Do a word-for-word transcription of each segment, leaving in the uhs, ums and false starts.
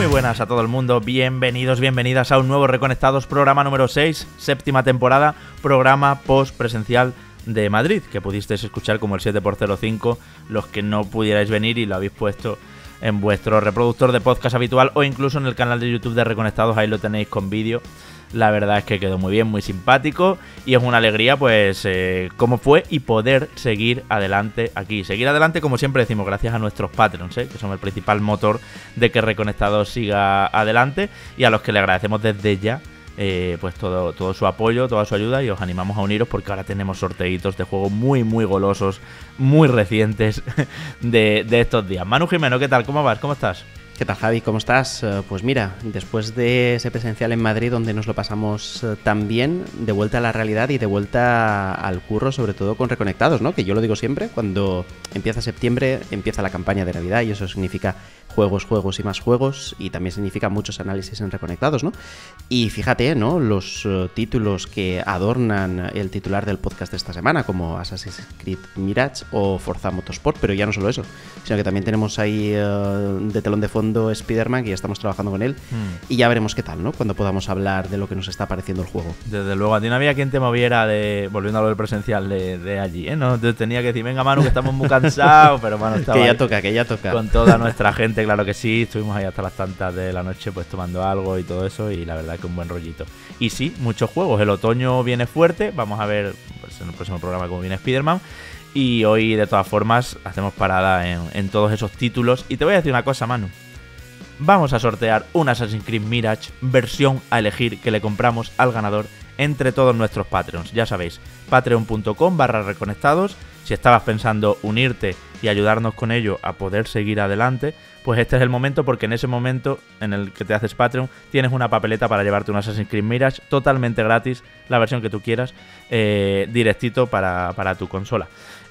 buenas a todo el mundo, bienvenidos, bienvenidas a un nuevo Reconectados, programa número seis, séptima temporada, programa post presencial de Madrid, que pudisteis escuchar como el siete por cero cinco, los que no pudierais venir y lo habéis puesto en vuestro reproductor de podcast habitual o incluso en el canal de YouTube de Reconectados, ahí lo tenéis con vídeo. La verdad es que quedó muy bien, muy simpático y es una alegría pues eh, cómo fue y poder seguir adelante aquí. Seguir adelante, como siempre decimos, gracias a nuestros Patreons, ¿eh? que son el principal motor de que Reconectados siga adelante y a los que le agradecemos desde ya eh, pues todo, todo su apoyo, toda su ayuda, y os animamos a uniros porque ahora tenemos sorteitos de juegos muy muy golosos, muy recientes de, de estos días. Manu Jimeno, ¿qué tal? ¿Cómo vas? ¿Cómo estás? ¿Qué tal, Javi? ¿Cómo estás? Uh, pues mira, después de ese presencial en Madrid donde nos lo pasamos uh, tan bien, de vuelta a la realidad y de vuelta al curro, sobre todo con Reconectados, ¿no? Que yo lo digo siempre, cuando empieza septiembre empieza la campaña de Navidad y eso significa juegos, juegos y más juegos, y también significa muchos análisis en Reconectados, ¿no? Y fíjate, ¿no? Los uh, títulos que adornan el titular del podcast de esta semana, como Assassin's Creed Mirage o Forza Motorsport, pero ya no solo eso, sino que también tenemos ahí uh, de telón de fondo Spider-Man, que ya estamos trabajando con él, mm. y ya veremos qué tal, ¿no? Cuando podamos hablar de lo que nos está pareciendo el juego. Desde luego, a ti no había quien te moviera de, volviendo a lo del presencial de, de allí, ¿eh? No te tenía que decir, venga Manu, que estamos muy cansados, pero bueno, estaba que ya toca, que ya toca. Con toda nuestra gente, claro que sí, estuvimos ahí hasta las tantas de la noche pues tomando algo y todo eso, y la verdad que un buen rollito. Y sí, muchos juegos, el otoño viene fuerte, vamos a ver pues, en el próximo programa cómo viene Spider-Man. Y hoy, de todas formas, hacemos parada en, en todos esos títulos. Y te voy a decir una cosa, Manu. Vamos a sortear un Assassin's Creed Mirage versión a elegir que le compramos al ganador entre todos nuestros Patreons. Ya sabéis, patreon.com barra reconectados. Si estabas pensando unirte y ayudarnos con ello a poder seguir adelante, pues este es el momento, porque en ese momento en el que te haces Patreon tienes una papeleta para llevarte un Assassin's Creed Mirage totalmente gratis, la versión que tú quieras, eh, directito para, para tu consola.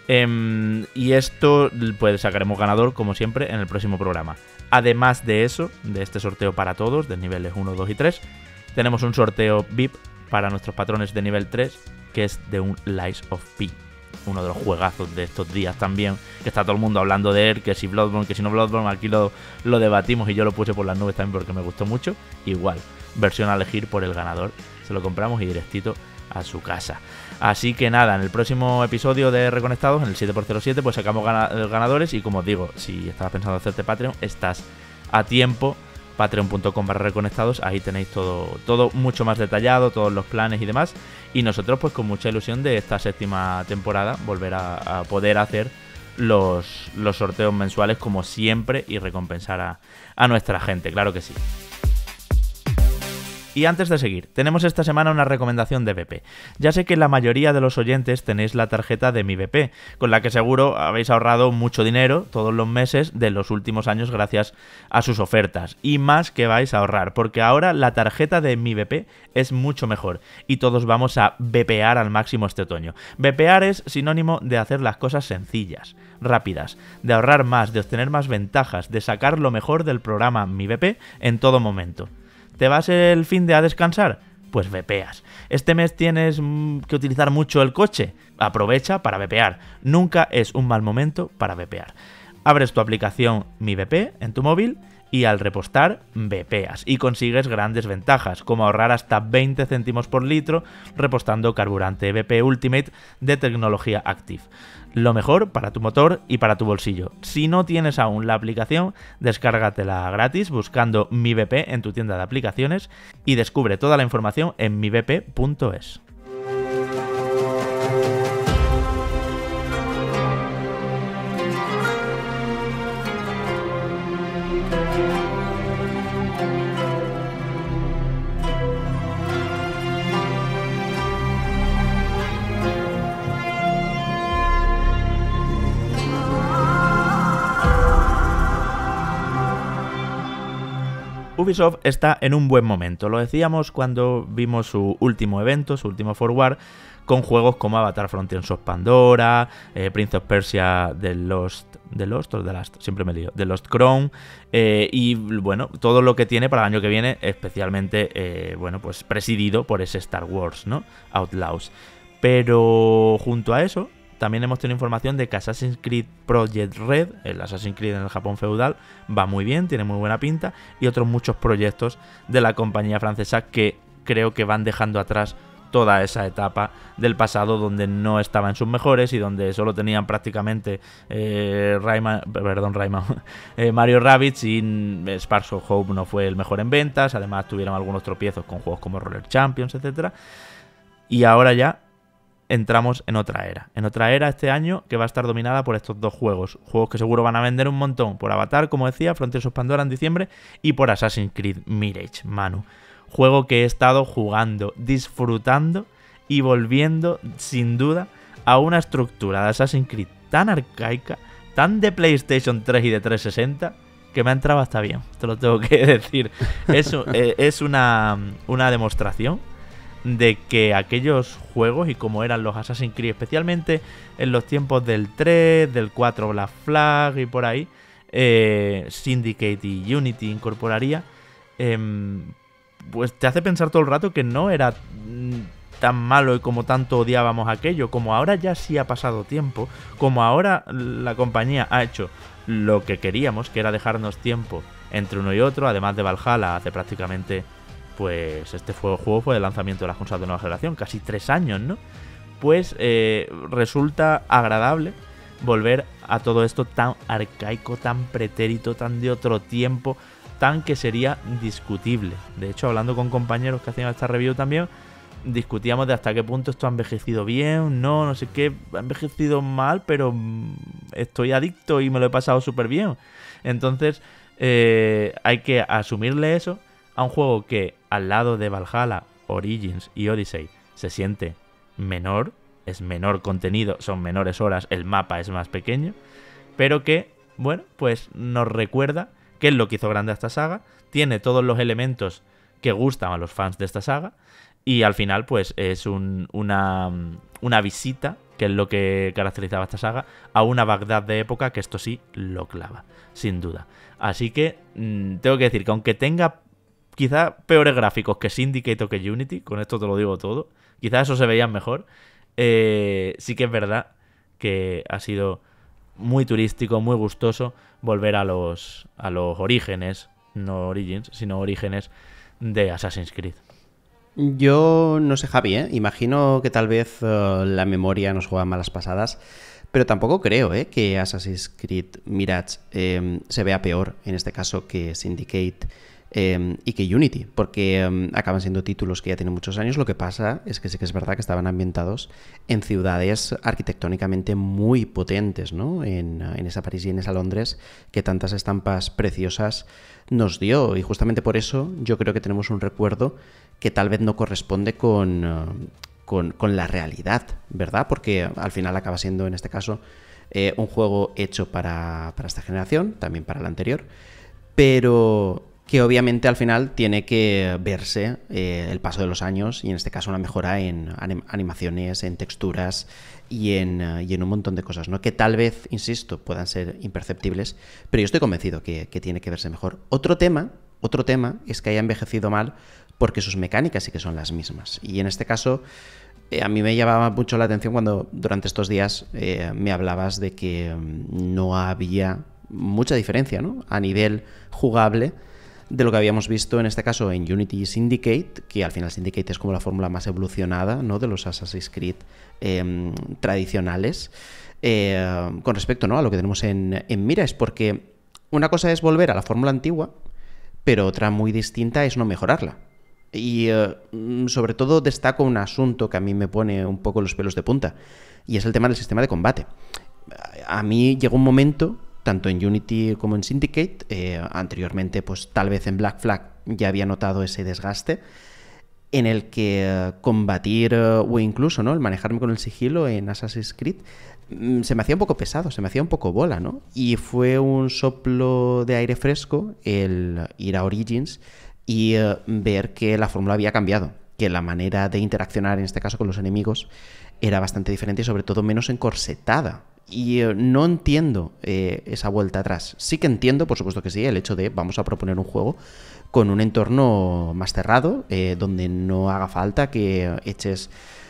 Eh, y esto pues sacaremos ganador, como siempre, en el próximo programa. Además de eso, de este sorteo para todos, de niveles uno, dos y tres, tenemos un sorteo V I P para nuestros patrones de nivel tres, que es de un Lies of P, uno de los juegazos de estos días también, que está todo el mundo hablando de él, que si Bloodborne, que si no Bloodborne, aquí lo, lo debatimos y yo lo puse por las nubes también porque me gustó mucho. Igual, versión a elegir por el ganador, se lo compramos y directito a su casa. Así que nada, en el próximo episodio de Reconectados, en el siete por cero siete, pues sacamos ganadores. Y como os digo, si estabas pensando hacerte Patreon, estás a tiempo. Patreon.com barra reconectados, ahí tenéis todo, todo mucho más detallado, todos los planes y demás. Y nosotros pues con mucha ilusión de esta séptima temporada volver a, a poder hacer los, los sorteos mensuales como siempre y recompensar a, a nuestra gente, claro que sí. Y antes de seguir, tenemos esta semana una recomendación de B P. Ya sé que la mayoría de los oyentes tenéis la tarjeta de Mi B P, con la que seguro habéis ahorrado mucho dinero todos los meses de los últimos años gracias a sus ofertas. Y más que vais a ahorrar, porque ahora la tarjeta de Mi B P es mucho mejor y todos vamos a bepear al máximo este otoño. Bepear es sinónimo de hacer las cosas sencillas, rápidas, de ahorrar más, de obtener más ventajas, de sacar lo mejor del programa Mi B P en todo momento. ¿Te vas el fin de a descansar? Pues vepeas. ¿Este mes tienes mmm, que utilizar mucho el coche? Aprovecha para vepear. Nunca es un mal momento para vepear. Abres tu aplicación Mi B P en tu móvil y al repostar, vepeas y consigues grandes ventajas, como ahorrar hasta veinte céntimos por litro repostando carburante B P Ultimate de tecnología Active. Lo mejor para tu motor y para tu bolsillo. Si no tienes aún la aplicación, descárgatela gratis buscando Mi B P en tu tienda de aplicaciones y descubre toda la información en mi b p punto es. Ubisoft está en un buen momento, lo decíamos cuando vimos su último evento, su último Forward, con juegos como Avatar Frontiers of Pandora, eh, Prince of Persia The Lost, The Lost o The Last, siempre me lío, The Lost Crown, eh, y bueno, todo lo que tiene para el año que viene, especialmente, eh, bueno, pues presidido por ese Star Wars, ¿no? Outlaws. Pero junto a eso, también hemos tenido información de que Assassin's Creed Project Red, el Assassin's Creed en el Japón feudal, va muy bien, tiene muy buena pinta, y otros muchos proyectos de la compañía francesa que creo que van dejando atrás toda esa etapa del pasado donde no estaban sus mejores y donde solo tenían prácticamente eh, Rayman, perdón, Rayman, eh, Mario Rabbids, y Sparks of Hope no fue el mejor en ventas. Además tuvieron algunos tropiezos con juegos como Roller Champions, etcétera. Y ahora ya entramos en otra era. En otra era este año que va a estar dominada por estos dos juegos. Juegos que seguro van a vender un montón. Por Avatar, como decía, Frontiers of Pandora en diciembre, y por Assassin's Creed Mirage, Manu. Juego que he estado jugando, disfrutando y volviendo, sin duda, a una estructura de Assassin's Creed tan arcaica, tan de PlayStation tres y de trescientos sesenta, que me ha entrado hasta bien, te lo tengo que decir. Es, eh, es una, una demostración de que aquellos juegos y como eran los Assassin's Creed, especialmente en los tiempos del tres, del cuatro Black Flag y por ahí, eh, Syndicate y Unity incorporaría, eh, pues te hace pensar todo el rato que no era tan malo y como tanto odiábamos aquello. Como ahora ya sí ha pasado tiempo, como ahora la compañía ha hecho lo que queríamos, que era dejarnos tiempo entre uno y otro, además de Valhalla hace prácticamente, pues este fue, juego fue el lanzamiento de las consolas de nueva generación, casi tres años, ¿no? Pues eh, resulta agradable volver a todo esto tan arcaico, tan pretérito, tan de otro tiempo, tan que sería discutible. De hecho, hablando con compañeros que hacían esta review también, discutíamos de hasta qué punto esto ha envejecido bien, no, no sé qué, ha envejecido mal, pero estoy adicto y me lo he pasado súper bien. Entonces, eh, hay que asumirle eso a un juego que al lado de Valhalla, Origins y Odyssey se siente menor, es menor contenido, son menores horas, el mapa es más pequeño, pero que, bueno, pues nos recuerda qué es lo que hizo grande a esta saga, tiene todos los elementos que gustan a los fans de esta saga, y al final pues es un, una, una visita, que es lo que caracterizaba esta saga, a una Bagdad de época que esto sí lo clava, sin duda. Así que mmm, tengo que decir que aunque tenga quizá peores gráficos que Syndicate o que Unity, con esto te lo digo todo, quizás eso se veían mejor, eh, sí que es verdad que ha sido muy turístico, muy gustoso volver a los, a los orígenes, no Origins, sino orígenes de Assassin's Creed. Yo no sé, Javi, ¿eh? Imagino que tal vez uh, la memoria nos juega malas pasadas, pero tampoco creo ¿eh? que Assassin's Creed Mirage eh, se vea peor, en este caso, que Syndicate eh, y que Unity, porque eh, acaban siendo títulos que ya tienen muchos años. Lo que pasa es que sí que es verdad que estaban ambientados en ciudades arquitectónicamente muy potentes, ¿no? En, en esa París y en esa Londres que tantas estampas preciosas nos dio, y justamente por eso yo creo que tenemos un recuerdo que tal vez no corresponde con, uh, con, con la realidad, ¿verdad? Porque al final acaba siendo, en este caso, eh, un juego hecho para, para esta generación, también para la anterior, pero que obviamente al final tiene que verse eh, el paso de los años, y en este caso una mejora en anim- animaciones, en texturas y en, uh, y en un montón de cosas, ¿no? Que tal vez, insisto, puedan ser imperceptibles, pero yo estoy convencido que, que tiene que verse mejor. Otro tema, otro tema es que haya envejecido mal porque sus mecánicas sí que son las mismas. Y en este caso, eh, a mí me llamaba mucho la atención cuando durante estos días eh, me hablabas de que um, no había mucha diferencia, ¿no? A nivel jugable de lo que habíamos visto en este caso en Unity y Syndicate, que al final Syndicate es como la fórmula más evolucionada, ¿no? De los Assassin's Creed eh, tradicionales, eh, con respecto, ¿no? a lo que tenemos en, en Mirage, porque una cosa es volver a la fórmula antigua, pero otra muy distinta es no mejorarla. Y eh, sobre todo destaco un asunto que a mí me pone un poco los pelos de punta, y es el tema del sistema de combate. A mí llegó un momento, tanto en Unity como en Syndicate, eh, anteriormente pues tal vez en Black Flag ya había notado ese desgaste, en el que eh, combatir eh, o incluso, ¿no?, el manejarme con el sigilo en Assassin's Creed mm, se me hacía un poco pesado, se me hacía un poco bola, ¿no? Y fue un soplo de aire fresco el ir a Origins y eh, ver que la fórmula había cambiado, que la manera de interaccionar en este caso con los enemigos era bastante diferente y sobre todo menos encorsetada. Y eh, no entiendo eh, esa vuelta atrás. Sí que entiendo, por supuesto que sí, el hecho de vamos a proponer un juego con un entorno más cerrado, eh, donde no haga falta que eches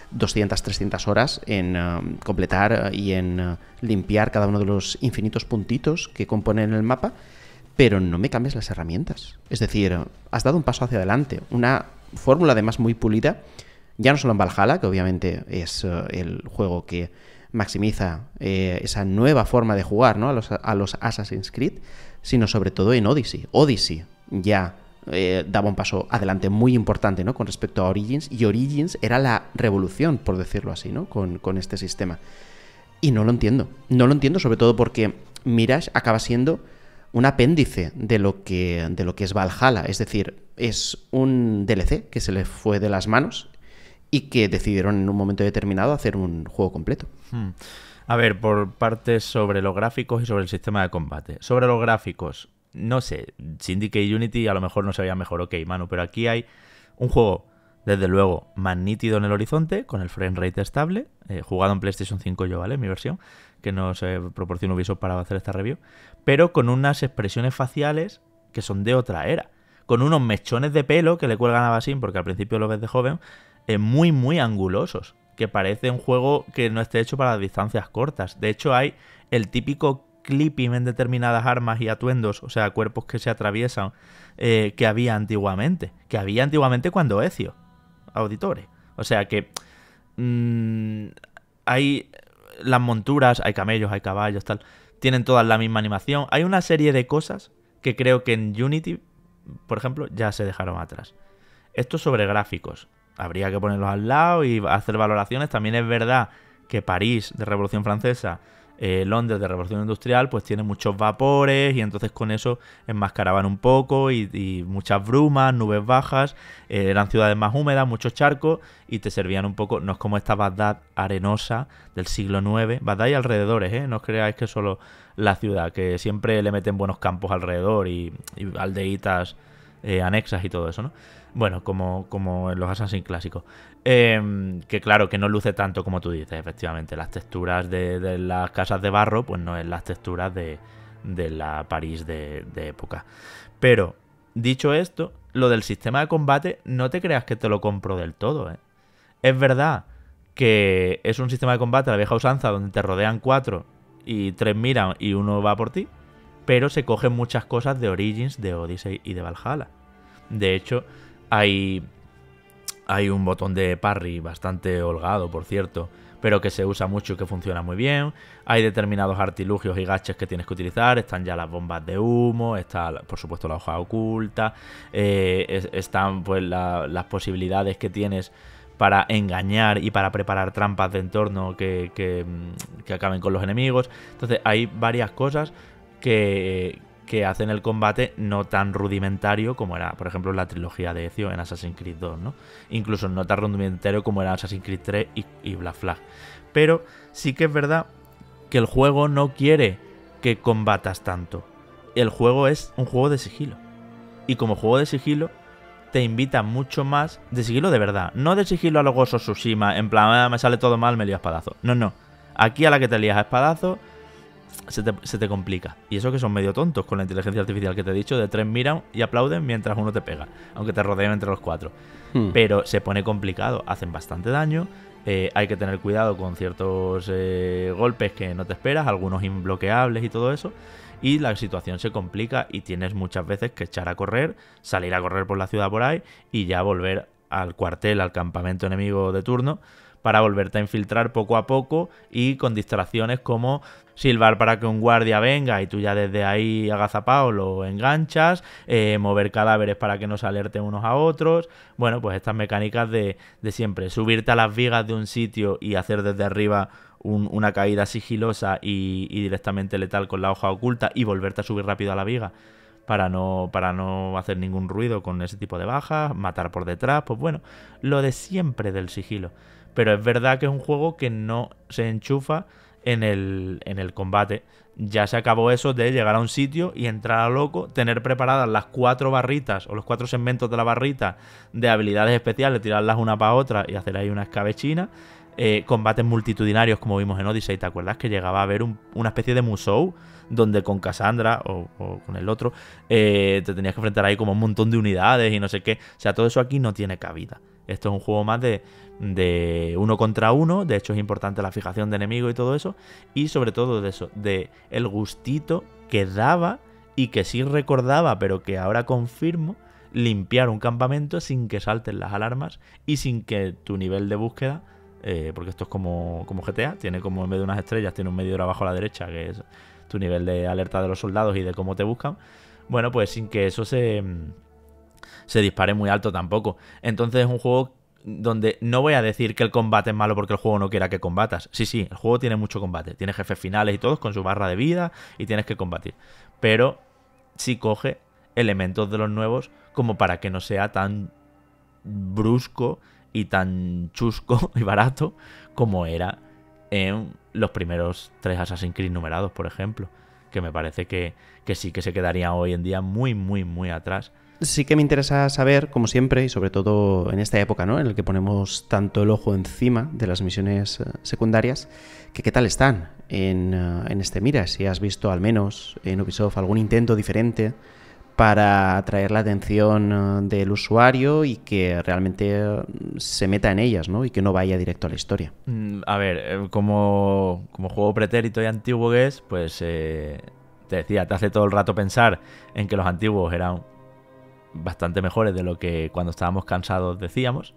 doscientas, trescientas horas en uh, completar y en uh, limpiar cada uno de los infinitos puntitos que componen el mapa, pero no me cambies las herramientas. Es decir, has dado un paso hacia adelante, una fórmula además muy pulida, ya no solo en Valhalla, que obviamente es uh, el juego que maximiza eh, esa nueva forma de jugar, ¿no? a, los, a los Assassin's Creed, sino sobre todo en Odyssey. Odyssey ya eh, daba un paso adelante muy importante, ¿no? con respecto a Origins, y Origins era la revolución, por decirlo así, ¿no? con, con este sistema. Y no lo entiendo, no lo entiendo sobre todo porque Mirage acaba siendo un apéndice de lo que, de lo que es Valhalla, es decir, es un D L C que se le fue de las manos y que decidieron en un momento determinado hacer un juego completo. Hmm. A ver, por partes sobre los gráficos y sobre el sistema de combate. Sobre los gráficos, no sé, Syndicate y Unity a lo mejor no se veía mejor, ok, Manu, pero aquí hay un juego, desde luego, más nítido en el horizonte, con el frame rate estable, eh, jugado en PlayStation cinco yo, ¿vale? Mi versión, que no se proporciona Ubisoft para hacer esta review, pero con unas expresiones faciales que son de otra era, con unos mechones de pelo que le cuelgan a Basim, porque al principio lo ves de joven, eh, muy, muy angulosos, que parece un juego que no esté hecho para distancias cortas. De hecho, hay el típico clipping en determinadas armas y atuendos, o sea, cuerpos que se atraviesan, eh, que había antiguamente, que había antiguamente cuando Ezio, Auditore. O sea que mmm, hay las monturas, hay camellos, hay caballos, tal, tienen todas la misma animación. Hay una serie de cosas que creo que en Unity, por ejemplo, ya se dejaron atrás. Esto sobre gráficos. Habría que ponerlos al lado y hacer valoraciones. También es verdad que París de Revolución Francesa, eh, Londres de Revolución Industrial, pues tiene muchos vapores y entonces con eso enmascaraban un poco y, y muchas brumas, nubes bajas, eh, eran ciudades más húmedas, muchos charcos y te servían un poco, no es como esta Bagdad arenosa del siglo nueve, Bagdad y alrededores, ¿eh? No os creáis que solo la ciudad, que siempre le meten buenos campos alrededor y, y aldeitas eh, anexas y todo eso, ¿no? Bueno, como, como en los Assassin's clásicos. Eh, que claro, que no luce tanto como tú dices, efectivamente. Las texturas de, de las casas de barro, pues no es las texturas de, de la París de, de época. Pero, dicho esto, lo del sistema de combate, no te creas que te lo compro del todo, ¿eh? Es verdad que es un sistema de combate a la vieja usanza donde te rodean cuatro y tres miran y uno va por ti, pero se cogen muchas cosas de Origins, de Odyssey y de Valhalla. De hecho, hay, hay un botón de parry bastante holgado, por cierto, pero que se usa mucho y que funciona muy bien. Hay determinados artilugios y gaches que tienes que utilizar. Están ya las bombas de humo, está, por supuesto, la hoja oculta. Eh, es, están pues la, las posibilidades que tienes para engañar y para preparar trampas de entorno que, que, que acaben con los enemigos. Entonces hay varias cosas que... que hacen el combate no tan rudimentario como era, por ejemplo, la trilogía de Ezio en Assassin's Creed dos, ¿no? Incluso no tan rudimentario como era Assassin's Creed tres y, y Black Flag. Pero sí que es verdad que el juego no quiere que combatas tanto. El juego es un juego de sigilo. Y como juego de sigilo, te invita mucho más de sigilo de verdad. No de sigilo a lo Ghost of Tsushima, en plan, ah, me sale todo mal, me lío a espadazos. No, no. Aquí a la que te lías a espadazos, Se te, se te complica. Y eso que son medio tontos con la inteligencia artificial que te he dicho, de tres miran y aplauden mientras uno te pega, aunque te rodeen entre los cuatro. Hmm. Pero se pone complicado, hacen bastante daño, eh, hay que tener cuidado con ciertos eh, golpes que no te esperas, algunos imbloqueables y todo eso, y la situación se complica y tienes muchas veces que echar a correr, salir a correr por la ciudad por ahí y ya volver al cuartel, al campamento enemigo de turno, para volverte a infiltrar poco a poco y con distracciones como silbar para que un guardia venga y tú ya desde ahí agazapado lo enganchas, eh, mover cadáveres para que no se alerten unos a otros. Bueno, pues estas mecánicas de, de siempre, subirte a las vigas de un sitio y hacer desde arriba un, una caída sigilosa y, y directamente letal con la hoja oculta y volverte a subir rápido a la viga para no, para no hacer ningún ruido con ese tipo de bajas, matar por detrás, pues bueno, lo de siempre del sigilo. Pero es verdad que es un juego que no se enchufa en el, en el combate. Ya se acabó eso de llegar a un sitio y entrar a loco, tener preparadas las cuatro barritas o los cuatro segmentos de la barrita de habilidades especiales, tirarlas una para otra y hacer ahí una escabechina. Eh, combates multitudinarios como vimos en Odyssey, ¿te acuerdas? Que llegaba a haber un, una especie de Musou donde con Cassandra o, o con el otro eh, te tenías que enfrentar ahí como un montón de unidades y no sé qué. O sea, todo eso aquí no tiene cabida Esto es un juego más de, de uno contra uno. De hecho es importante la fijación de enemigos y todo eso. Y sobre todo de eso, de el gustito que daba y que sí recordaba, pero que ahora confirmo, limpiar un campamento sin que salten las alarmas y sin que tu nivel de búsqueda, eh, porque esto es como, como G T A, tiene como en vez de unas estrellas, tiene un medidor abajo a la derecha, que es tu nivel de alerta de los soldados y de cómo te buscan. Bueno, pues sin que eso se, se dispare muy alto tampoco. Entonces es un juego donde no voy a decir que el combate es malo porque el juego no quiera que combatas. Sí, sí, el juego tiene mucho combate, tiene jefes finales y todos con su barra de vida y tienes que combatir. Pero sí coge elementos de los nuevos como para que no sea tan brusco y tan chusco y barato como era en los primeros tres Assassin's Creed numerados, por ejemplo, que me parece que, que sí que se quedarían hoy en día muy, muy, muy atrás. Sí que me interesa saber, como siempre, y sobre todo en esta época, ¿no?, en la que ponemos tanto el ojo encima de las misiones secundarias, que qué tal están en, en este Mira, si has visto al menos en Ubisoft algún intento diferente para atraer la atención del usuario y que realmente se meta en ellas, ¿no?, y que no vaya directo a la historia. A ver, como, como juego pretérito y antiguo que es, pues eh, te decía, te hace todo el rato pensar en que los antiguos eran bastante mejores de lo que cuando estábamos cansados decíamos,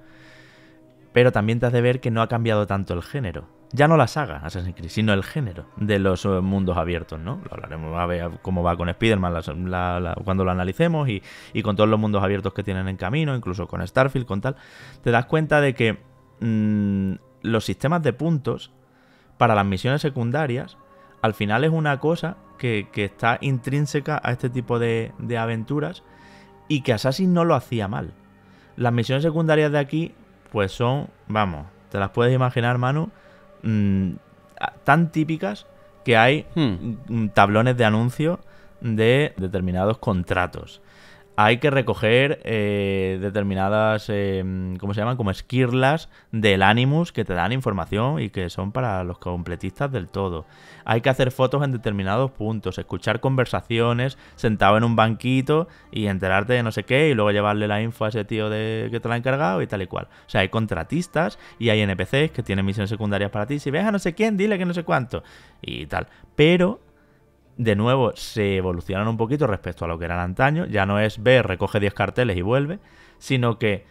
pero también te hace ver que no ha cambiado tanto el género. Ya no la saga Assassin's Creed, sino el género de los mundos abiertos, ¿no? Lo hablaremos a ver cómo va con Spider-Man la, la, la, cuando lo analicemos y, y con todos los mundos abiertos que tienen en camino, incluso con Starfield, con tal. Te das cuenta de que mmm, los sistemas de puntos para las misiones secundarias al final es una cosa que, que está intrínseca a este tipo de, de aventuras y que Assassin no lo hacía mal. Las misiones secundarias de aquí pues son, vamos, te las puedes imaginar, Manu, mmm, tan típicas que hay hmm. tablones de anuncio de determinados contratos. Hay que recoger eh, determinadas, eh, ¿cómo se llaman? Como esquirlas del Animus que te dan información y que son para los completistas del todo. Hay que hacer fotos en determinados puntos, escuchar conversaciones sentado en un banquito y enterarte de no sé qué y luego llevarle la info a ese tío de, que te la ha encargado y tal y cual. O sea, hay contratistas y hay N P Cs que tienen misiones secundarias para ti. Si ves a no sé quién, dile que no sé cuánto y tal. Pero de nuevo se evolucionan un poquito respecto a lo que eran antaño. Ya no es ve, recoge diez carteles y vuelve, sino que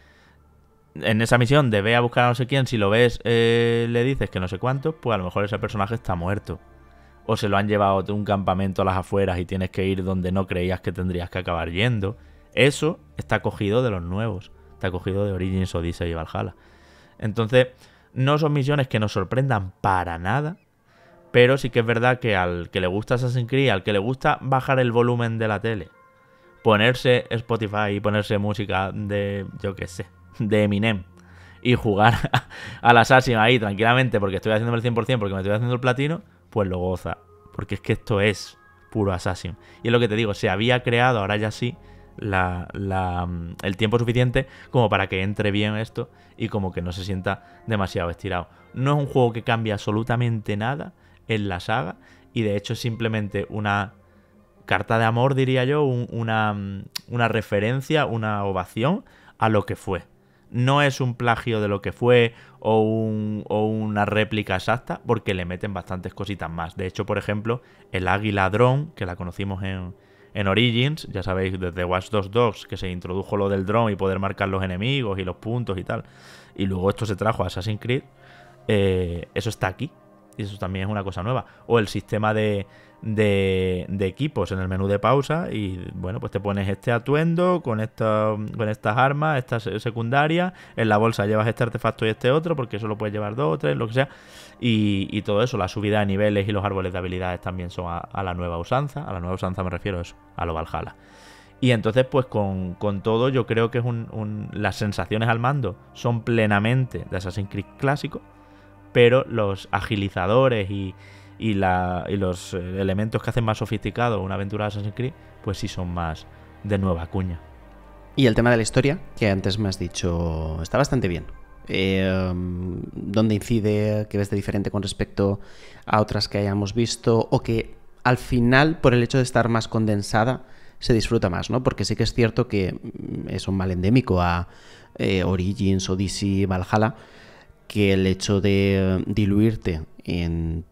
en esa misión de ve a buscar a no sé quién, si lo ves eh, le dices que no sé cuánto, pues a lo mejor ese personaje está muerto o se lo han llevado de un campamento a las afueras y tienes que ir donde no creías que tendrías que acabar yendo. Eso está cogido de los nuevos, está cogido de Origins, Odyssey y Valhalla. Entonces no son misiones que nos sorprendan para nada, pero sí que es verdad que al que le gusta Assassin's Creed, al que le gusta bajar el volumen de la tele, ponerse Spotify y ponerse música de, yo qué sé, de Eminem y jugar al Assassin ahí tranquilamente porque estoy haciendo el cien por ciento porque me estoy haciendo el platino, pues lo goza. Porque es que esto es puro Assassin. Y es lo que te digo, se había creado, ahora ya sí, la, la, el tiempo suficiente como para que entre bien esto y como que no se sienta demasiado estirado. No es un juego que cambie absolutamente nada en la saga y de hecho es simplemente una carta de amor, diría yo, un, una, una referencia, una ovación a lo que fue. No es un plagio de lo que fue o, un, o una réplica exacta, porque le meten bastantes cositas más. De hecho, por ejemplo, el águila dron, que la conocimos en, en Origins, ya sabéis, desde Watch Dogs, que se introdujo lo del dron y poder marcar los enemigos y los puntos y tal, y luego esto se trajo a Assassin's Creed, eh, eso está aquí. Y eso también es una cosa nueva. O el sistema de, de, de equipos en el menú de pausa. Y bueno, pues te pones este atuendo con, esta, con estas armas, estas secundarias. En la bolsa llevas este artefacto y este otro, porque solo puedes llevar dos o tres, lo que sea. Y, y todo eso, la subida de niveles y los árboles de habilidades también son a, a la nueva usanza. A la nueva usanza me refiero a eso, a lo Valhalla. Y entonces, pues con, con todo, yo creo que es un, un, las sensaciones al mando son plenamente de Assassin's Creed clásico. Pero los agilizadores y, y, la, y los elementos que hacen más sofisticado una aventura de Assassin's Creed, pues sí son más de nueva cuña. Y el tema de la historia, que antes me has dicho, está bastante bien. Eh, ¿Dónde incide? ¿Qué ves de diferente con respecto a otras que hayamos visto? ¿O que al final, por el hecho de estar más condensada, se disfruta más, ¿no? Porque sí que es cierto que es un mal endémico a eh, Origins, Odyssey, Valhalla, que el hecho de diluirte en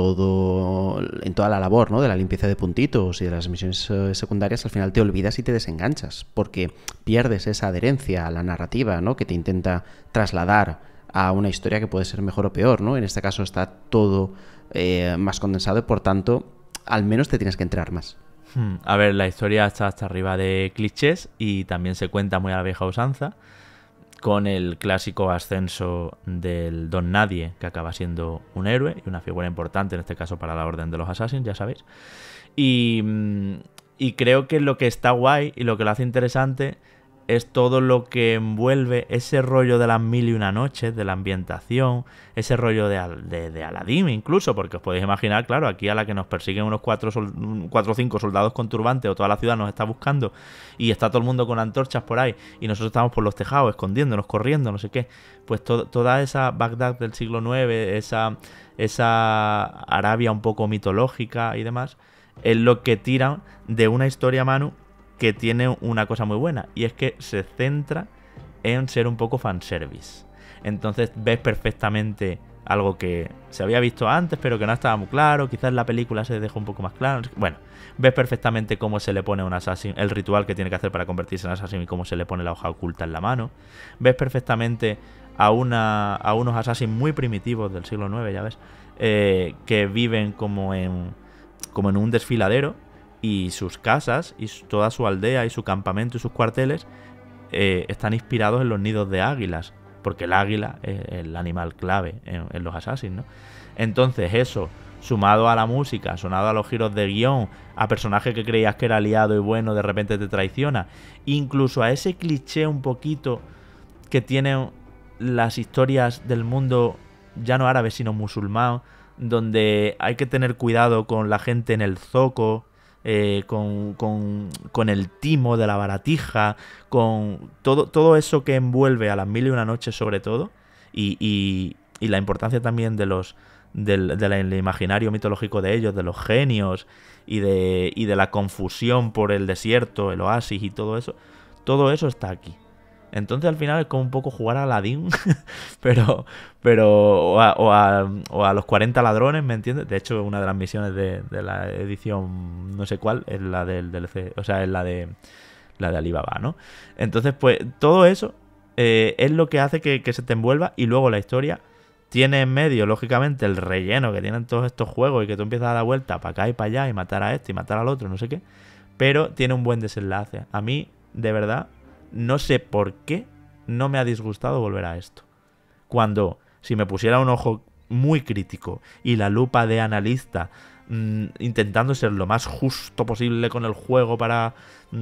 todo en toda la labor, ¿no? De la limpieza de puntitos y de las misiones eh, secundarias, al final te olvidas y te desenganchas, porque pierdes esa adherencia a la narrativa, ¿no? Que te intenta trasladar a una historia que puede ser mejor o peor, ¿no? En este caso está todo eh, más condensado y por tanto al menos te tienes que enterar más. Hmm. A ver, la historia está hasta arriba de clichés y también se cuenta muy a la vieja usanza, con el clásico ascenso del Don Nadie, que acaba siendo un héroe y una figura importante, en este caso para la Orden de los Assassins, ya sabéis. Y, y creo que lo que está guay y lo que lo hace interesante es todo lo que envuelve ese rollo de las mil y una noches, de la ambientación, ese rollo de, de, de Aladdin incluso, porque os podéis imaginar, claro, aquí a la que nos persiguen unos cuatro, sol, cuatro o cinco soldados con turbante o toda la ciudad nos está buscando y está todo el mundo con antorchas por ahí y nosotros estamos por los tejados escondiéndonos, corriendo, no sé qué, pues to, toda esa Bagdad del siglo nueve, esa, esa Arabia un poco mitológica y demás, es lo que tiran de una historia, Manu, que tiene una cosa muy buena, y es que se centra en ser un poco fanservice. Entonces ves perfectamente algo que se había visto antes, pero que no estaba muy claro, quizás en la película se dejó un poco más claro. Bueno, ves perfectamente cómo se le pone a un assassin, el ritual que tiene que hacer para convertirse en assassin y cómo se le pone la hoja oculta en la mano. Ves perfectamente a, una, a unos assassins muy primitivos del siglo nueve, ya ves, eh, que viven como en, como en un desfiladero, y sus casas, y toda su aldea, y su campamento, y sus cuarteles eh, están inspirados en los nidos de águilas, porque el águila es el animal clave en, en los Assassins, ¿no? Entonces eso, sumado a la música, sonado a los giros de guión, a personajes que creías que era aliado y bueno, de repente te traiciona, incluso a ese cliché un poquito que tienen las historias del mundo ya no árabe, sino musulmán, donde hay que tener cuidado con la gente en el zoco, Eh, con, con, con el timo de la baratija, con todo, todo eso que envuelve a las mil y una noches sobre todo, y, y, y la importancia también de los del, del imaginario mitológico de ellos, de los genios y de, y de la confusión por el desierto, el oasis y todo eso, todo eso está aquí. Entonces al final es como un poco jugar a Aladdin, pero, pero o, a, o, a, o a los cuarenta ladrones, ¿me entiendes? De hecho, una de las misiones de, de la edición no sé cuál es la del D L C, o sea, es la de la de Alibaba, ¿no? Entonces, pues todo eso eh, es lo que hace que, que se te envuelva, y luego la historia tiene en medio, lógicamente, el relleno que tienen todos estos juegos y que tú empiezas a dar vuelta para acá y para allá y matar a este y matar al otro, no sé qué, pero tiene un buen desenlace. A mí, de verdad, no sé por qué no me ha disgustado volver a esto. Cuando, si me pusiera un ojo muy crítico y la lupa de analista, mmm, intentando ser lo más justo posible con el juego para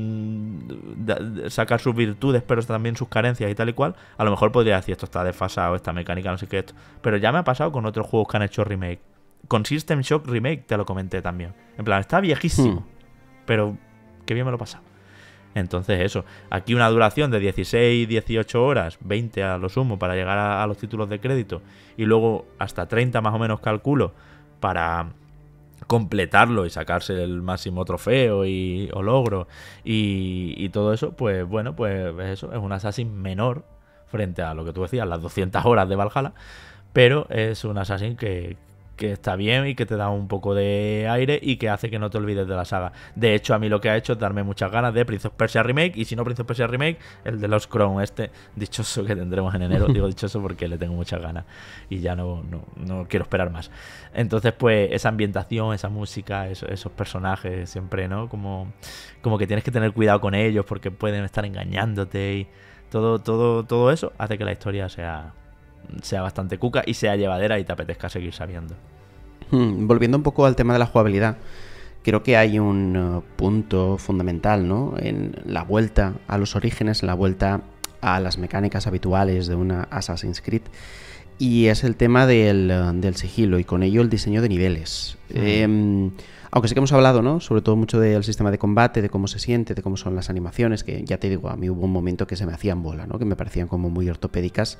mmm, sacar sus virtudes, pero también sus carencias y tal y cual, a lo mejor podría decir esto está desfasado, esta mecánica, no sé qué esto. Pero ya me ha pasado con otros juegos que han hecho remake. Con System Shock Remake te lo comenté también. En plan, está viejísimo, hmm. pero qué bien me lo he pasado. Entonces eso, aquí una duración de dieciséis, dieciocho horas, veinte a lo sumo para llegar a, a los títulos de crédito, y luego hasta treinta más o menos calculo para completarlo y sacarse el máximo trofeo y, o logro y, y todo eso, pues bueno, pues eso, es un Assassin menor frente a lo que tú decías, las doscientas horas de Valhalla, pero es un Assassin que... que está bien y que te da un poco de aire y que hace que no te olvides de la saga. De hecho, a mí lo que ha hecho es darme muchas ganas de Prince of Persia Remake, y si no Prince of Persia Remake, el de Lost Crown, este dichoso que tendremos en enero. Digo dichoso porque le tengo muchas ganas y ya no, no, no quiero esperar más. Entonces, pues, esa ambientación, esa música, eso, esos personajes siempre, ¿no? Como, como que tienes que tener cuidado con ellos porque pueden estar engañándote, y todo, todo, todo eso hace que la historia sea... sea bastante cuca y sea llevadera y te apetezca seguir sabiendo. Hmm, volviendo un poco al tema de la jugabilidad, creo que hay un uh, punto fundamental, ¿no? En la vuelta a los orígenes, en la vuelta a las mecánicas habituales de una Assassin's Creed, y es el tema del, uh, del sigilo y con ello el diseño de niveles. Hmm. Eh, aunque sí que hemos hablado, ¿no? Sobre todo mucho del sistema de combate, de cómo se siente, de cómo son las animaciones, que ya te digo, a mí hubo un momento que se me hacían bola, ¿no? Que me parecían como muy ortopédicas.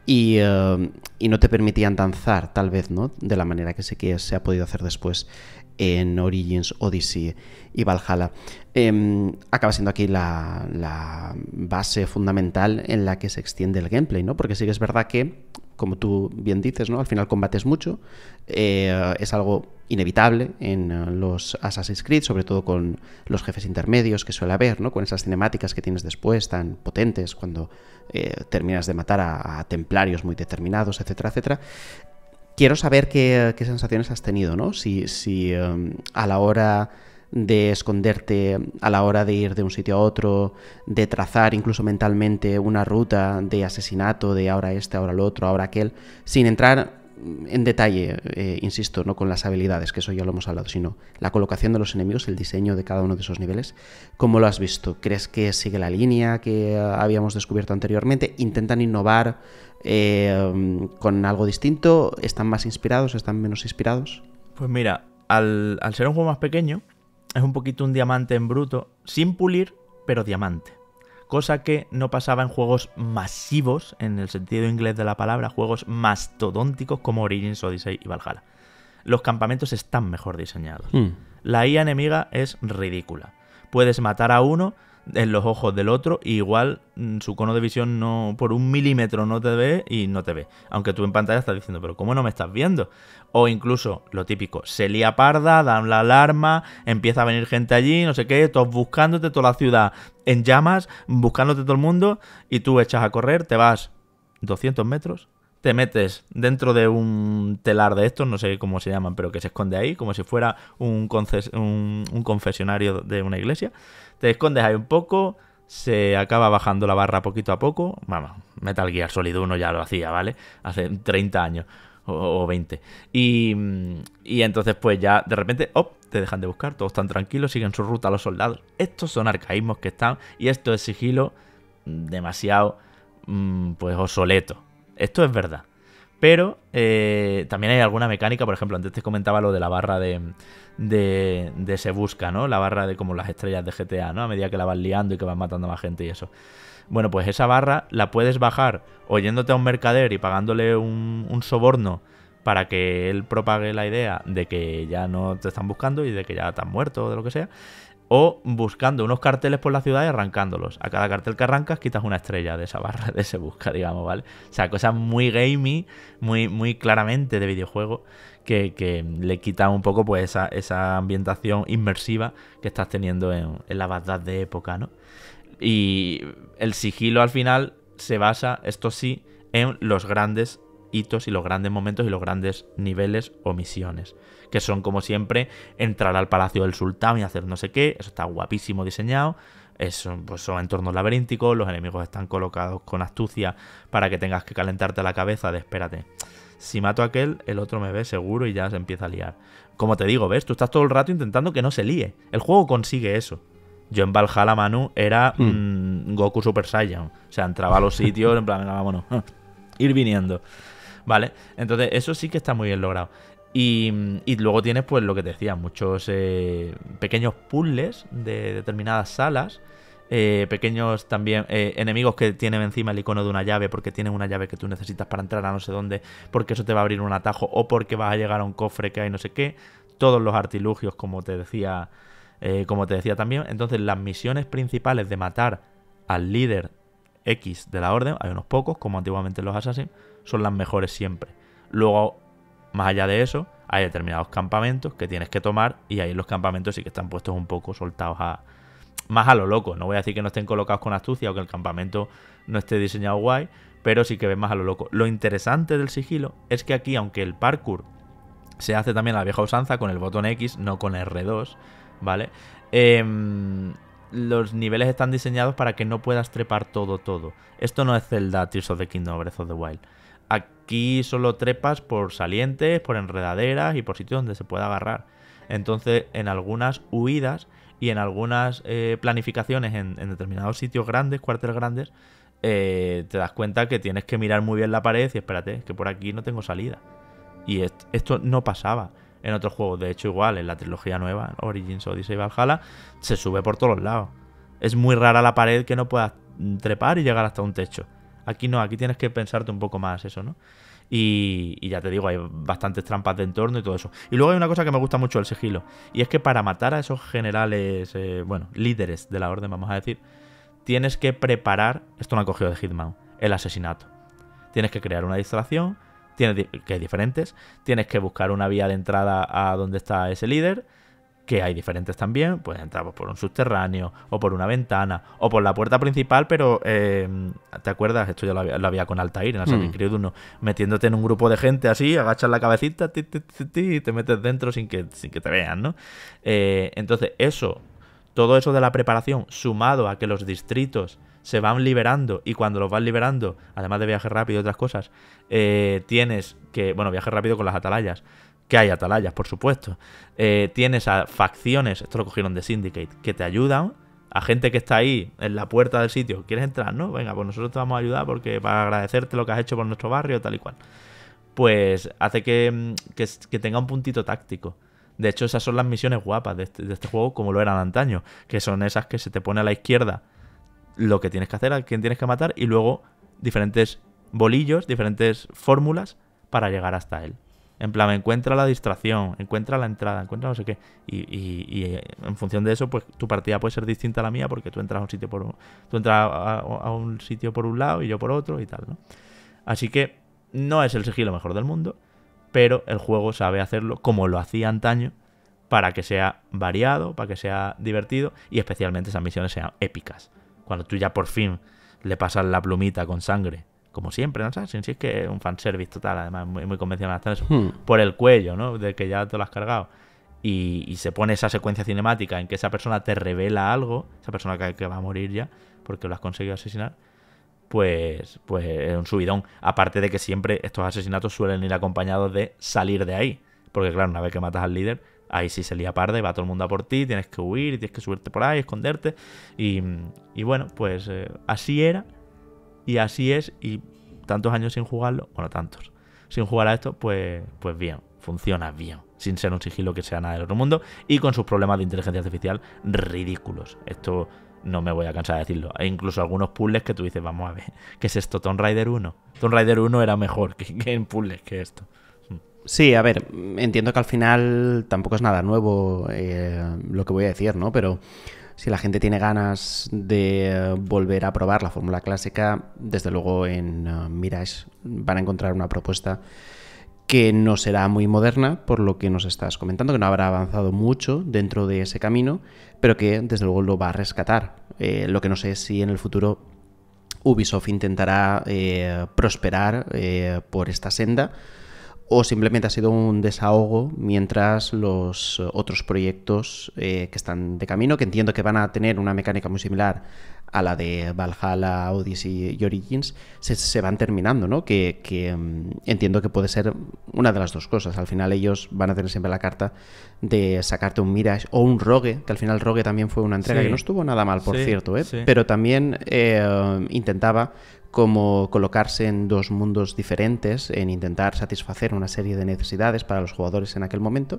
y, uh, y no te permitían danzar, tal vez, ¿no? De la manera que sé que se ha podido hacer después en Origins, Odyssey y Valhalla. Eh, acaba siendo aquí la, la base fundamental en la que se extiende el gameplay, ¿no? Porque sí que es verdad que, como tú bien dices, ¿no? Al final combates mucho, eh, es algo inevitable en los Assassin's Creed, sobre todo con los jefes intermedios que suele haber, ¿no? Con esas cinemáticas que tienes después tan potentes cuando eh, terminas de matar a, a templarios muy determinados, etcétera, etcétera. Quiero saber qué, qué sensaciones has tenido, ¿no? Si, si um, a la hora de esconderte, a la hora de ir de un sitio a otro, de trazar incluso mentalmente una ruta de asesinato, de ahora este, ahora lo otro, ahora aquel, sin entrar en detalle, eh, insisto, no con las habilidades, que eso ya lo hemos hablado, sino la colocación de los enemigos, el diseño de cada uno de esos niveles. ¿Cómo lo has visto? ¿Crees que sigue la línea que habíamos descubierto anteriormente? ¿Intentan innovar eh, con algo distinto? ¿Están más inspirados? ¿Están menos inspirados? Pues mira, al, al ser un juego más pequeño, es un poquito un diamante en bruto, sin pulir, pero diamante. Cosa que no pasaba en juegos masivos, en el sentido inglés de la palabra, juegos mastodónticos como Origins, Odyssey y Valhalla. Los campamentos están mejor diseñados. Mm. La I A enemiga es ridícula. Puedes matar a uno en los ojos del otro y igual su cono de visión no por un milímetro no te ve y no te ve. Aunque tú en pantalla estás diciendo, pero ¿cómo no me estás viendo? O incluso, lo típico, se lía parda, dan la alarma, empieza a venir gente allí, no sé qué, todos buscándote, toda la ciudad en llamas, buscándote todo el mundo, y tú echas a correr, te vas doscientos metros, te metes dentro de un telar de estos, no sé cómo se llaman, pero que se esconde ahí, como si fuera un, conces- un, un confesionario de una iglesia. Te escondes ahí un poco, se acaba bajando la barra poquito a poco. Vamos, Metal Gear Solid uno ya lo hacía, ¿vale? Hace treinta años o, o veinte. Y, y entonces pues ya de repente, ¡op!, te dejan de buscar, todos están tranquilos, siguen su ruta los soldados. Estos son arcaísmos que están, y esto es sigilo demasiado, pues, obsoleto. Esto es verdad. Pero eh, también hay alguna mecánica, por ejemplo, antes te comentaba lo de la barra de, de, de se busca, ¿no? La barra de como las estrellas de G T A, ¿no? A medida que la vas liando y que vas matando a más gente y eso. Bueno, pues esa barra la puedes bajar oyéndote a un mercader y pagándole un, un soborno para que él propague la idea de que ya no te están buscando y de que ya te has muerto o de lo que sea. O buscando unos carteles por la ciudad y arrancándolos. A cada cartel que arrancas quitas una estrella de esa barra de se busca, digamos, ¿vale? O sea, cosas muy gamey, muy, muy claramente de videojuego, que, que le quitan un poco pues esa, esa ambientación inmersiva que estás teniendo en, en la Bagdad de época, ¿no? Y el sigilo al final se basa, esto sí, en los grandes hitos y los grandes momentos y los grandes niveles o misiones, que son, como siempre, entrar al palacio del sultán y hacer no sé qué. Eso está guapísimo diseñado. Es, pues, son entornos laberínticos, los enemigos están colocados con astucia para que tengas que calentarte la cabeza de espérate, si mato a aquel, el otro me ve seguro, y ya se empieza a liar. Como te digo, ¿ves? Tú estás todo el rato intentando que no se líe. El juego consigue eso. Yo en Valhalla, Manu, era mm. mmm, Goku Super Saiyan. O sea, entraba a los sitios en plan, venga, vámonos, ir viniendo. Vale, entonces eso sí que está muy bien logrado. Y, y luego tienes, pues, lo que te decía, muchos eh, pequeños puzzles de determinadas salas, eh, pequeños también eh, enemigos que tienen encima el icono de una llave, porque tienen una llave que tú necesitas para entrar a no sé dónde, porque eso te va a abrir un atajo, o porque vas a llegar a un cofre que hay no sé qué. Todos los artilugios, como te decía, eh, como te decía también. Entonces, las misiones principales de matar al líder X de la orden, hay unos pocos, como antiguamente los Assassin, son las mejores siempre. Luego, más allá de eso, hay determinados campamentos que tienes que tomar, y ahí los campamentos sí que están puestos un poco soltados a más a lo loco. No voy a decir que no estén colocados con astucia o que el campamento no esté diseñado guay, pero sí que ves más a lo loco. Lo interesante del sigilo es que aquí, aunque el parkour se hace también a la vieja usanza con el botón X, no con R dos, ¿vale? Eh, los niveles están diseñados para que no puedas trepar todo, todo. Esto no es Zelda, Tears of the Kingdom, Breath of the Wild. Aquí solo trepas por salientes, por enredaderas y por sitios donde se pueda agarrar. Entonces, en algunas huidas y en algunas eh, planificaciones en, en determinados sitios grandes, cuarteles grandes, eh, te das cuenta que tienes que mirar muy bien la pared y espérate, que por aquí no tengo salida. Y est esto no pasaba en otros juegos. De hecho, igual en la trilogía nueva, Origins, Odyssey y Valhalla, se sube por todos lados. Es muy rara la pared que no puedas trepar y llegar hasta un techo. Aquí no, aquí tienes que pensarte un poco más eso, ¿no? Y, y ya te digo, hay bastantes trampas de entorno y todo eso. Y luego hay una cosa que me gusta mucho del sigilo, y es que para matar a esos generales, eh, bueno, líderes de la orden, vamos a decir, tienes que preparar, esto no ha cogido de Hitman, el asesinato. Tienes que crear una distracción, tienes que hay diferentes, tienes que buscar una vía de entrada a donde está ese líder, que hay diferentes también, puedes entrar por un subterráneo, o por una ventana, o por la puerta principal, pero eh, ¿te acuerdas? Esto ya lo había, lo había con Altair en Assassin's Creed uno, metiéndote en un grupo de gente así, agachas la cabecita ti, ti, ti, ti, y te metes dentro sin que, sin que te vean, ¿no? Eh, entonces eso, todo eso de la preparación, sumado a que los distritos se van liberando, y cuando los vas liberando, además de viaje rápido y otras cosas, eh, tienes que, bueno, viaje rápido con las atalayas, que hay atalayas, por supuesto. Eh, tienes a facciones, esto lo cogieron de Syndicate, que te ayudan, a gente que está ahí en la puerta del sitio. ¿Quieres entrar, no? Venga, pues nosotros te vamos a ayudar porque para agradecerte lo que has hecho por nuestro barrio, tal y cual. Pues hace que, que, que tenga un puntito táctico. De hecho, esas son las misiones guapas de este, de este juego, como lo eran antaño, que son esas que se te pone a la izquierda lo que tienes que hacer, a quien tienes que matar, y luego diferentes bolillos, diferentes fórmulas para llegar hasta él. En plan, encuentra la distracción, encuentra la entrada, encuentra no sé qué. Y, y, y en función de eso, pues tu partida puede ser distinta a la mía, porque tú entras a un sitio por un, tú entras a, a un sitio por un lado y yo por otro y tal, ¿no? Así que no es el sigilo mejor del mundo, pero el juego sabe hacerlo como lo hacía antaño, para que sea variado, para que sea divertido, y especialmente esas misiones sean épicas. Cuando tú ya por fin le pasas la plumita con sangre, como siempre, ¿no? ¿Sabes? Si es que es un fanservice total, además, muy, muy convencional hasta eso, hmm. por el cuello, ¿no? De que ya te lo has cargado. Y, y se pone esa secuencia cinemática en que esa persona te revela algo, esa persona que, que va a morir ya, porque lo has conseguido asesinar, pues, pues es un subidón. Aparte de que siempre estos asesinatos suelen ir acompañados de salir de ahí. Porque claro, una vez que matas al líder, ahí sí se lía parda y va todo el mundo a por ti, tienes que huir y tienes que subirte por ahí, esconderte. Y, y bueno, pues eh, así era. Y así es, y tantos años sin jugarlo, bueno, tantos, sin jugar a esto, pues, pues bien, funciona bien, sin ser un sigilo que sea nada del otro mundo, y con sus problemas de inteligencia artificial ridículos. Esto no me voy a cansar de decirlo. Hay incluso algunos puzzles que tú dices, vamos a ver, ¿qué es esto? ¿Tomb Raider uno? Tomb Raider uno era mejor que, que en puzzles que esto. Sí, a ver, entiendo que al final tampoco es nada nuevo eh, lo que voy a decir, ¿no? Pero si la gente tiene ganas de volver a probar la fórmula clásica, desde luego en uh, Mirage van a encontrar una propuesta que no será muy moderna, por lo que nos estás comentando, que no habrá avanzado mucho dentro de ese camino, pero que desde luego lo va a rescatar. Eh, lo que no sé es si en el futuro Ubisoft intentará eh, prosperar eh, por esta senda, o simplemente ha sido un desahogo mientras los otros proyectos eh, que están de camino, que entiendo que van a tener una mecánica muy similar a la de Valhalla, Odyssey y Origins, se, se van terminando, ¿no? Que, que um, entiendo que puede ser una de las dos cosas. Al final ellos van a tener siempre la carta de sacarte un Mirage o un Rogue, que al final Rogue también fue una entrega sí. que no estuvo nada mal, por sí, cierto, ¿eh? Sí. Pero también eh, intentaba como colocarse en dos mundos diferentes, en intentar satisfacer una serie de necesidades para los jugadores en aquel momento.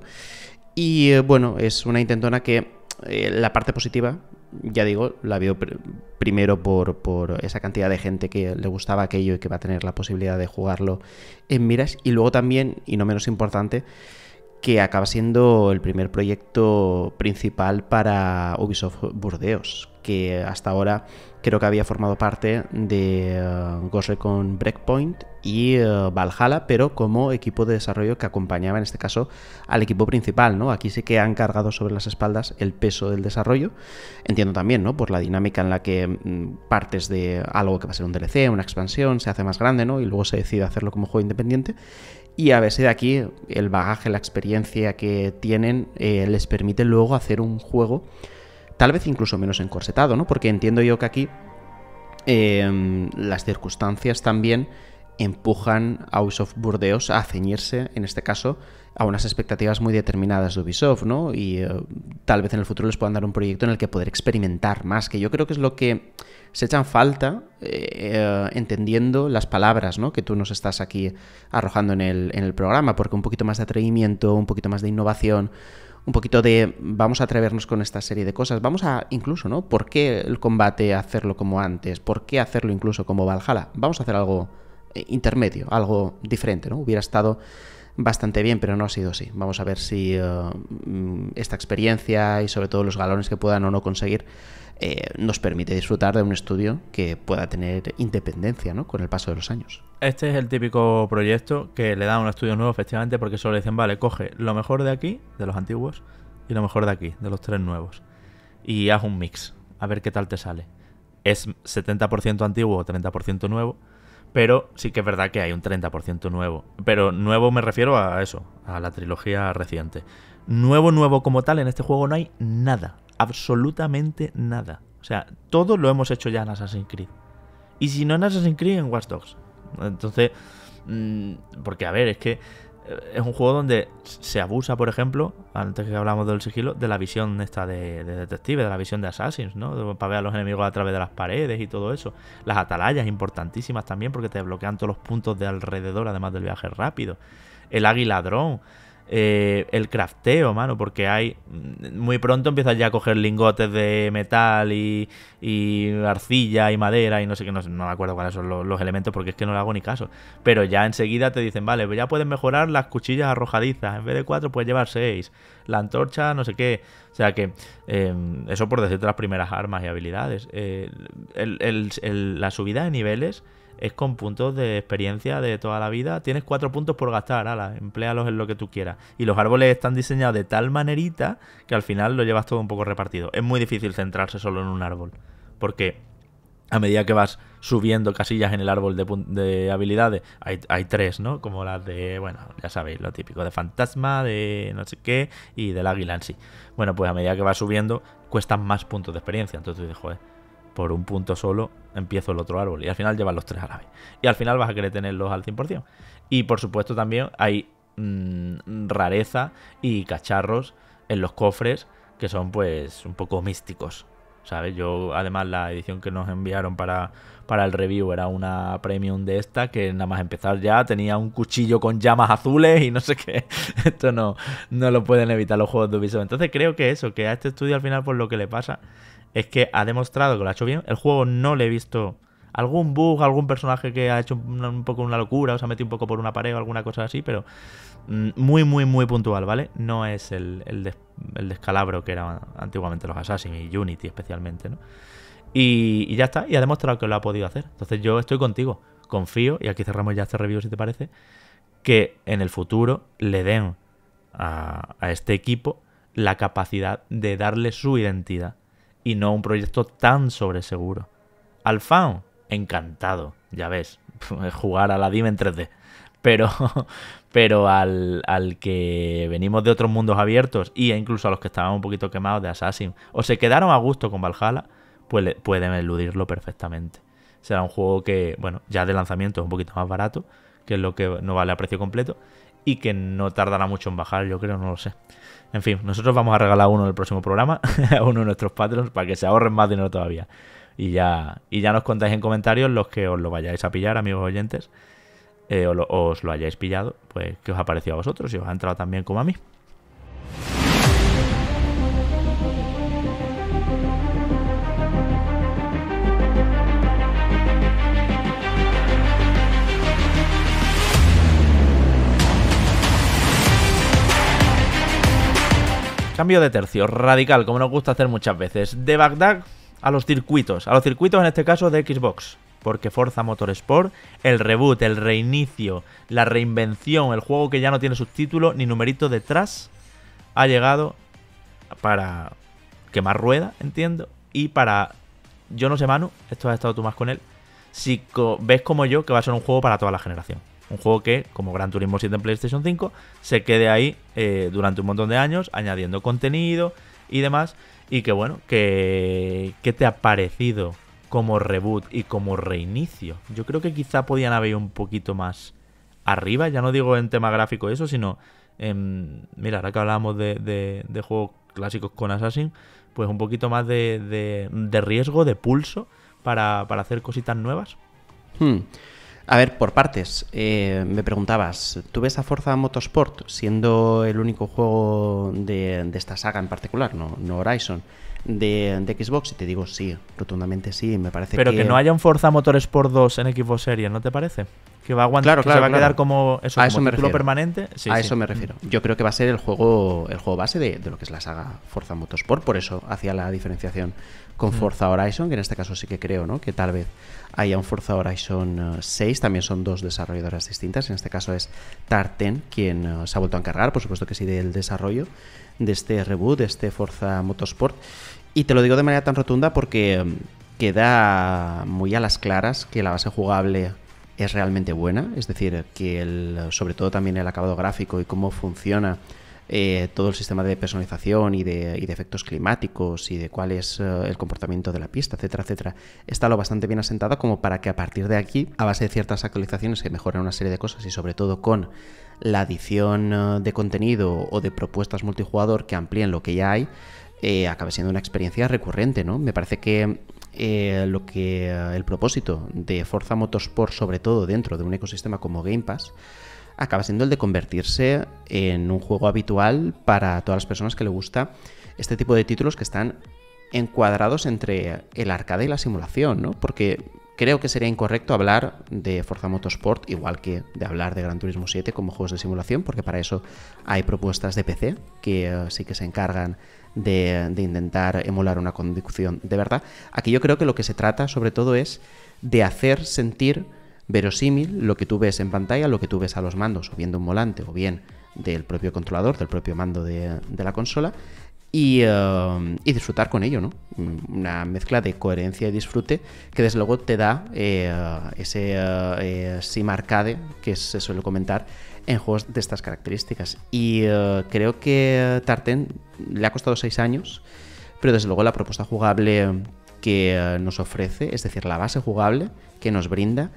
Y eh, bueno, es una intentona que eh, la parte positiva, ya digo, la veo pr- primero por, por esa cantidad de gente que le gustaba aquello y que va a tener la posibilidad de jugarlo en Mirage, y luego también, y no menos importante, que acaba siendo el primer proyecto principal para Ubisoft Burdeos, que hasta ahora creo que había formado parte de uh, Ghost Recon Breakpoint y uh, Valhalla, pero como equipo de desarrollo que acompañaba en este caso al equipo principal, ¿no? Aquí sí que han cargado sobre las espaldas el peso del desarrollo. Entiendo también, ¿no? Por la dinámica en la que mm, partes de algo que va a ser un D L C, una expansión, se hace más grande, ¿no? Y luego se decide hacerlo como juego independiente. Y a ver si de aquí el bagaje, la experiencia que tienen eh, les permite luego hacer un juego tal vez incluso menos encorsetado, ¿no? Porque entiendo yo que aquí eh, las circunstancias también empujan a Ubisoft Burdeos a ceñirse, en este caso, a unas expectativas muy determinadas de Ubisoft, ¿no? Y eh, tal vez en el futuro les puedan dar un proyecto en el que poder experimentar más, que yo creo que es lo que se echan falta, eh, entendiendo las palabras, ¿no? que tú nos estás aquí arrojando en el, en el programa, porque un poquito más de atrevimiento, un poquito más de innovación, un poquito de vamos a atrevernos con esta serie de cosas, vamos a incluso, ¿no? ¿Por qué el combate hacerlo como antes? ¿Por qué hacerlo incluso como Valhalla? Vamos a hacer algo intermedio, algo diferente, ¿no? Hubiera estado bastante bien, pero no ha sido así. Vamos a ver si uh, esta experiencia y sobre todo los galones que puedan o no conseguir eh, nos permite disfrutar de un estudio que pueda tener independencia, ¿no? Con el paso de los años. Este es el típico proyecto que le da un estudio nuevo, efectivamente, porque solo dicen, vale, coge lo mejor de aquí, de los antiguos, y lo mejor de aquí, de los tres nuevos, y haz un mix, a ver qué tal te sale. Es setenta por ciento antiguo o treinta por ciento nuevo, pero sí que es verdad que hay un treinta por ciento nuevo. Pero nuevo me refiero a eso, a la trilogía reciente. Nuevo, nuevo como tal, en este juego no hay nada, absolutamente nada. O sea, todo lo hemos hecho ya en Assassin's Creed. Y si no en Assassin's Creed, en Watch Dogs. Entonces, mmm, porque a ver, es que es un juego donde se abusa, por ejemplo, antes que hablamos del sigilo, de la visión esta de, de detective, de la visión de Assassins, ¿no? Para ver a los enemigos a través de las paredes y todo eso. Las atalayas importantísimas también porque te bloquean todos los puntos de alrededor, además del viaje rápido. El águila dron. Eh, el crafteo, mano, porque hay muy pronto empiezas ya a coger lingotes de metal y, y arcilla y madera y no sé qué, no, no me acuerdo cuáles son los, los elementos porque es que no le hago ni caso, pero ya enseguida te dicen, vale, pues ya puedes mejorar las cuchillas arrojadizas, en vez de cuatro puedes llevar seis, la antorcha no sé qué, o sea que eh, eso por decirte las primeras armas y habilidades. eh, el, el, el, la subida de niveles es con puntos de experiencia de toda la vida. Tienes cuatro puntos por gastar, ala, empléalos en lo que tú quieras. Y los árboles están diseñados de tal manerita que al final lo llevas todo un poco repartido. Es muy difícil centrarse solo en un árbol, porque a medida que vas subiendo casillas en el árbol de, de habilidades, hay, hay tres, ¿no? Como las de, bueno, ya sabéis, lo típico de fantasma, de no sé qué, y del águila en sí. Bueno, pues a medida que vas subiendo, cuestan más puntos de experiencia. Entonces tú dices, joder, por un punto solo empiezo el otro árbol. Y al final llevas los tres a la vez. Y al final vas a querer tenerlos al cien por ciento. Y por supuesto también hay mmm, rareza y cacharros en los cofres que son pues un poco místicos, ¿sabes? Yo además la edición que nos enviaron para, para el review era una premium de esta que nada más empezar ya tenía un cuchillo con llamas azules y no sé qué. Esto no, no lo pueden evitar los juegos de Ubisoft. Entonces creo que eso, que a este estudio al final pues lo que le pasa es que ha demostrado que lo ha hecho bien. El juego no le he visto algún bug, algún personaje que ha hecho un, un poco una locura o se ha metido un poco por una pared o alguna cosa así, pero mm, muy, muy, muy puntual, ¿vale? No es el, el, des, el descalabro que eran antiguamente los Assassin's y Unity especialmente, ¿no? Y, y ya está, y ha demostrado que lo ha podido hacer. Entonces yo estoy contigo, confío, y aquí cerramos ya este review si te parece, que en el futuro le den a, a este equipo la capacidad de darle su identidad. Y no un proyecto tan sobreseguro. Al fan, encantado, ya ves, jugar a la D I M en tres D. Pero, pero al, al que venimos de otros mundos abiertos, y incluso a los que estaban un poquito quemados de Assassin, o se quedaron a gusto con Valhalla, pues pueden eludirlo perfectamente. Será un juego que, bueno, ya de lanzamiento es un poquito más barato, que es lo que no vale a precio completo, y que no tardará mucho en bajar, yo creo, no lo sé. En fin, nosotros vamos a regalar uno en el próximo programa a uno de nuestros patrons para que se ahorren más dinero todavía. Y ya, y ya nos contáis en comentarios los que os lo vayáis a pillar, amigos oyentes, eh, o, lo, o os lo hayáis pillado, pues qué os ha parecido a vosotros, si os ha entrado tan bien como a mí. Cambio de tercio, radical, como nos gusta hacer muchas veces. De Bagdad a los circuitos. A los circuitos en este caso de Xbox. Porque Forza Motorsport, el reboot, el reinicio, la reinvención, el juego que ya no tiene subtítulo ni numerito detrás, ha llegado para quemar rueda, entiendo. Y para, yo no sé, Manu, esto has estado tú más con él, si ves como yo que va a ser un juego para toda la generación. Un juego que, como Gran Turismo siete en PlayStation cinco, se quede ahí eh, durante un montón de años, añadiendo contenido y demás. Y que bueno, que ¿qué te ha parecido como reboot y como reinicio? Yo creo que quizá podían haber ido un poquito más arriba, ya no digo en tema gráfico eso, sino en, mira, ahora que hablamos de, de, de juegos clásicos con Assassin, pues un poquito más de, de, de riesgo, de pulso para, para hacer cositas nuevas. Hmm. A ver, por partes. Eh, me preguntabas, ¿tú ves a Forza Motorsport siendo el único juego de, de esta saga en particular, no, no Horizon, de, de Xbox? Y te digo sí, rotundamente sí. Me parece Pero que... que no haya un Forza Motorsport dos en Xbox Series, ¿no te parece? Que va a aguantar, Claro, que claro, se va a claro. quedar como eso, A como eso me título refiero. permanente. Sí, a sí. eso me refiero. Yo creo que va a ser el juego, el juego base de, de lo que es la saga Forza Motorsport. Por eso hacía la diferenciación con Forza Horizon, que en este caso sí que creo, ¿no?, que tal vez haya un Forza Horizon uh, seis. También son dos desarrolladoras distintas. En este caso es Tartan quien uh, se ha vuelto a encargar, por supuesto que sí, del desarrollo de este reboot, de este Forza Motorsport. Y te lo digo de manera tan rotunda porque um, queda muy a las claras que la base jugable es realmente buena, es decir, que el, sobre todo también el acabado gráfico y cómo funciona eh, todo el sistema de personalización y de, y de efectos climáticos y de cuál es eh, el comportamiento de la pista, etcétera, etcétera, está lo bastante bien asentado como para que a partir de aquí, a base de ciertas actualizaciones que mejoran una serie de cosas y sobre todo con la adición uh, de contenido o de propuestas multijugador que amplíen lo que ya hay, eh, acabe siendo una experiencia recurrente, ¿no? Me parece que Eh, lo que eh, el propósito de Forza Motorsport, sobre todo dentro de un ecosistema como Game Pass, acaba siendo el de convertirse en un juego habitual para todas las personas que le gusta este tipo de títulos que están encuadrados entre el arcade y la simulación, ¿no? Porque creo que sería incorrecto hablar de Forza Motorsport igual que de hablar de Gran Turismo siete como juegos de simulación, porque para eso hay propuestas de P C que uh, sí que se encargan de, de intentar emular una conducción de verdad. Aquí yo creo que lo que se trata sobre todo es de hacer sentir verosímil lo que tú ves en pantalla, lo que tú ves a los mandos, o bien de un volante, o bien del propio controlador, del propio mando de, de la consola, y, uh, y disfrutar con ello, ¿no? Una mezcla de coherencia y disfrute que desde luego te da eh, ese uh, eh, sim arcade que se suele comentar en juegos de estas características. Y uh, creo que Tartan le ha costado seis años, pero desde luego la propuesta jugable que uh, nos ofrece, es decir, la base jugable que nos brinda,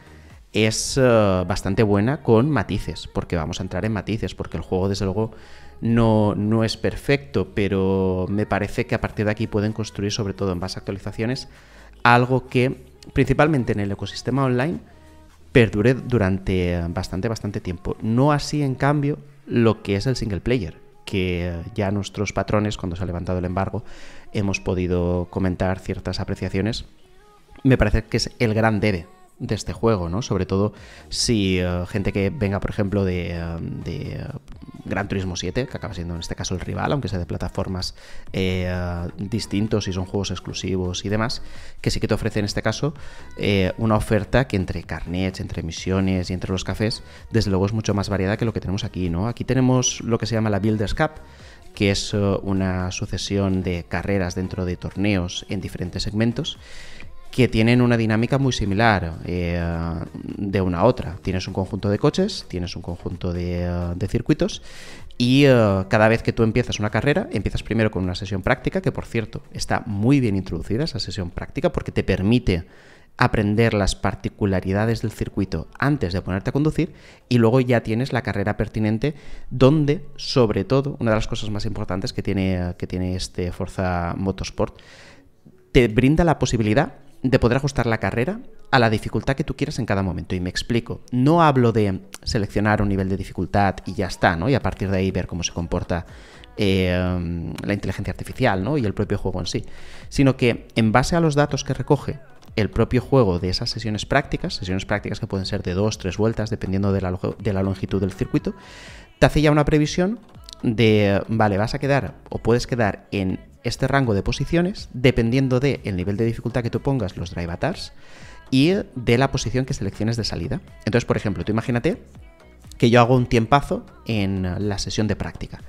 es uh, bastante buena, con matices, porque vamos a entrar en matices, porque el juego desde luego no, no es perfecto, pero me parece que a partir de aquí pueden construir, sobre todo en base a actualizaciones, algo que principalmente en el ecosistema online perdure durante bastante, bastante tiempo. No así, en cambio, lo que es el single player, que ya nuestros patrones, cuando se ha levantado el embargo, hemos podido comentar ciertas apreciaciones. Me parece que es el gran debe de este juego, ¿no? Sobre todo si uh, gente que venga, por ejemplo, de, uh, de uh, Gran Turismo siete, que acaba siendo en este caso el rival, aunque sea de plataformas eh, uh, distintos y son juegos exclusivos y demás, que sí que te ofrece en este caso eh, una oferta que entre carnets, entre misiones y entre los cafés, desde luego es mucho más variada que lo que tenemos aquí, ¿no? Aquí tenemos lo que se llama la Builders Cup, que es uh, una sucesión de carreras dentro de torneos en diferentes segmentos, que tienen una dinámica muy similar eh, de una a otra. Tienes un conjunto de coches, tienes un conjunto de, uh, de circuitos y uh, cada vez que tú empiezas una carrera, empiezas primero con una sesión práctica, que por cierto está muy bien introducida esa sesión práctica porque te permite aprender las particularidades del circuito antes de ponerte a conducir, y luego ya tienes la carrera pertinente donde, sobre todo, una de las cosas más importantes que tiene, que tiene este Forza Motorsport, te brinda la posibilidad de poder ajustar la carrera a la dificultad que tú quieras en cada momento. Y me explico. No hablo de seleccionar un nivel de dificultad y ya está, ¿no? Y a partir de ahí ver cómo se comporta eh, la inteligencia artificial, ¿no? Y el propio juego en sí. Sino que en base a los datos que recoge el propio juego de esas sesiones prácticas, sesiones prácticas que pueden ser de dos, tres vueltas, dependiendo de la, de la longitud del circuito, te hace ya una previsión de, vale, vas a quedar o puedes quedar en este rango de posiciones dependiendo del nivel de dificultad que tú pongas, los drive avatars, y de la posición que selecciones de salida. Entonces, por ejemplo, tú imagínate que yo hago un tiempazo en la sesión de práctica.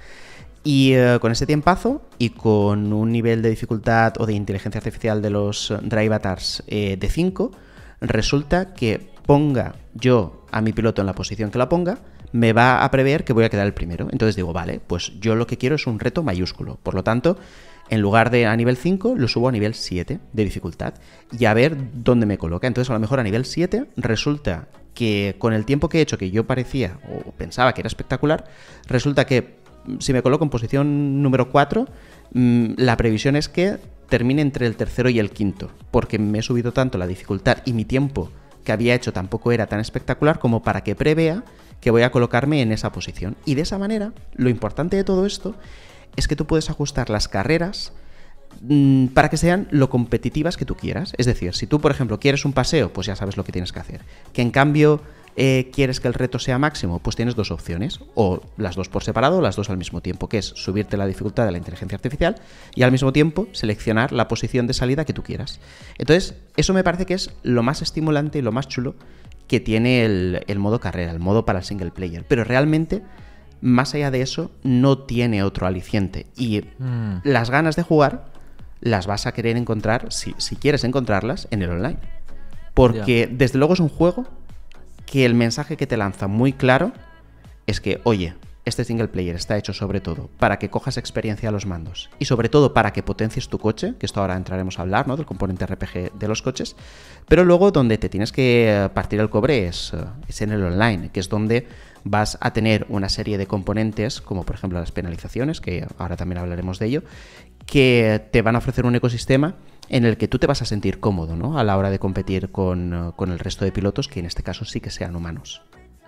Y uh, con ese tiempazo y con un nivel de dificultad o de inteligencia artificial de los drive avatars eh, de cinco, resulta que ponga yo a mi piloto en la posición que la ponga, me va a prever que voy a quedar el primero. Entonces digo, vale, pues yo lo que quiero es un reto mayúsculo. Por lo tanto, en lugar de a nivel cinco, lo subo a nivel siete de dificultad y a ver dónde me coloca. Entonces, a lo mejor a nivel siete resulta que con el tiempo que he hecho, que yo parecía o pensaba que era espectacular, resulta que si me coloco en posición número cuatro, mmm, la previsión es que termine entre el tercero y el quinto, porque me he subido tanto la dificultad y mi tiempo que había hecho tampoco era tan espectacular como para que prevea que voy a colocarme en esa posición. Y de esa manera, lo importante de todo esto es que tú puedes ajustar las carreras mmm, para que sean lo competitivas que tú quieras. Es decir, si tú, por ejemplo, quieres un paseo, pues ya sabes lo que tienes que hacer. Que en cambio eh, quieres que el reto sea máximo, pues tienes dos opciones. O las dos por separado o las dos al mismo tiempo, que es subirte la dificultad de la inteligencia artificial y al mismo tiempo seleccionar la posición de salida que tú quieras. Entonces, eso me parece que es lo más estimulante y lo más chulo que tiene el, el modo carrera, el modo para el single player. Pero realmente, más allá de eso, no tiene otro aliciente. Y mm. las ganas de jugar las vas a querer encontrar, si, si quieres encontrarlas, en el online. Porque, yeah. desde luego, es un juego que el mensaje que te lanza muy claro es que, oye, este single player está hecho sobre todo para que cojas experiencia a los mandos y sobre todo para que potencies tu coche, que esto ahora entraremos a hablar, ¿no?, del componente R P G de los coches, pero luego donde te tienes que partir el cobre es, es en el online, que es donde vas a tener una serie de componentes, como por ejemplo las penalizaciones, que ahora también hablaremos de ello, que te van a ofrecer un ecosistema en el que tú te vas a sentir cómodo, ¿no?, a la hora de competir con, con el resto de pilotos, que en este caso sí que sean humanos.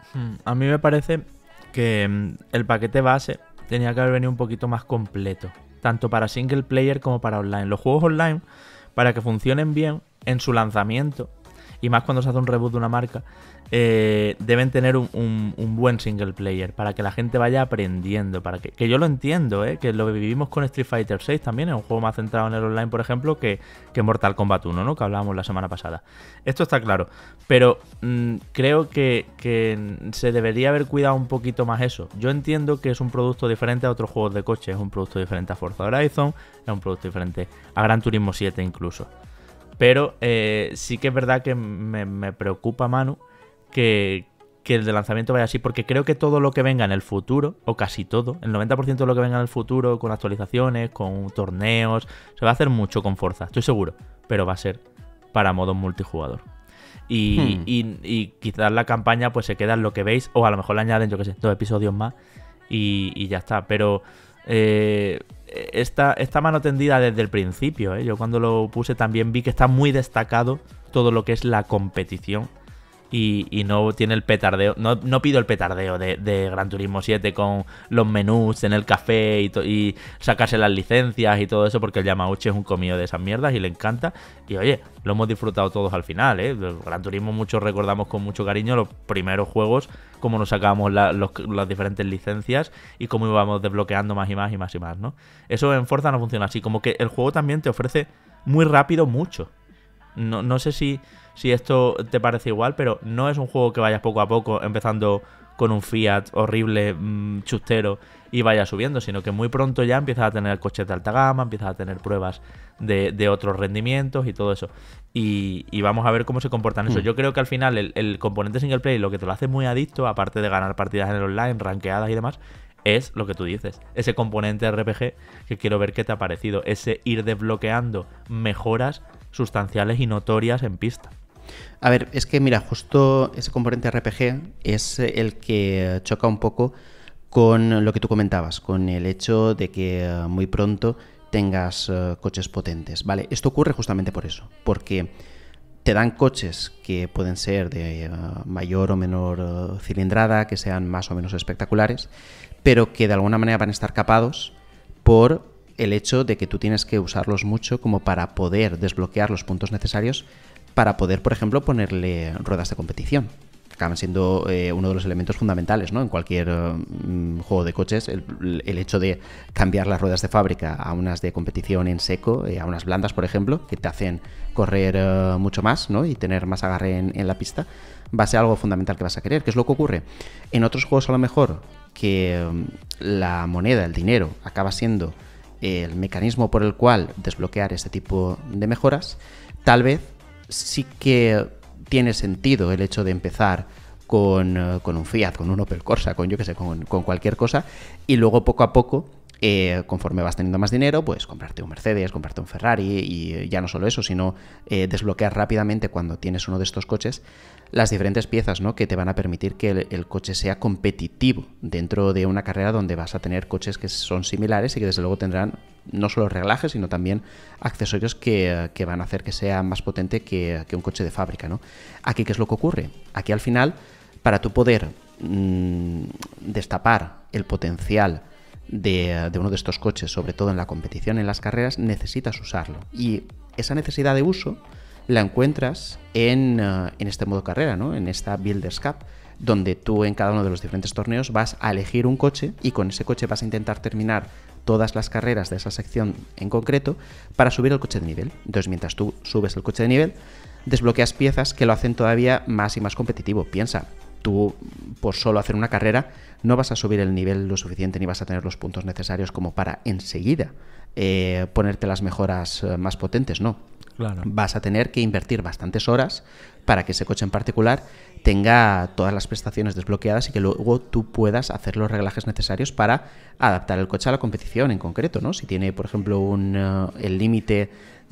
A mí me parece que el paquete base tenía que haber venido un poquito más completo, tanto para single player como para online. Los juegos online, para que funcionen bien en su lanzamiento, y más cuando se hace un reboot de una marca, eh, deben tener un, un, un buen single player, para que la gente vaya aprendiendo, para que, que yo lo entiendo, ¿eh? Que lo vivimos con Street Fighter seis también, es un juego más centrado en el online, por ejemplo, que, que Mortal Kombat uno, ¿no?, que hablábamos la semana pasada. Esto está claro, pero mmm, creo que, que se debería haber cuidado un poquito más eso. Yo entiendo que es un producto diferente a otros juegos de coche, es un producto diferente a Forza Horizon, es un producto diferente a Gran Turismo siete incluso. Pero eh, sí que es verdad que me, me preocupa, Manu, que, que el de lanzamiento vaya así, porque creo que todo lo que venga en el futuro, o casi todo, el noventa por ciento de lo que venga en el futuro, con actualizaciones, con torneos, se va a hacer mucho con Forza, estoy seguro, pero va a ser para modo multijugador. Y, hmm. y, y quizás la campaña pues se queda en lo que veis, o a lo mejor le añaden, yo qué sé, dos episodios más y, y ya está, pero... Eh, esta, esta mano tendida desde el principio, ¿eh? Yo cuando lo puse también vi que está muy destacado todo lo que es la competición y, y no tiene el petardeo, no, no pido el petardeo de, de Gran Turismo siete con los menús en el café y, to, y sacarse las licencias y todo eso, porque el Yamauchi es un comido de esas mierdas y le encanta. Y oye, lo hemos disfrutado todos al final, ¿eh? El Gran Turismo muchos recordamos con mucho cariño los primeros juegos, cómo nos sacábamos la, los, las diferentes licencias y cómo íbamos desbloqueando más y más y más y más, ¿no? Eso en Forza no funciona así, como que el juego también te ofrece muy rápido mucho. No, no sé si, si esto te parece igual, pero no es un juego que vayas poco a poco empezando con un Fiat horrible, mmm, chustero, y vayas subiendo, sino que muy pronto ya empiezas a tener coches de alta gama, empiezas a tener pruebas de, de otros rendimientos y todo eso. Y, y vamos a ver cómo se comportan eso. Mm. Yo creo que al final el, el componente single play, lo que te lo hace muy adicto, aparte de ganar partidas en el online, rankeadas y demás, es lo que tú dices, ese componente R P G que quiero ver qué te ha parecido, ese ir desbloqueando mejoras sustanciales y notorias en pista. A ver, es que mira, justo ese componente R P G es el que choca un poco con lo que tú comentabas, con el hecho de que muy pronto tengas uh, coches potentes, ¿vale? Esto ocurre justamente por eso, porque te dan coches que pueden ser de uh, mayor o menor uh, cilindrada, que sean más o menos espectaculares, pero que de alguna manera van a estar capados por el hecho de que tú tienes que usarlos mucho como para poder desbloquear los puntos necesarios para poder, por ejemplo, ponerle ruedas de competición. Acaban siendo eh, uno de los elementos fundamentales, ¿no? En cualquier um, juego de coches, el, el hecho de cambiar las ruedas de fábrica a unas de competición en seco, eh, a unas blandas, por ejemplo, que te hacen correr uh, mucho más, ¿no?, y tener más agarre en, en la pista, va a ser algo fundamental que vas a querer. ¿Qué es lo que ocurre? En otros juegos, a lo mejor, que um, la moneda, el dinero, acaba siendo el mecanismo por el cual desbloquear este tipo de mejoras, tal vez sí que tiene sentido el hecho de empezar con, uh, con un Fiat, con un Opel Corsa, con yo que sé, con, con cualquier cosa, y luego poco a poco Eh, conforme vas teniendo más dinero, pues comprarte un Mercedes, comprarte un Ferrari, y ya no solo eso, sino eh, desbloquear rápidamente cuando tienes uno de estos coches las diferentes piezas, ¿no?, que te van a permitir que el, el coche sea competitivo dentro de una carrera donde vas a tener coches que son similares y que desde luego tendrán no solo reglajes, sino también accesorios que, que van a hacer que sea más potente que, que un coche de fábrica, ¿no? Aquí, ¿qué es lo que ocurre? Aquí al final, para tú poder mmm, destapar el potencial De, de uno de estos coches, sobre todo en la competición, en las carreras, necesitas usarlo. Y esa necesidad de uso la encuentras en, uh, en este modo carrera, ¿no?, en esta Builders Cup, donde tú en cada uno de los diferentes torneos vas a elegir un coche y con ese coche vas a intentar terminar todas las carreras de esa sección en concreto para subir el coche de nivel. Entonces, mientras tú subes el coche de nivel, desbloqueas piezas que lo hacen todavía más y más competitivo. Piensa, tú por solo hacer una carrera no vas a subir el nivel lo suficiente ni vas a tener los puntos necesarios como para enseguida eh, ponerte las mejoras eh, más potentes, no. Claro. Vas a tener que invertir bastantes horas para que ese coche en particular tenga todas las prestaciones desbloqueadas y que luego tú puedas hacer los reglajes necesarios para adaptar el coche a la competición en concreto, ¿no? Si tiene, por ejemplo, un, uh, el límite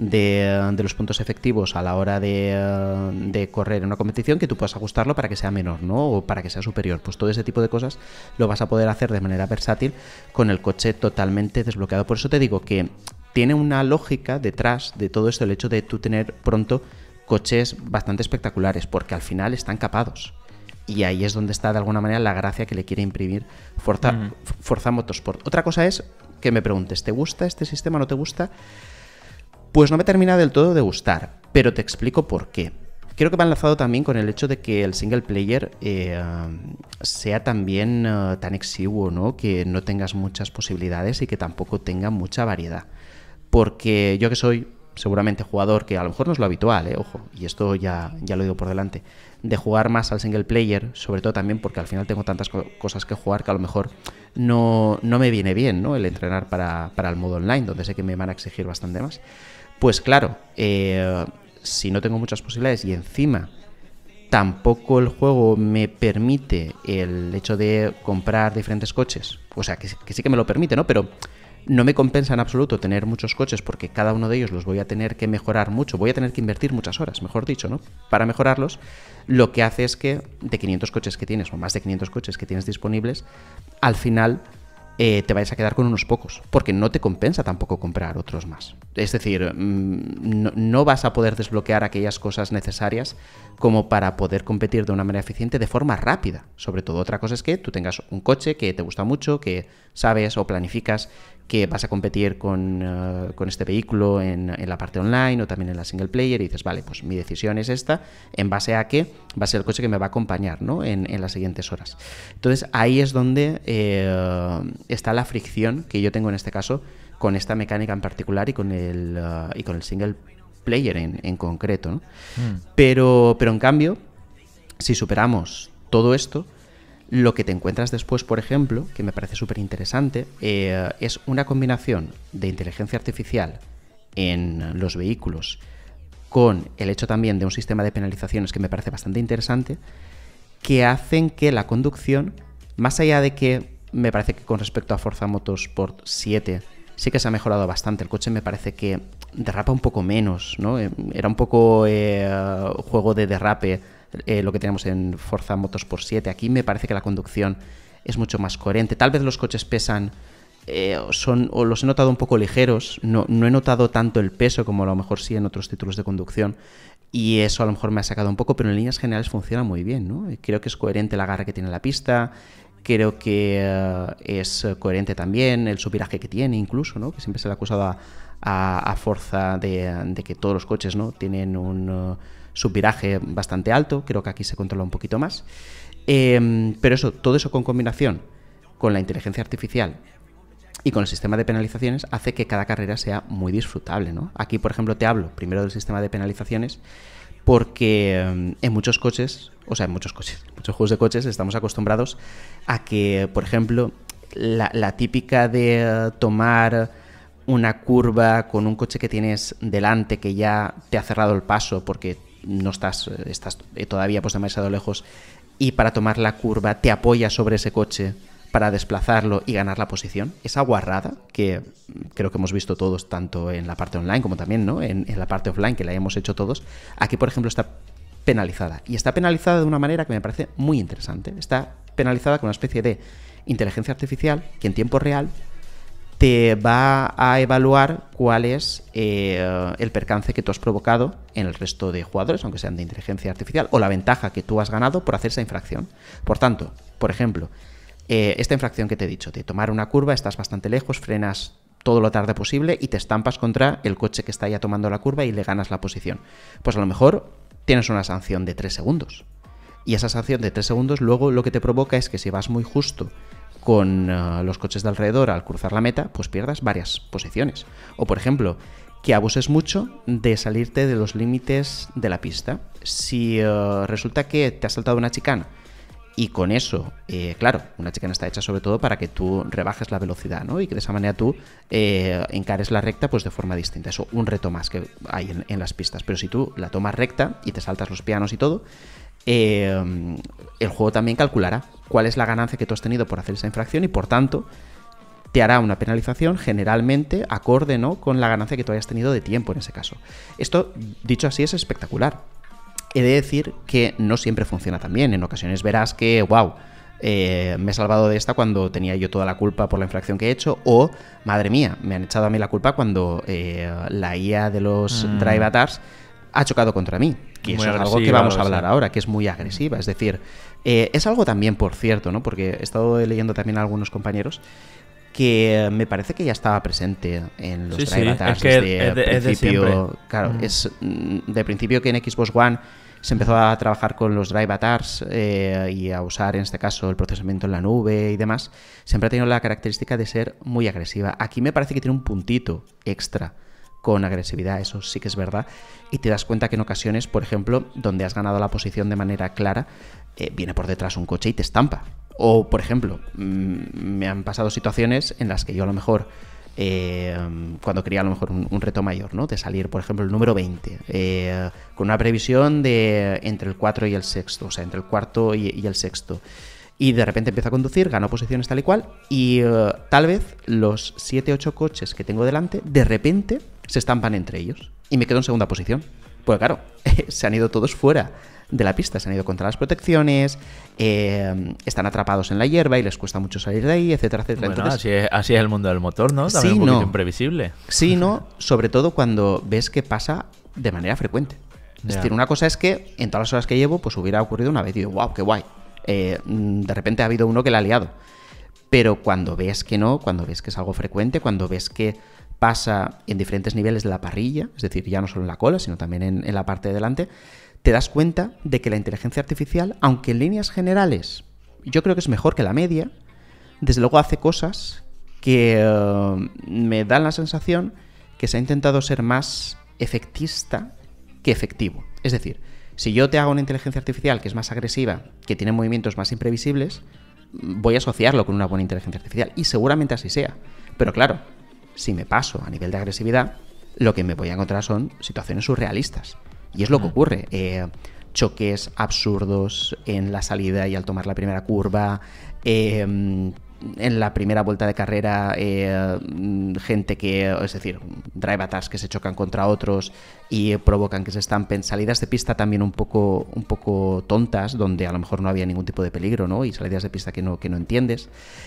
de, de los puntos efectivos a la hora de, uh, de correr en una competición, que tú puedas ajustarlo para que sea menor, ¿no?, o para que sea superior. Pues todo ese tipo de cosas lo vas a poder hacer de manera versátil con el coche totalmente desbloqueado. Por eso te digo que tiene una lógica detrás de todo esto el hecho de tú tener pronto coches bastante espectaculares, porque al final están capados. Y ahí es donde está de alguna manera la gracia que le quiere imprimir Forza, uh-huh. Forza Motorsport. Otra cosa es que me preguntes, ¿te gusta este sistema o no te gusta? Pues no me termina del todo de gustar, pero te explico por qué. Creo que va enlazado también con el hecho de que el single player eh, sea también uh, tan exiguo, ¿no?, que no tengas muchas posibilidades y que tampoco tenga mucha variedad. Porque yo que soy seguramente jugador, que a lo mejor no es lo habitual, ¿eh? Ojo, y esto ya, ya lo digo por delante, de jugar más al single player, sobre todo también porque al final tengo tantas co- cosas que jugar que a lo mejor no, no me viene bien, ¿no?, el entrenar para, para el modo online, donde sé que me van a exigir bastante más. Pues claro, eh, si no tengo muchas posibilidades y encima tampoco el juego me permite el hecho de comprar diferentes coches, o sea, que, que sí que me lo permite, ¿no?, pero no me compensa en absoluto tener muchos coches porque cada uno de ellos los voy a tener que mejorar mucho, voy a tener que invertir muchas horas, mejor dicho, ¿no?, para mejorarlos. Lo que hace es que de quinientos coches que tienes, o más de quinientos coches que tienes disponibles, al final eh, te vayas a quedar con unos pocos, porque no te compensa tampoco comprar otros más. Es decir, no, no vas a poder desbloquear aquellas cosas necesarias como para poder competir de una manera eficiente de forma rápida. Sobre todo, otra cosa es que tú tengas un coche que te gusta mucho, que sabes o planificas que vas a competir con, uh, con este vehículo en, en la parte online o también en la single player y dices, vale, pues mi decisión es esta, en base a que va a ser el coche que me va a acompañar, ¿no?, en, en las siguientes horas. Entonces ahí es donde eh, está la fricción que yo tengo en este caso con esta mecánica en particular y con el, uh, y con el single player en, en concreto, ¿no? Mm. Pero, pero en cambio, si superamos todo esto, lo que te encuentras después, por ejemplo, que me parece súper interesante, eh, es una combinación de inteligencia artificial en los vehículos con el hecho también de un sistema de penalizaciones que me parece bastante interesante, que hacen que la conducción, más allá de que me parece que con respecto a Forza Motorsport siete sí que se ha mejorado bastante, el coche me parece que derrapa un poco menos, ¿no? Era un poco eh, juego de derrape Eh, lo que tenemos en Forza Motorsport siete. Aquí me parece que la conducción es mucho más coherente. Tal vez los coches pesan, eh, son o los he notado un poco ligeros, no, no he notado tanto el peso como a lo mejor sí en otros títulos de conducción, y eso a lo mejor me ha sacado un poco, pero en líneas generales funciona muy bien, ¿no? Creo que es coherente el agarre que tiene la pista, creo que uh, es coherente también el subviraje que tiene incluso, ¿no?, que siempre se le ha acusado a, a, a Forza de, de que todos los coches, ¿no?, tienen un uh, subviraje bastante alto. Creo que aquí se controla un poquito más, eh, pero eso, todo eso con combinación con la inteligencia artificial y con el sistema de penalizaciones hace que cada carrera sea muy disfrutable, ¿no? Aquí, por ejemplo, te hablo primero del sistema de penalizaciones porque eh, en muchos coches, o sea, en muchos coches, en muchos juegos de coches estamos acostumbrados a que, por ejemplo, la, la típica de tomar una curva con un coche que tienes delante que ya te ha cerrado el paso porque no estás, estás todavía pues demasiado lejos, y para tomar la curva te apoyas sobre ese coche para desplazarlo y ganar la posición. Esa guarrada que creo que hemos visto todos, tanto en la parte online como también, ¿no? en, en la parte offline, que la hemos hecho todos, aquí, por ejemplo, está penalizada. Y está penalizada de una manera que me parece muy interesante. Está penalizada con una especie de inteligencia artificial que en tiempo real te va a evaluar cuál es eh, el percance que tú has provocado en el resto de jugadores, aunque sean de inteligencia artificial, o la ventaja que tú has ganado por hacer esa infracción. Por tanto, por ejemplo, eh, esta infracción que te he dicho, de tomar una curva, estás bastante lejos, frenas todo lo tarde posible y te estampas contra el coche que está ya tomando la curva y le ganas la posición. Pues a lo mejor tienes una sanción de tres segundos. Y esa sanción de tres segundos luego lo que te provoca es que si vas muy justo con uh, los coches de alrededor al cruzar la meta, pues pierdas varias posiciones. O, por ejemplo, que abuses mucho de salirte de los límites de la pista. Si uh, resulta que te has saltado una chicana y con eso, eh, claro, una chicana está hecha sobre todo para que tú rebajes la velocidad, ¿no? Y que de esa manera tú eh, encares la recta pues de forma distinta. Eso, un reto más que hay en, en las pistas. Pero si tú la tomas recta y te saltas los pianos y todo, eh, el juego también calculará cuál es la ganancia que tú has tenido por hacer esa infracción y, por tanto, te hará una penalización generalmente acorde, ¿no?, con la ganancia que tú hayas tenido de tiempo en ese caso. Esto, dicho así, es espectacular. He de decir que no siempre funciona tan bien. En ocasiones verás que, wow, eh, me he salvado de esta cuando tenía yo toda la culpa por la infracción que he hecho, o, madre mía, me han echado a mí la culpa cuando eh, la I A de los mm. Drive Avatars ha chocado contra mí. Que eso es algo que vamos a hablar ahora, que es muy agresiva. Es decir, eh, es algo también, por cierto, ¿no?, porque he estado leyendo también a algunos compañeros que me parece que ya estaba presente en los sí, Drive sí, Avatars es que desde es de, principio. es de claro, mm. es de principio que en Xbox One se empezó a trabajar con los Drive Avatars eh, y a usar en este caso el procesamiento en la nube y demás. Siempre ha tenido la característica de ser muy agresiva. Aquí me parece que tiene un puntito extra con agresividad, eso sí que es verdad, y te das cuenta que en ocasiones, por ejemplo, donde has ganado la posición de manera clara, eh, viene por detrás un coche y te estampa. O, por ejemplo, mmm, me han pasado situaciones en las que yo a lo mejor, eh, cuando quería a lo mejor un, un reto mayor, ¿no?, de salir, por ejemplo, el número veinte, eh, con una previsión de entre el cuatro y el sexto, o sea, entre el cuarto y, y el sexto, y de repente empiezo a conducir, gano posiciones tal y cual, y uh, tal vez los siete ocho coches que tengo delante, de repente se estampan entre ellos y me quedo en segunda posición. Pues claro, se han ido todos fuera de la pista, se han ido contra las protecciones, eh, están atrapados en la hierba y les cuesta mucho salir de ahí, etcétera, etcétera. Bueno, Entonces, así es, así es el mundo del motor, ¿no? También sí, un poquito no. imprevisible. Sí, no, sobre todo cuando ves que pasa de manera frecuente. Es Ya. decir, una cosa es que en todas las horas que llevo, pues hubiera ocurrido una vez y digo, wow, qué guay. Eh, de repente ha habido uno que la ha liado. Pero cuando ves que no, cuando ves que es algo frecuente, cuando ves que pasa en diferentes niveles de la parrilla, es decir, ya no solo en la cola, sino también en, en la parte de delante, te das cuenta de que la inteligencia artificial, aunque en líneas generales yo creo que es mejor que la media, desde luego hace cosas que uh, me dan la sensación que se ha intentado ser más efectista que efectivo. Es decir, si yo te hago una inteligencia artificial que es más agresiva, que tiene movimientos más imprevisibles, voy a asociarlo con una buena inteligencia artificial, y seguramente así sea. Pero claro, si me paso a nivel de agresividad, lo que me voy a encontrar son situaciones surrealistas. Y es lo que ocurre. Eh, choques absurdos en la salida y al tomar la primera curva. Eh, en la primera vuelta de carrera, eh, gente que, es decir, drive avatars que se chocan contra otros y provocan que se estampen. Salidas de pista también un poco, un poco tontas, donde a lo mejor no había ningún tipo de peligro, ¿no? Y salidas de pista que no, que no entiendes.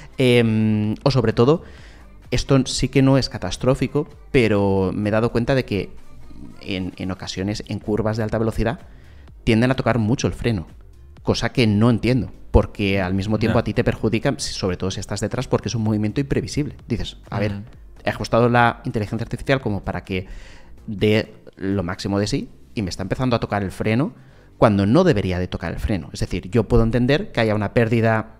Eh, o sobre todo, esto sí que no es catastrófico, pero me he dado cuenta de que en, en ocasiones, en curvas de alta velocidad, tienden a tocar mucho el freno, cosa que no entiendo, porque al mismo tiempo no. a ti te perjudica, sobre todo si estás detrás, porque es un movimiento imprevisible. Dices, a uh-huh. ver, he ajustado la inteligencia artificial como para que dé lo máximo de sí y me está empezando a tocar el freno cuando no debería de tocar el freno. Es decir, yo puedo entender que haya una pérdida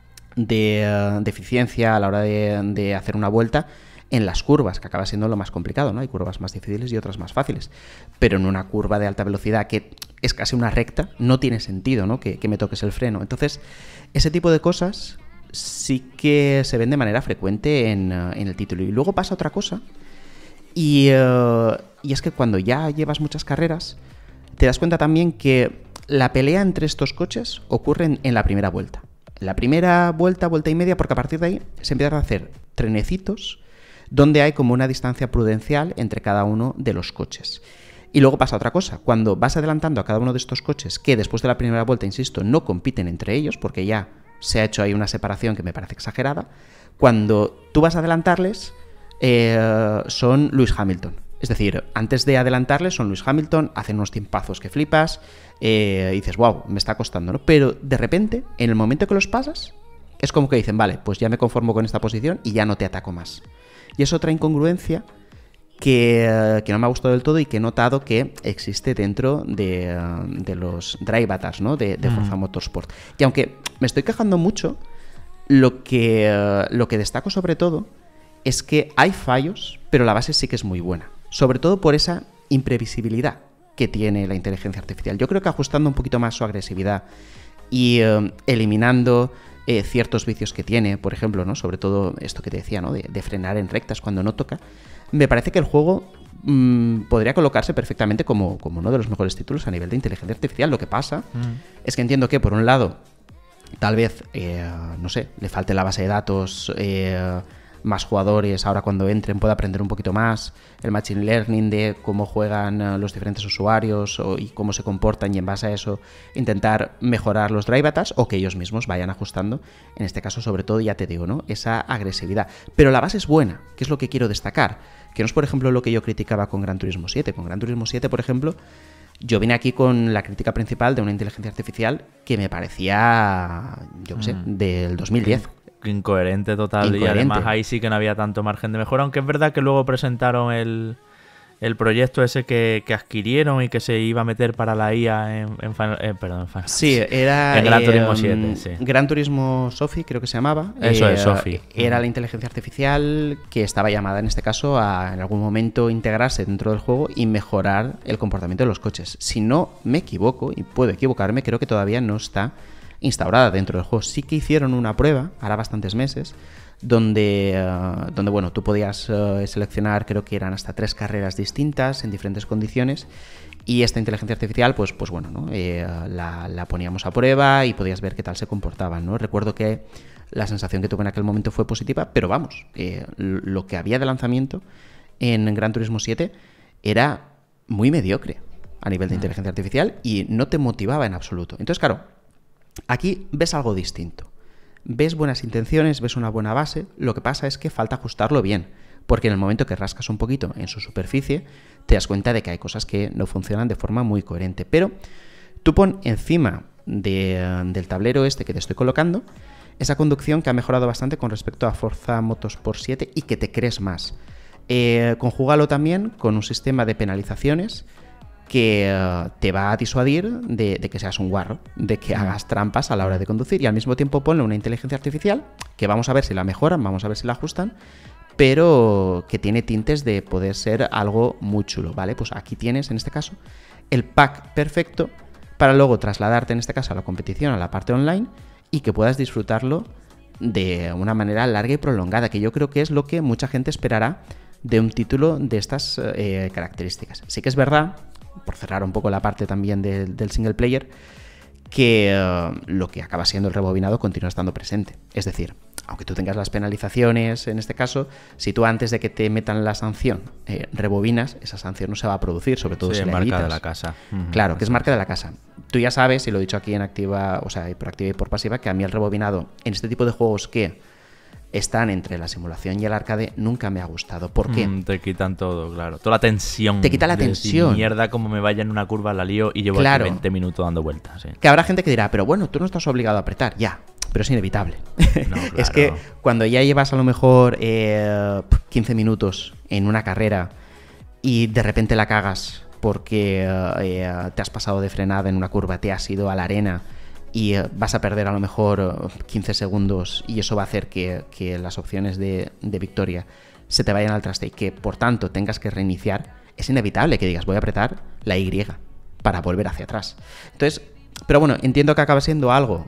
de, de eficiencia a la hora de, de hacer una vuelta en las curvas, que acaba siendo lo más complicado, ¿no? Hay curvas más difíciles y otras más fáciles. Pero en una curva de alta velocidad que es casi una recta, no tiene sentido, ¿no?, que, que me toques el freno. Entonces, ese tipo de cosas sí que se ven de manera frecuente en, en el título. Y luego pasa otra cosa, y, uh, y es que cuando ya llevas muchas carreras, te das cuenta también que la pelea entre estos coches ocurre en, en la primera vuelta. la primera vuelta, vuelta y media, porque a partir de ahí se empiezan a hacer trenecitos donde hay como una distancia prudencial entre cada uno de los coches. Y luego pasa otra cosa, cuando vas adelantando a cada uno de estos coches, que después de la primera vuelta, insisto, no compiten entre ellos, porque ya se ha hecho ahí una separación que me parece exagerada, cuando tú vas a adelantarles, eh, son Lewis Hamilton. Es decir, antes de adelantarles son Lewis Hamilton, hacen unos tiempazos que flipas, eh, y dices, wow, me está costando, ¿no? Pero de repente, en el momento que los pasas, es como que dicen, vale, pues ya me conformo con esta posición y ya no te ataco más. Y es otra incongruencia que, que no me ha gustado del todo y que he notado que existe dentro de, de los drive avatars, ¿no? De, de Forza mm. Motorsport. Y aunque me estoy quejando mucho, lo que, lo que destaco sobre todo es que hay fallos, pero la base sí que es muy buena. Sobre todo por esa imprevisibilidad que tiene la inteligencia artificial. Yo creo que ajustando un poquito más su agresividad y eh, eliminando eh, ciertos vicios que tiene, por ejemplo, ¿no? Sobre todo esto que te decía, ¿no? De, de frenar en rectas cuando no toca, me parece que el juego mmm, podría colocarse perfectamente como, como uno de los mejores títulos a nivel de inteligencia artificial. Lo que pasa mm. es que entiendo que, por un lado, tal vez, eh, no sé, le falte la base de datos, eh, más jugadores, ahora cuando entren pueda aprender un poquito más, el machine learning de cómo juegan los diferentes usuarios o, y cómo se comportan, y en base a eso intentar mejorar los drive avatars o que ellos mismos vayan ajustando, en este caso sobre todo, ya te digo, ¿no? Esa agresividad. Pero la base es buena, que es lo que quiero destacar, que no es, por ejemplo, lo que yo criticaba con Gran Turismo siete. Con Gran Turismo siete, por ejemplo, yo vine aquí con la crítica principal de una inteligencia artificial que me parecía, yo qué sé, mm. del dos mil diez. Incoherente total. Incoherente. Y además ahí sí que no había tanto margen de mejora, aunque es verdad que luego presentaron el, el proyecto ese que, que adquirieron y que se iba a meter para la I A en, en, Final, eh, perdón, en, Final, sí, era en Gran eh, Turismo um, siete. Sí. Gran Turismo Sophie, creo que se llamaba. Eso eh, es, Sophie. Era la inteligencia artificial que estaba llamada en este caso a en algún momento integrarse dentro del juego y mejorar el comportamiento de los coches. Si no me equivoco, y puedo equivocarme, creo que todavía no está instaurada dentro del juego. Sí que hicieron una prueba, hará bastantes meses, donde, uh, donde bueno, tú podías uh, seleccionar, creo que eran hasta tres carreras distintas en diferentes condiciones, y esta inteligencia artificial, pues, pues bueno, ¿no? eh, la, la poníamos a prueba y podías ver qué tal se comportaban, ¿no? Recuerdo que la sensación que tuve en aquel momento fue positiva, pero vamos, eh, lo que había de lanzamiento en Gran Turismo siete era muy mediocre a nivel de inteligencia artificial y no te motivaba en absoluto. Entonces, claro, aquí ves algo distinto. Ves buenas intenciones, ves una buena base, lo que pasa es que falta ajustarlo bien, porque en el momento que rascas un poquito en su superficie, te das cuenta de que hay cosas que no funcionan de forma muy coherente. Pero tú pon encima de, del tablero este que te estoy colocando esa conducción que ha mejorado bastante con respecto a Forza Motorsport siete y que te crees más. Eh, conjúgalo también con un sistema de penalizaciones que uh, te va a disuadir de, de que seas un guarro, de que hagas trampas a la hora de conducir, y al mismo tiempo ponle una inteligencia artificial que vamos a ver si la mejoran, vamos a ver si la ajustan, pero que tiene tintes de poder ser algo muy chulo, ¿vale? Pues aquí tienes, en este caso, el pack perfecto para luego trasladarte, en este caso, a la competición, a la parte online, y que puedas disfrutarlo de una manera larga y prolongada, que yo creo que es lo que mucha gente esperará de un título de estas eh, características. Sí que es verdad, por cerrar un poco la parte también de, del single player, que uh, lo que acaba siendo el rebobinado continúa estando presente. Es decir, aunque tú tengas las penalizaciones, en este caso, si tú antes de que te metan la sanción eh, rebobinas, esa sanción no se va a producir, sobre todo sí, si es la marca evitas. de la casa. Uh-huh. Claro, que es marca de la casa. Tú ya sabes, y lo he dicho aquí en activa, o sea, por activa y por pasiva, que a mí el rebobinado en este tipo de juegos que están entre la simulación y el arcade nunca me ha gustado. ¿Por qué? Mm, te quitan todo, claro. Toda la tensión. Te quita la de tensión. Decir, mierda, como me vaya en una curva, la lío y llevo claro. aquí veinte minutos dando vueltas. ¿Sí? Que habrá gente que dirá, pero bueno, tú no estás obligado a apretar. Ya, pero es inevitable. No, claro. Es que cuando ya llevas a lo mejor eh, quince minutos en una carrera y de repente la cagas porque eh, te has pasado de frenada en una curva, te has ido a la arena y vas a perder a lo mejor quince segundos, y eso va a hacer que, que las opciones de, de victoria se te vayan al traste y que por tanto tengas que reiniciar, es inevitable que digas voy a apretar la Y para volver hacia atrás. Entonces, pero bueno, entiendo que acaba siendo algo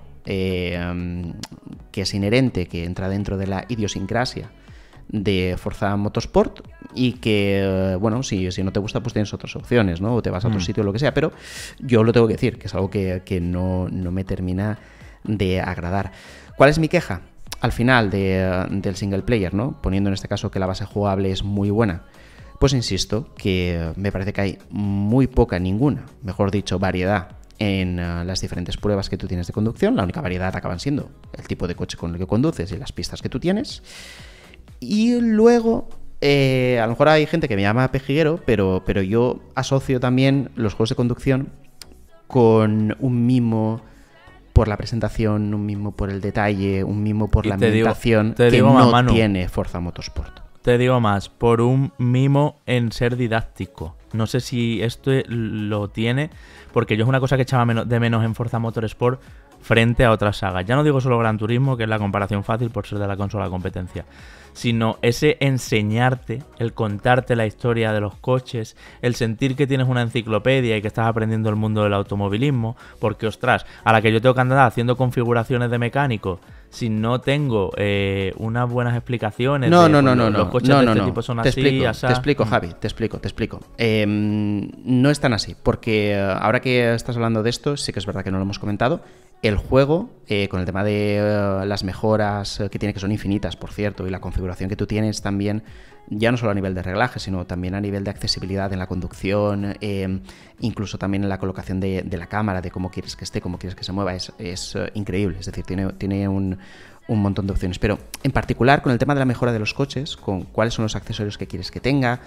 eh, que es inherente, que entra dentro de la idiosincrasia de Forza Motorsport, y que, bueno, si, si no te gusta, pues tienes otras opciones, ¿no? O te vas a otro mm. sitio o lo que sea, pero yo lo tengo que decir, que es algo que, que no, no me termina de agradar. ¿Cuál es mi queja? Al final de, del single player, ¿no? Poniendo en este caso que la base jugable es muy buena, pues insisto que me parece que hay muy poca, ninguna, mejor dicho, variedad en uh, las diferentes pruebas que tú tienes de conducción. La única variedad acaban siendo el tipo de coche con el que conduces y las pistas que tú tienes. Y luego, eh, a lo mejor hay gente que me llama pejiguero, pero, pero yo asocio también los juegos de conducción con un mimo por la presentación, un mimo por el detalle, un mimo por y la te ambientación digo, te que digo no más, Manu, tiene Forza Motorsport. Te digo más, por un mimo en ser didáctico. No sé si esto lo tiene, porque yo es una cosa que echaba menos, de menos en Forza Motorsport frente a otras sagas. Ya no digo solo Gran Turismo, que es la comparación fácil por ser de la consola de competencia, sino ese enseñarte, el contarte la historia de los coches, el sentir que tienes una enciclopedia y que estás aprendiendo el mundo del automovilismo, porque ostras, a la que yo tengo que andar haciendo configuraciones de mecánico, si no tengo eh, unas buenas explicaciones no, de no, no, pues, no, los, no, los coches no, de no, este no. tipo son te así, explico, asá. Te explico, Javi, te explico, te explico. Eh, no es tan así, porque ahora que estás hablando de esto, sí que es verdad que no lo hemos comentado. El juego, eh, con el tema de uh, las mejoras uh, que tiene, que son infinitas, por cierto, y la configuración que tú tienes también, ya no solo a nivel de reglaje, sino también a nivel de accesibilidad en la conducción, eh, incluso también en la colocación de, de la cámara, de cómo quieres que esté, cómo quieres que se mueva, es, es uh, increíble. Es decir, tiene, tiene un, un montón de opciones. Pero en particular con el tema de la mejora de los coches, con cuáles son los accesorios que quieres que tenga,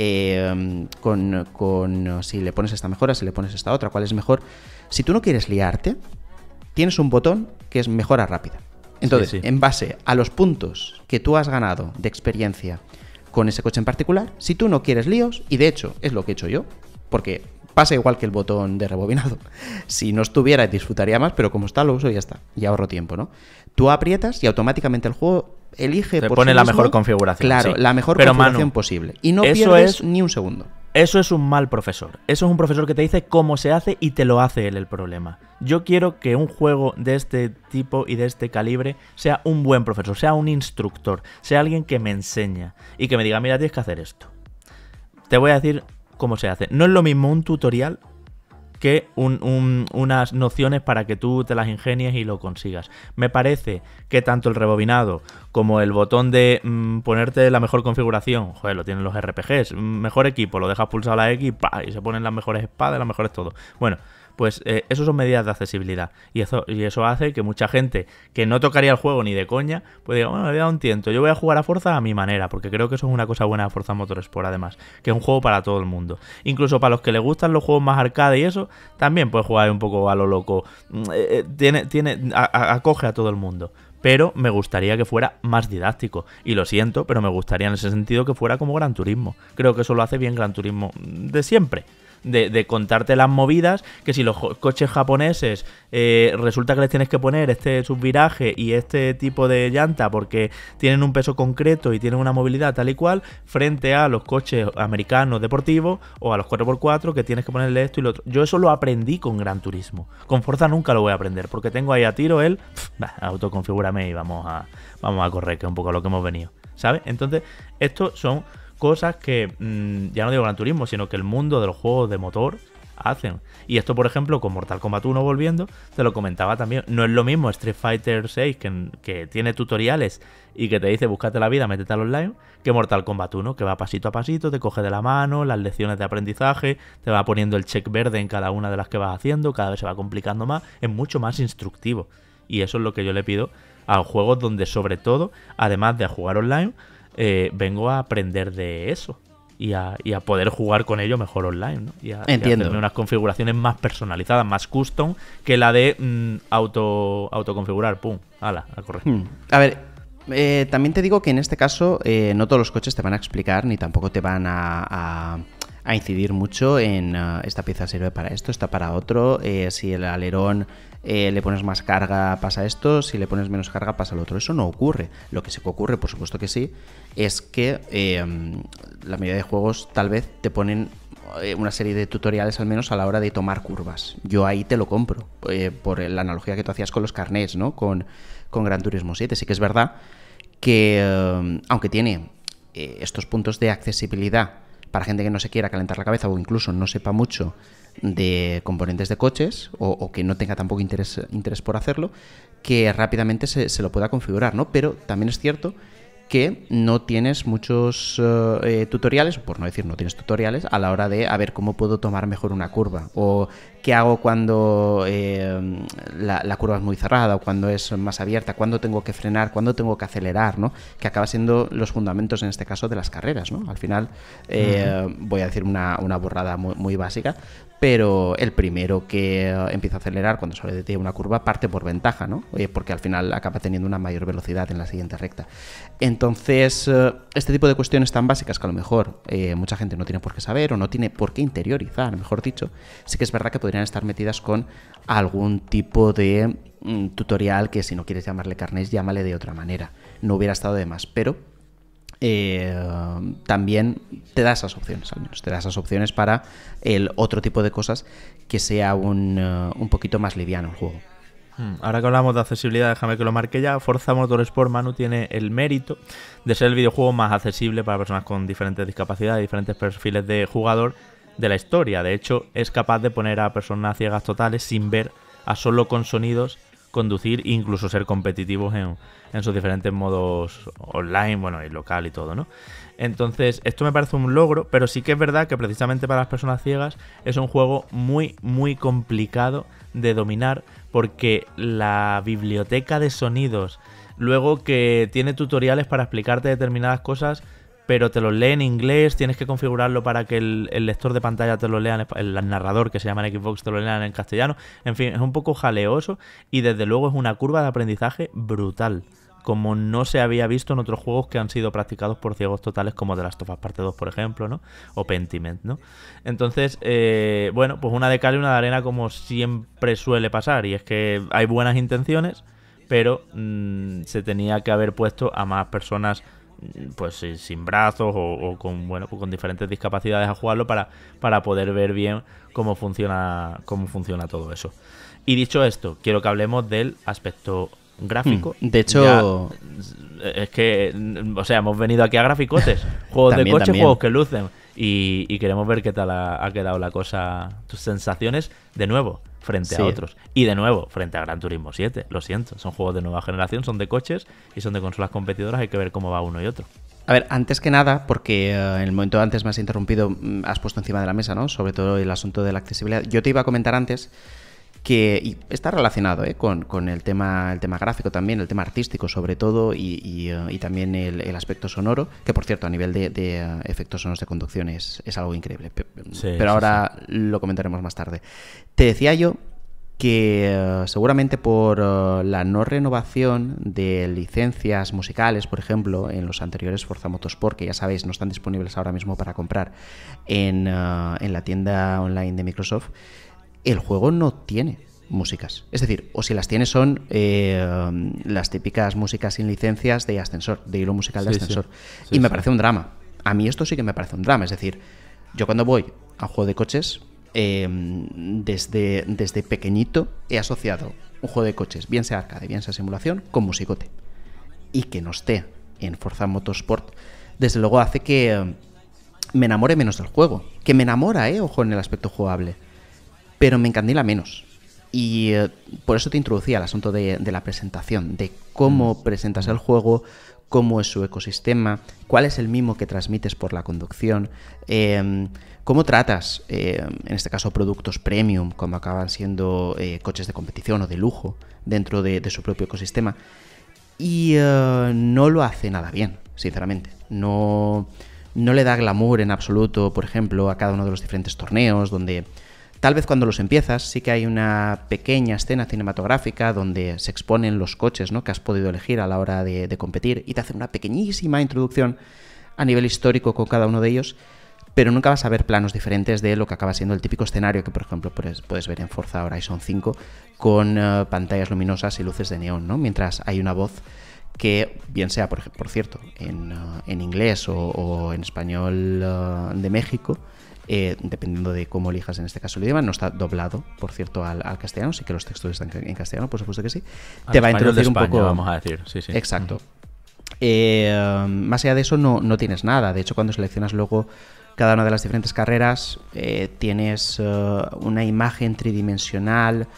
eh, con, con si le pones esta mejora, si le pones esta otra, cuál es mejor. Si tú no quieres liarte, tienes un botón que es mejora rápida. Entonces, sí, sí. en base a los puntos que tú has ganado de experiencia con ese coche en particular, si tú no quieres líos, y de hecho es lo que he hecho yo, porque pasa igual que el botón de rebobinado. Si no estuviera, disfrutaría más, pero como está, lo uso y ya está. Y ahorro tiempo, ¿no? Tú aprietas y automáticamente el juego elige Te por pone sí la mismo, mejor configuración. Claro, sí. la mejor pero, configuración Manu, posible. Y no eso pierdes es... ni un segundo. Eso es un mal profesor. Eso es un profesor que te dice cómo se hace y te lo hace él el problema. Yo quiero que un juego de este tipo y de este calibre sea un buen profesor, sea un instructor, sea alguien que me enseña y que me diga, mira, tienes que hacer esto. Te voy a decir cómo se hace. No es lo mismo un tutorial que un, un, unas nociones para que tú te las ingenies y lo consigas. Me parece que tanto el rebobinado como el botón de mmm, ponerte la mejor configuración, joder, lo tienen los R P Gs, mejor equipo, lo dejas pulsado a la X ¡pah! Y se ponen las mejores espadas, las mejores todo. Bueno, pues eh, eso son medidas de accesibilidad y eso, y eso hace que mucha gente que no tocaría el juego ni de coña, pues diga, bueno, le voy a dar un tiento, yo voy a jugar a Forza a mi manera, porque creo que eso es una cosa buena de Forza Motorsport además, que es un juego para todo el mundo. Incluso para los que les gustan los juegos más arcade y eso, también puedes jugar un poco a lo loco. Eh, tiene, tiene, a, a, acoge a todo el mundo. Pero me gustaría que fuera más didáctico. Y lo siento, pero me gustaría en ese sentido que fuera como Gran Turismo. Creo que eso lo hace bien Gran Turismo de siempre. De, de contarte las movidas, que si los coches japoneses eh, resulta que les tienes que poner este subviraje y este tipo de llanta porque tienen un peso concreto y tienen una movilidad tal y cual, frente a los coches americanos deportivos o a los cuatro por cuatro que tienes que ponerle esto y lo otro. Yo eso lo aprendí con Gran Turismo. Con Forza nunca lo voy a aprender porque tengo ahí a tiro el pff, bah, autoconfigúrame y vamos a, vamos a correr, que es un poco a lo que hemos venido, ¿sabes? Entonces, estos son cosas que, mmm, ya no digo Gran Turismo, sino que el mundo de los juegos de motor hacen. Y esto, por ejemplo, con Mortal Kombat uno volviendo, te lo comentaba también. No es lo mismo Street Fighter seis, que, que tiene tutoriales y que te dice búscate la vida, métete al online, que Mortal Kombat uno, que va pasito a pasito, te coge de la mano, las lecciones de aprendizaje, te va poniendo el check verde en cada una de las que vas haciendo, cada vez se va complicando más, es mucho más instructivo. Y eso es lo que yo le pido a los juegos donde, sobre todo, además de jugar online, Eh, vengo a aprender de eso y a, y a poder jugar con ello mejor online, ¿no? Y a, y a hacerme unas configuraciones más personalizadas, más custom que la de mmm, auto autoconfigurar, pum, ala, a correr. Hmm. A ver, eh, también te digo que en este caso eh, no todos los coches te van a explicar ni tampoco te van a, a, a incidir mucho en uh, esta pieza sirve para esto, esta para otro, eh, si el alerón Eh, le pones más carga pasa esto, si le pones menos carga pasa lo otro. Eso no ocurre. Lo que sí que ocurre, por supuesto que sí, es que eh, la mayoría de juegos tal vez te ponen eh, una serie de tutoriales al menos a la hora de tomar curvas. Yo ahí te lo compro, eh, por la analogía que tú hacías con los carnets, ¿no? Con, con Gran Turismo siete. Sí que es verdad que eh, aunque tiene eh, estos puntos de accesibilidad para gente que no se quiera calentar la cabeza o incluso no sepa mucho de componentes de coches o, o que no tenga tampoco interés, interés por hacerlo, que rápidamente se, se lo pueda configurar, ¿no? Pero también es cierto que no tienes muchos uh, eh, tutoriales, por no decir no tienes tutoriales, a la hora de a ver cómo puedo tomar mejor una curva, o qué hago cuando eh, la, la curva es muy cerrada, o cuando es más abierta, cuándo tengo que frenar, cuándo tengo que acelerar, ¿no? Que acaba siendo los fundamentos, en este caso, de las carreras, ¿no? Al final, eh, uh-huh. voy a decir una, una borrada muy, muy básica, pero el primero que empieza a acelerar cuando sale de una curva parte por ventaja, ¿no? Porque al final acaba teniendo una mayor velocidad en la siguiente recta. Entonces, este tipo de cuestiones tan básicas que a lo mejor eh, mucha gente no tiene por qué saber o no tiene por qué interiorizar, mejor dicho, sí que es verdad que podrían estar metidas con algún tipo de mm, tutorial que, si no quieres llamarle carnés, llámale de otra manera. No hubiera estado de más, pero Eh, también te da esas opciones, al menos te da esas opciones para el otro tipo de cosas que sea un, uh, un poquito más liviano el juego. Ahora que hablamos de accesibilidad, déjame que lo marque ya. Forza Motorsport, Manu, tiene el mérito de ser el videojuego más accesible para personas con diferentes discapacidades, diferentes perfiles de jugador de la historia. De hecho, es capaz de poner a personas ciegas totales sin ver, a solo con sonidos, conducir e incluso ser competitivos en, en sus diferentes modos online, bueno, y local y todo, ¿no? Entonces, esto me parece un logro, pero sí que es verdad que precisamente para las personas ciegas es un juego muy, muy complicado de dominar, porque la biblioteca de sonidos, luego que tiene tutoriales para explicarte determinadas cosas, pero te los lee en inglés, tienes que configurarlo para que el, el lector de pantalla te lo lea, en, el, el narrador que se llama en Xbox te lo lea en castellano. En fin, es un poco jaleoso y desde luego es una curva de aprendizaje brutal, como no se había visto en otros juegos que han sido practicados por ciegos totales, como The Last of Us Parte dos, por ejemplo, ¿no? O Pentiment, ¿no? Entonces, eh, bueno, pues una de cal y una de arena, como siempre suele pasar, y es que hay buenas intenciones, pero mmm, se tenía que haber puesto a más personas pues sin brazos o, o con bueno pues con diferentes discapacidades a jugarlo para, para poder ver bien cómo funciona cómo funciona todo eso. Y dicho esto, quiero que hablemos del aspecto gráfico. De hecho, ya, es que, o sea, hemos venido aquí a graficotes, juegos también, de coche, también. Juegos que lucen, y, y queremos ver qué tal ha, ha quedado la cosa, tus sensaciones de nuevo frente sí. a otros. Y de nuevo, frente a Gran Turismo siete, lo siento, son juegos de nueva generación, son de coches y son de consolas competidoras, hay que ver cómo va uno y otro. A ver, antes que nada, porque uh, en el momento antes me has interrumpido, has puesto encima de la mesa, ¿no? Sobre todo el asunto de la accesibilidad. Yo te iba a comentar antes que y está relacionado ¿eh? con, con el tema el tema gráfico también, el tema artístico sobre todo, y, y, uh, y también el, el aspecto sonoro, que por cierto a nivel de, de uh, efectos sonoros de conducción es, es algo increíble, sí, pero sí, ahora sí. lo comentaremos más tarde. Te decía yo que uh, seguramente por uh, la no renovación de licencias musicales, por ejemplo, en los anteriores Forza Motorsport, que ya sabéis no están disponibles ahora mismo para comprar en, uh, en la tienda online de Microsoft, el juego no tiene músicas. Es decir, o si las tiene son eh, las típicas músicas sin licencias de ascensor, de hilo musical de sí, ascensor. Sí. Sí, y me sí. parece un drama. A mí esto sí que me parece un drama. Es decir, yo cuando voy a un juego de coches, eh, desde, desde pequeñito he asociado un juego de coches, bien sea arcade, bien sea simulación, con musicote. Y que no esté en Forza Motorsport, desde luego hace que eh, me enamore menos del juego. Que me enamora, eh, ojo, en el aspecto jugable. Pero me encandila menos. Y eh, por eso te introducía el asunto de, de la presentación, de cómo mm. presentas el juego, cómo es su ecosistema, cuál es el mimo que transmites por la conducción, eh, cómo tratas, eh, en este caso, productos premium, como acaban siendo eh, coches de competición o de lujo, dentro de, de su propio ecosistema. Y eh, no lo hace nada bien, sinceramente. No, no le da glamour en absoluto, por ejemplo, a cada uno de los diferentes torneos, donde tal vez cuando los empiezas sí que hay una pequeña escena cinematográfica donde se exponen los coches, ¿no?, que has podido elegir a la hora de, de competir, y te hacen una pequeñísima introducción a nivel histórico con cada uno de ellos, pero nunca vas a ver planos diferentes de lo que acaba siendo el típico escenario que, por ejemplo, puedes, puedes ver en Forza Horizon cinco con uh, pantallas luminosas y luces de neón, ¿no? Mientras hay una voz que, bien sea, por, por cierto, en, uh, en inglés o, o en español uh, de México, Eh, dependiendo de cómo elijas en este caso el idioma, no está doblado, por cierto, al, al castellano, sí que los textos están en castellano, por supuesto que sí. Al te va a introducir España, un poco, vamos a decir, sí, sí. Exacto. Uh-huh. Eh, más allá de eso no, no tienes nada. De hecho, cuando seleccionas luego cada una de las diferentes carreras, eh, tienes uh, una imagen tridimensional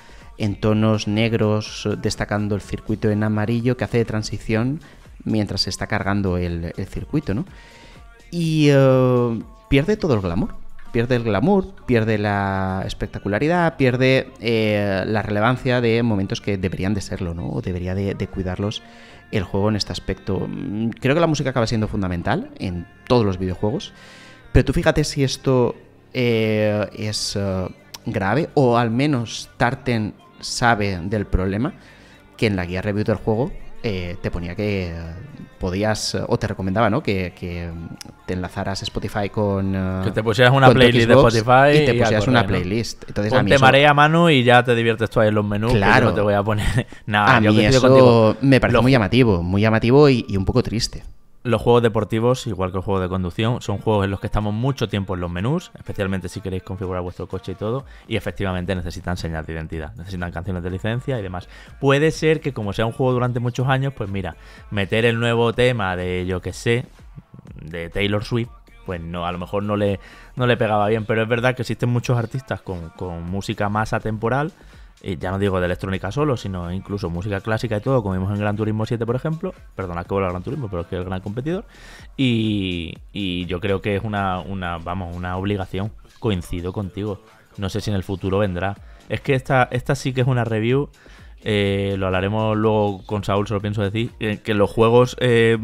en tonos negros, destacando el circuito en amarillo, que hace de transición mientras se está cargando el, el circuito, ¿no? Y uh, pierde todo el glamour. Pierde el glamour, pierde la espectacularidad, pierde eh, la relevancia de momentos que deberían de serlo, ¿no? O debería de, de cuidarlos el juego en este aspecto. Creo que la música acaba siendo fundamental en todos los videojuegos, pero tú fíjate si esto eh, es uh, grave, o al menos Tartan sabe del problema, que en la guía review del juego eh, te ponía que podías, o te recomendaba, ¿no? Que, que te enlazaras Spotify con... Uh, que te pusieras una playlist de Spotify y te pusieras correr, una ¿no? playlist. Entonces, Ponte a mí eso... marea, Manu, y ya te diviertes tú ahí en los menús. Claro. No te voy a poner nada. A yo mí eso contigo. me parece Los... muy llamativo, muy llamativo y, y un poco triste. Los juegos deportivos, igual que el juego de conducción, son juegos en los que estamos mucho tiempo en los menús, especialmente si queréis configurar vuestro coche y todo, y efectivamente necesitan señal de identidad, necesitan canciones de licencia y demás. Puede ser que como sea un juego durante muchos años, pues mira, meter el nuevo tema de, yo que sé, de Taylor Swift, pues no, a lo mejor no le, no le pegaba bien, pero es verdad que existen muchos artistas con, con música más atemporal. Y ya no digo de electrónica solo, sino incluso música clásica y todo, como vimos en Gran Turismo siete, por ejemplo. Perdona que vuelva a Gran Turismo, pero es que es el gran competidor. Y, y yo creo que es una, una, vamos, una obligación. Coincido contigo. No sé si en el futuro vendrá. Es que esta, esta sí que es una review. Eh, lo hablaremos luego con Saúl, se lo pienso decir. Eh, que los juegos eh,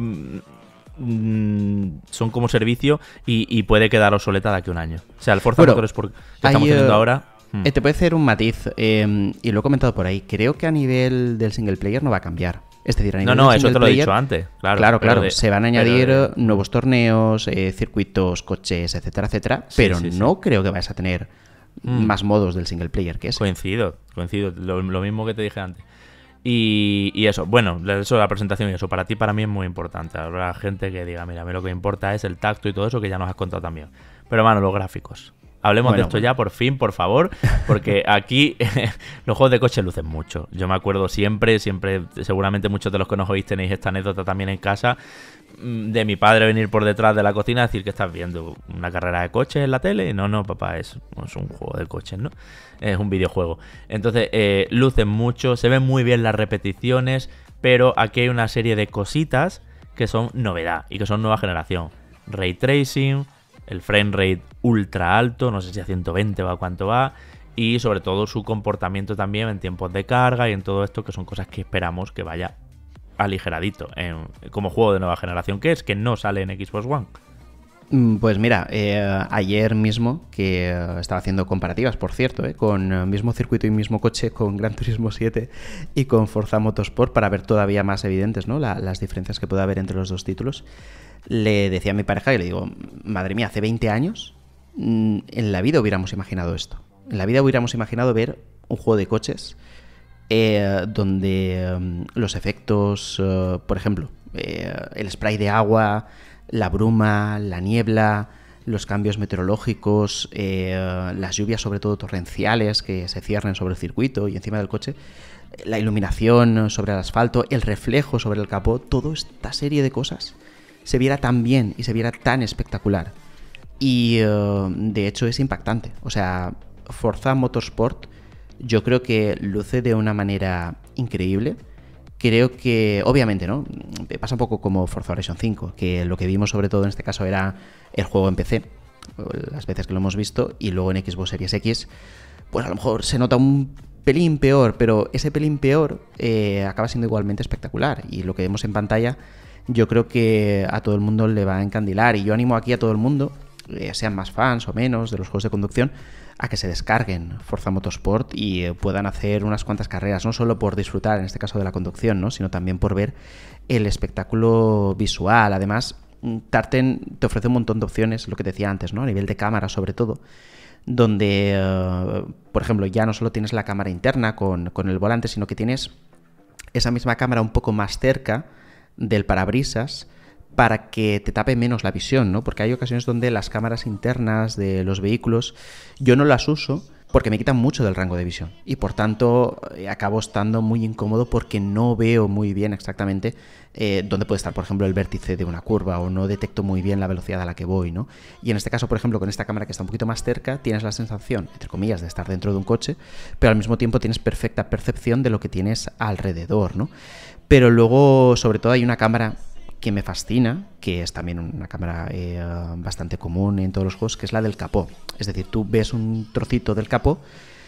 mm, son como servicio y, y puede quedar obsoleta de aquí a un año. O sea, el Forza bueno, Motorsport que estamos hay, teniendo uh... ahora... Eh, te puede hacer un matiz, eh, y lo he comentado por ahí. Creo que a nivel del single player no va a cambiar. Es decir, a nivel no, no, del eso te lo he player, dicho antes. Claro, claro, claro. de, se van a añadir de... nuevos torneos, eh, circuitos, coches, etcétera, etcétera. Sí, pero sí, no sí. creo que vayas a tener mm. más modos del single player que ese. Coincido, coincido. Lo, lo mismo que te dije antes. Y, y eso, bueno, eso de la presentación y eso, para ti, para mí es muy importante. Habrá gente que diga, mira, a mí lo que importa es el tacto y todo eso, que ya nos has contado también. Pero, mano, los gráficos. Hablemos bueno, de esto bueno. ya, por fin, por favor, porque aquí los juegos de coche lucen mucho. Yo me acuerdo siempre, siempre, seguramente muchos de los que nos oís tenéis esta anécdota también en casa, de mi padre venir por detrás de la cocina y decir que estás viendo una carrera de coches en la tele. No, no, papá, es, es un juego de coches, ¿no? Es un videojuego. Entonces, eh, lucen mucho, se ven muy bien las repeticiones, pero aquí hay una serie de cositas que son novedad y que son nueva generación. Ray tracing, el frame rate ultra alto, no sé si a ciento veinte o a cuánto va, y sobre todo su comportamiento también en tiempos de carga y en todo esto, que son cosas que esperamos que vaya aligeradito en, como juego de nueva generación, que es que no sale en Xbox One. Pues mira, eh, ayer mismo, que eh, estaba haciendo comparativas, por cierto, eh, con el mismo circuito y mismo coche, con Gran Turismo siete y con Forza Motorsport, para ver todavía más evidentes, ¿no? La, las diferencias que puede haber entre los dos títulos. Le decía a mi pareja y le digo, madre mía, hace veinte años en la vida hubiéramos imaginado esto. En la vida hubiéramos imaginado ver un juego de coches eh, donde eh, los efectos, eh, por ejemplo, eh, el spray de agua, la bruma, la niebla, los cambios meteorológicos, eh, las lluvias sobre todo torrenciales que se ciernen sobre el circuito y encima del coche, la iluminación sobre el asfalto, el reflejo sobre el capó, toda esta serie de cosas se viera tan bien y se viera tan espectacular. Y uh, de hecho es impactante. O sea, Forza Motorsport yo creo que luce de una manera increíble. Creo que, obviamente, ¿no? Pasa un poco como Forza Horizon cinco, que lo que vimos sobre todo en este caso era el juego en P C, las veces que lo hemos visto, y luego en Xbox Series X, pues a lo mejor se nota un pelín peor, pero ese pelín peor eh, acaba siendo igualmente espectacular. Y lo que vemos en pantalla yo creo que a todo el mundo le va a encandilar, y yo animo aquí a todo el mundo, eh, sean más fans o menos de los juegos de conducción, a que se descarguen Forza Motorsport y eh, puedan hacer unas cuantas carreras, no solo por disfrutar en este caso de la conducción, ¿no? Sino también por ver el espectáculo visual. Además, Tartan te ofrece un montón de opciones, lo que te decía antes, ¿no? A nivel de cámara sobre todo, donde, eh, por ejemplo, ya no solo tienes la cámara interna con, con el volante, sino que tienes esa misma cámara un poco más cerca del parabrisas para que te tape menos la visión, ¿no? Porque hay ocasiones donde las cámaras internas de los vehículos yo no las uso, porque me quitan mucho del rango de visión y por tanto eh, acabo estando muy incómodo porque no veo muy bien exactamente eh, dónde puede estar, por ejemplo, el vértice de una curva, o no detecto muy bien la velocidad a la que voy, ¿no? Y en este caso, por ejemplo, con esta cámara que está un poquito más cerca, tienes la sensación, entre comillas, de estar dentro de un coche, pero al mismo tiempo tienes perfecta percepción de lo que tienes alrededor, ¿no? Pero luego, sobre todo, hay una cámara que me fascina, que es también una cámara eh, bastante común en todos los juegos, que es la del capó. Es decir, tú ves un trocito del capó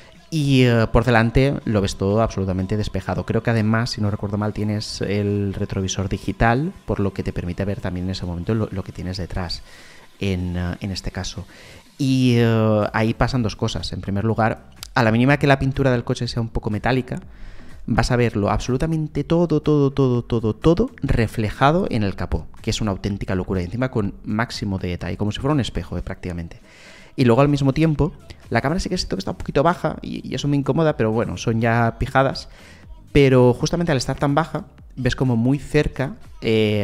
y eh, por delante lo ves todo absolutamente despejado. Creo que además, si no recuerdo mal, tienes el retrovisor digital, por lo que te permite ver también en ese momento lo, lo que tienes detrás, en, uh, en este caso. Y uh, ahí pasan dos cosas. En primer lugar, a la mínima que la pintura del coche sea un poco metálica, vas a verlo absolutamente todo, todo, todo, todo, todo reflejado en el capó, que es una auténtica locura, y encima con máximo de detalle, como si fuera un espejo, eh, prácticamente. Y luego al mismo tiempo, la cámara sí que siento que está un poquito baja, y, y eso me incomoda, pero bueno, son ya pijadas, pero justamente al estar tan baja, ves como muy cerca eh,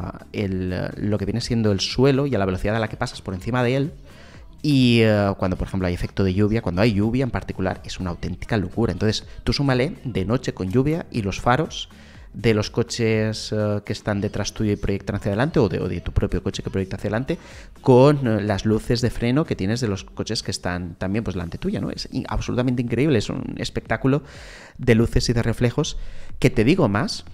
el, lo que viene siendo el suelo y a la velocidad a la que pasas por encima de él. Y uh, cuando, por ejemplo, hay efecto de lluvia, cuando hay lluvia en particular, es una auténtica locura. Entonces, tú súmale de noche con lluvia y los faros de los coches uh, que están detrás tuyo y proyectan hacia adelante, o de, o de tu propio coche que proyecta hacia adelante, con uh, las luces de freno que tienes de los coches que están también pues delante tuya, ¿no? Es in- absolutamente increíble, es un espectáculo de luces y de reflejos que, te digo más,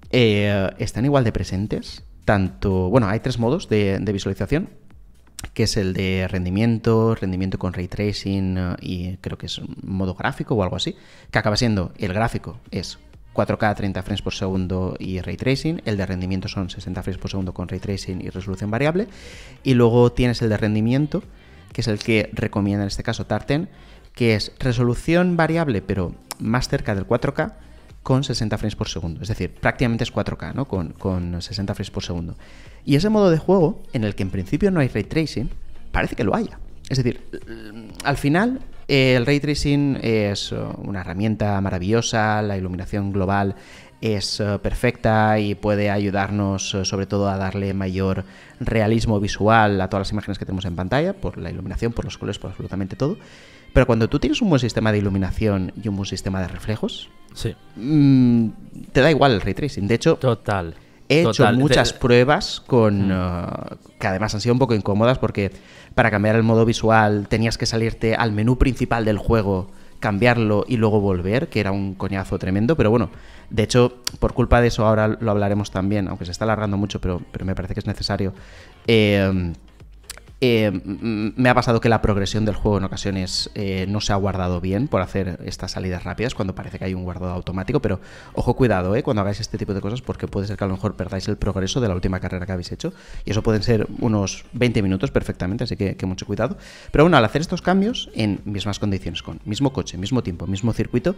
eh, están igual de presentes. Tanto, bueno, hay tres modos de, de visualización, que es el de rendimiento, rendimiento con ray tracing uh, y creo que es un modo gráfico o algo así, que acaba siendo, el gráfico es cuatro K treinta frames por segundo y ray tracing, el de rendimiento son sesenta frames por segundo con ray tracing y resolución variable, y luego tienes el de rendimiento, que es el que recomienda en este caso Tartan, que es resolución variable pero más cerca del cuatro K con sesenta frames por segundo, es decir, prácticamente es cuatro K, ¿no? Con, con sesenta frames por segundo. Y ese modo de juego, en el que en principio no hay ray tracing, parece que lo haya. Es decir, al final el ray tracing es una herramienta maravillosa, la iluminación global es perfecta y puede ayudarnos sobre todo a darle mayor realismo visual a todas las imágenes que tenemos en pantalla, por la iluminación, por los colores, por absolutamente todo. Pero cuando tú tienes un buen sistema de iluminación y un buen sistema de reflejos, sí, mmm, te da igual el ray tracing. De hecho, total. He hecho Total. muchas Te... pruebas con mm. uh, que además han sido un poco incómodas, porque para cambiar el modo visual tenías que salirte al menú principal del juego, cambiarlo y luego volver, que era un coñazo tremendo. Pero bueno, de hecho, por culpa de eso, ahora lo hablaremos también, aunque se está alargando mucho, pero, pero me parece que es necesario. Eh, Eh, me ha pasado que la progresión del juego en ocasiones eh, no se ha guardado bien por hacer estas salidas rápidas cuando parece que hay un guardado automático, pero ojo, cuidado eh, cuando hagáis este tipo de cosas, porque puede ser que a lo mejor perdáis el progreso de la última carrera que habéis hecho, y eso pueden ser unos veinte minutos perfectamente, así que, que mucho cuidado. Pero bueno, al hacer estos cambios en mismas condiciones, con mismo coche, mismo tiempo, mismo circuito,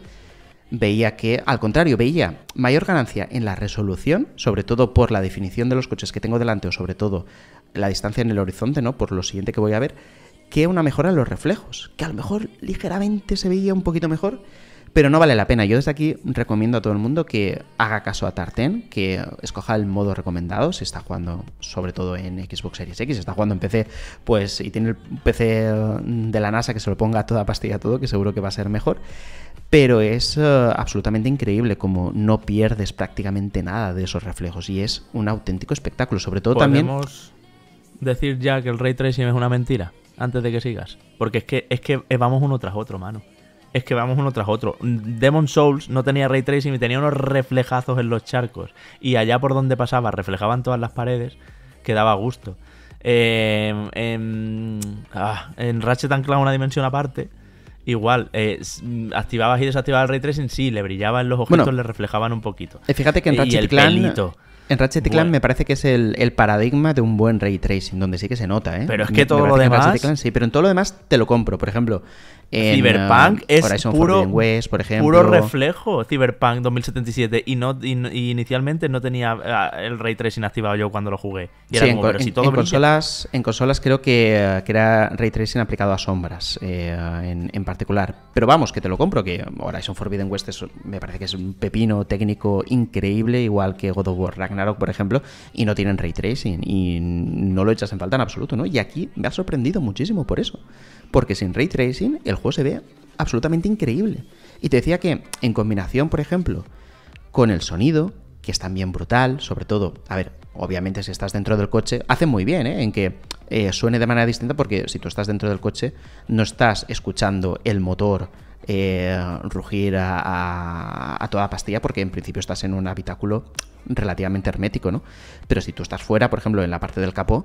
veía que, al contrario, veía mayor ganancia en la resolución, sobre todo por la definición de los coches que tengo delante, o sobre todo la distancia en el horizonte, ¿no? Por lo siguiente que voy a ver, que una mejora en los reflejos, que a lo mejor ligeramente se veía un poquito mejor, pero no vale la pena. Yo desde aquí recomiendo a todo el mundo que haga caso a Tartan, que escoja el modo recomendado si está jugando sobre todo en Xbox Series X, si está jugando en P C, pues, y tiene el P C de la NASA, que se lo ponga a toda pastilla todo, que seguro que va a ser mejor. Pero es uh, absolutamente increíble como no pierdes prácticamente nada de esos reflejos, y es un auténtico espectáculo, sobre todo también... ¿Podemos decir ya que el ray tracing es una mentira antes de que sigas? Porque es que, es que vamos uno tras otro, mano. Es que vamos uno tras otro. Demon's Souls no tenía ray tracing y tenía unos reflejazos en los charcos, y allá por donde pasaba reflejaban todas las paredes, que daba gusto. Eh, en, ah, en Ratchet and Clank, una dimensión aparte, igual, eh, activabas y desactivabas el ray tracing, sí, le brillaban los objetos, bueno, le reflejaban un poquito. Fíjate que en Ratchet y el Clank, pelito. En Ratchet Clank me parece que es el, el paradigma de un buen ray tracing, donde sí que se nota, ¿eh? Pero es que me, todo me lo que demás... Clank, sí, pero en todo lo demás te lo compro. Por ejemplo, en Cyberpunk uh, es Horizon puro, Forbidden West, por ejemplo. puro reflejo. Cyberpunk dos mil setenta y siete, y, no, y, y inicialmente no tenía uh, el ray tracing activado yo cuando lo jugué. Y era sí, como, en, pero si en, todo en consolas, en consolas creo que, que era ray tracing aplicado a sombras, eh, en, en particular. Pero vamos, que te lo compro, que Horizon Forbidden West es, me parece que es un pepino técnico increíble, igual que God of War Ragnarok, por ejemplo, y no tienen ray tracing, y no lo echas en falta en absoluto, ¿no? Y aquí me ha sorprendido muchísimo por eso, porque sin ray tracing el juego se ve absolutamente increíble. Y te decía que en combinación, por ejemplo, con el sonido, que es también brutal, sobre todo, a ver, obviamente si estás dentro del coche, hace muy bien, ¿eh? En que eh, suene de manera distinta, porque si tú estás dentro del coche, no estás escuchando el motor eh, rugir a, a, a toda pastilla, porque en principio estás en un habitáculo relativamente hermético, ¿no? Pero si tú estás fuera, por ejemplo, en la parte del capó,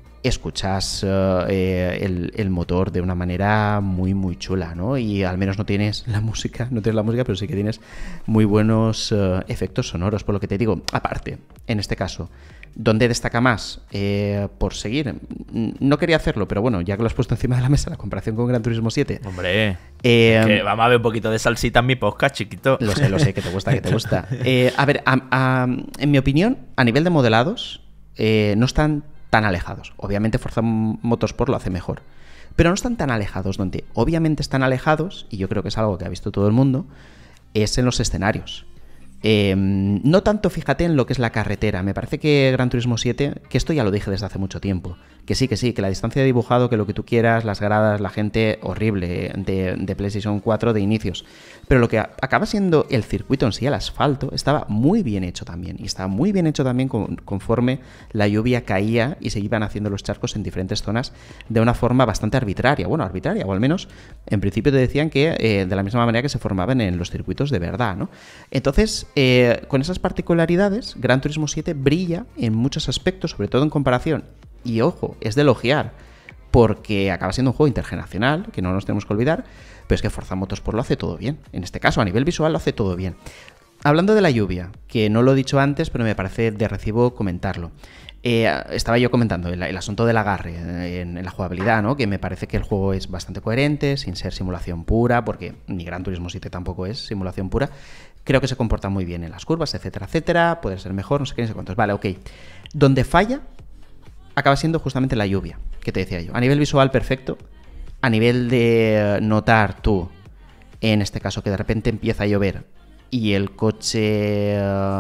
escuchas uh, eh, el, el motor de una manera muy muy chula, ¿no? Y al menos no tienes la música, no tienes la música, pero sí que tienes muy buenos uh, efectos sonoros, por lo que te digo. Aparte, en este caso, ¿dónde destaca más? Eh, por seguir, no quería hacerlo, pero bueno, ya que lo has puesto encima de la mesa, la comparación con Gran Turismo siete. Hombre, eh, es que vamos a ver un poquito de salsita en mi podcast, chiquito. Lo sé, lo sé, que te gusta, que te gusta. Eh, a ver, a, a, en mi opinión, a nivel de modelados, eh, no están tan alejados. Obviamente Forza Motorsport lo hace mejor, pero no están tan alejados. Donde obviamente están alejados, y yo creo que es algo que ha visto todo el mundo, es en los escenarios. Eh, no tanto, fíjate, en lo que es la carretera. Me parece que Gran Turismo siete, que esto ya lo dije desde hace mucho tiempo, que sí, que sí, que la distancia de dibujado, que lo que tú quieras, las gradas, la gente, horrible, de, de PlayStation cuatro de inicios. Pero lo que acaba siendo el circuito en sí, el asfalto, estaba muy bien hecho también. Y estaba muy bien hecho también con, conforme la lluvia caía y se iban haciendo los charcos en diferentes zonas de una forma bastante arbitraria. Bueno, arbitraria, o al menos en principio te decían que eh, de la misma manera que se formaban en los circuitos de verdad, ¿no? Entonces, eh, con esas particularidades, Gran Turismo siete brilla en muchos aspectos, sobre todo en comparación. Y ojo, es de elogiar, porque acaba siendo un juego intergeneracional, que no nos tenemos que olvidar, pero es que Forza Motorsport lo hace todo bien. En este caso, a nivel visual, lo hace todo bien. Hablando de la lluvia, que no lo he dicho antes, pero me parece de recibo comentarlo. Eh, estaba yo comentando el, el asunto del agarre en, en la jugabilidad, ¿no? Que me parece que el juego es bastante coherente, sin ser simulación pura, porque ni Gran Turismo siete tampoco es simulación pura. Creo que se comporta muy bien en las curvas, etcétera, etcétera. Puede ser mejor, no sé qué, no sé cuántos. Vale, ok. Donde falla acaba siendo justamente la lluvia, que te decía yo. A nivel visual, perfecto. A nivel de notar tú, en este caso, que de repente empieza a llover y el coche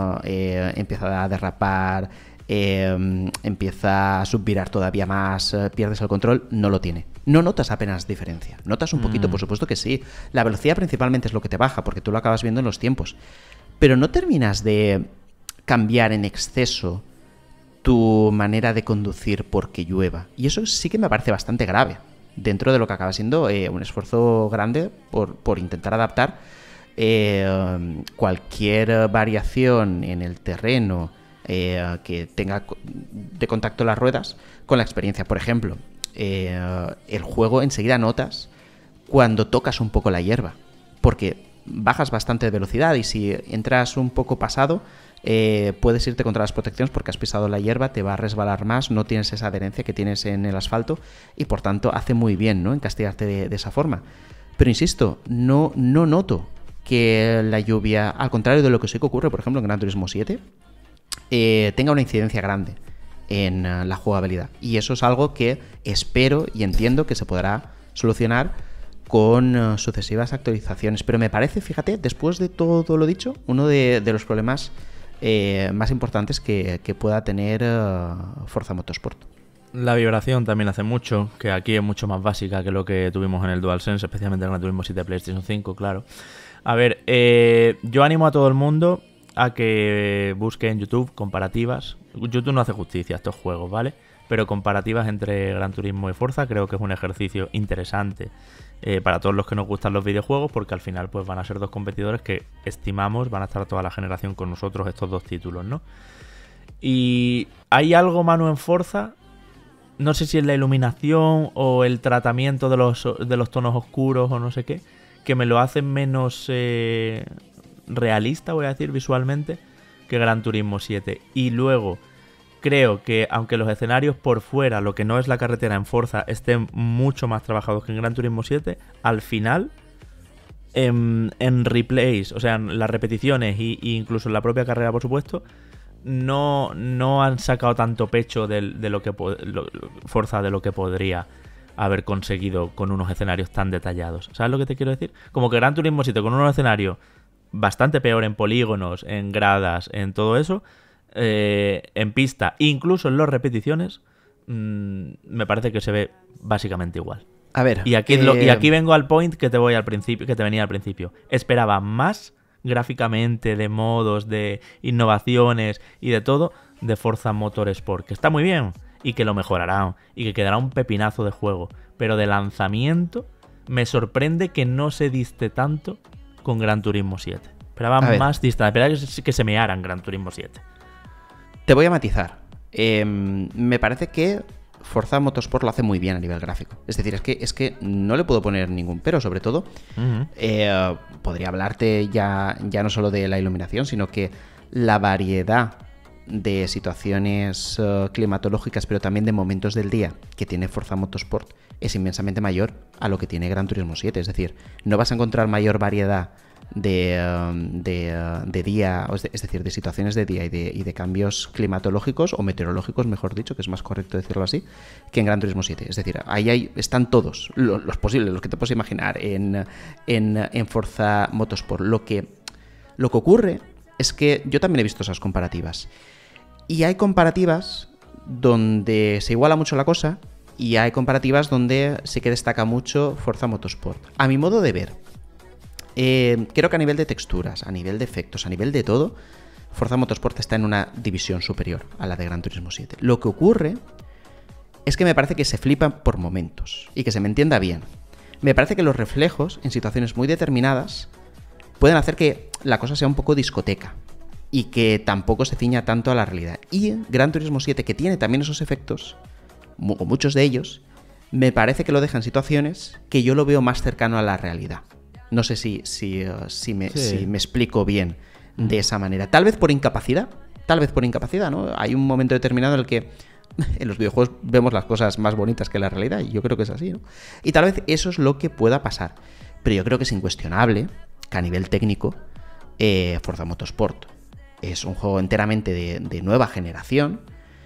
eh, empieza a derrapar, eh, empieza a subvirar todavía más, eh, pierdes el control, no lo tiene. No notas apenas diferencia. Notas un poquito, mm. por supuesto que sí. La velocidad principalmente es lo que te baja, porque tú lo acabas viendo en los tiempos. Pero no terminas de cambiar en exceso tu manera de conducir porque llueva. Y eso sí que me parece bastante grave, dentro de lo que acaba siendo eh, un esfuerzo grande por, por intentar adaptar eh, cualquier variación en el terreno eh, que tenga de contacto las ruedas con la experiencia. Por ejemplo, eh, el juego enseguida notas cuando tocas un poco la hierba, porque bajas bastante de velocidad y si entras un poco pasado, Eh, puedes irte contra las protecciones porque has pisado la hierba, te va a resbalar más, no tienes esa adherencia que tienes en el asfalto y por tanto hace muy bien, ¿no?, en castigarte de, de esa forma. Pero insisto, no, no noto que la lluvia, al contrario de lo que sí que ocurre, por ejemplo, en Gran Turismo siete, eh, tenga una incidencia grande en uh, la jugabilidad. Y eso es algo que espero y entiendo que se podrá solucionar con uh, sucesivas actualizaciones. Pero me parece, fíjate, después de todo lo dicho, uno de, de los problemas Eh, más importantes que, que pueda tener uh, Forza Motorsport. La vibración también hace mucho, que aquí es mucho más básica que lo que tuvimos en el DualSense, especialmente en el Gran Turismo siete de PlayStation cinco, claro. A ver, eh, yo animo a todo el mundo a que busque en YouTube comparativas. YouTube no hace justicia a estos juegos, ¿vale? Pero comparativas entre Gran Turismo y Forza creo que es un ejercicio interesante eh, para todos los que nos gustan los videojuegos, porque al final pues van a ser dos competidores que estimamos van a estar toda la generación con nosotros, estos dos títulos, ¿no? Y hay algo, Manu, en Forza, no sé si es la iluminación o el tratamiento de los, de los tonos oscuros o no sé qué, que me lo hacen menos eh, realista, voy a decir, visualmente, que Gran Turismo siete. Y luego creo que aunque los escenarios por fuera, lo que no es la carretera en Forza, estén mucho más trabajados que en Gran Turismo siete, al final en, en replays, o sea, en las repeticiones e incluso en la propia carrera, por supuesto, no, no han sacado tanto pecho de, de lo que lo, Forza de lo que podría haber conseguido con unos escenarios tan detallados. ¿Sabes lo que te quiero decir? Como que Gran Turismo siete con unos escenarios bastante peor en polígonos, en gradas, en todo eso, Eh, en pista, incluso en las repeticiones, mmm, me parece que se ve básicamente igual. A ver. Y aquí, eh... lo, y aquí vengo al point que te voy al principio, que te venía al principio. Esperaba más gráficamente, de modos, de innovaciones y de todo, de Forza Motorsport, que está muy bien y que lo mejorarán y que quedará un pepinazo de juego. Pero de lanzamiento me sorprende que no se diste tanto con Gran Turismo siete. Esperaba más distancia, esperaba que, que se mearan Gran Turismo siete. Te voy a matizar. Eh, me parece que Forza Motorsport lo hace muy bien a nivel gráfico. Es decir, es que, es que no le puedo poner ningún pero, sobre todo. Uh-huh. eh, podría hablarte ya, ya no solo de la iluminación, sino que la variedad de situaciones uh, climatológicas, pero también de momentos del día que tiene Forza Motorsport es inmensamente mayor a lo que tiene Gran Turismo siete. Es decir, no vas a encontrar mayor variedad de, uh, de, uh, de día, es decir, de situaciones de día y de, y de cambios climatológicos o meteorológicos, mejor dicho, que es más correcto decirlo así, que en Gran Turismo siete. Es decir, ahí hay, están todos los, los posibles, los que te puedes imaginar en, en, en Forza Motorsport. Lo que, lo que ocurre es que yo también he visto esas comparativas. Y hay comparativas donde se iguala mucho la cosa y hay comparativas donde sí que destaca mucho Forza Motorsport. A mi modo de ver, eh, creo que a nivel de texturas, a nivel de efectos, a nivel de todo, Forza Motorsport está en una división superior a la de Gran Turismo siete. Lo que ocurre es que me parece que se flipan por momentos y que se me entienda bien. Me parece que los reflejos en situaciones muy determinadas pueden hacer que la cosa sea un poco discoteca y que tampoco se ciña tanto a la realidad. Y Gran Turismo siete, que tiene también esos efectos, o muchos de ellos, me parece que lo deja en situaciones que yo lo veo más cercano a la realidad. No sé si, si, uh, si, me, sí. si me explico bien de esa manera. Tal vez por incapacidad, tal vez por incapacidad, ¿no? Hay un momento determinado en el que en los videojuegos vemos las cosas más bonitas que la realidad, y yo creo que es así, ¿no? Y tal vez eso es lo que pueda pasar. Pero yo creo que es incuestionable que a nivel técnico eh, Forza Motorsport es un juego enteramente de, de nueva generación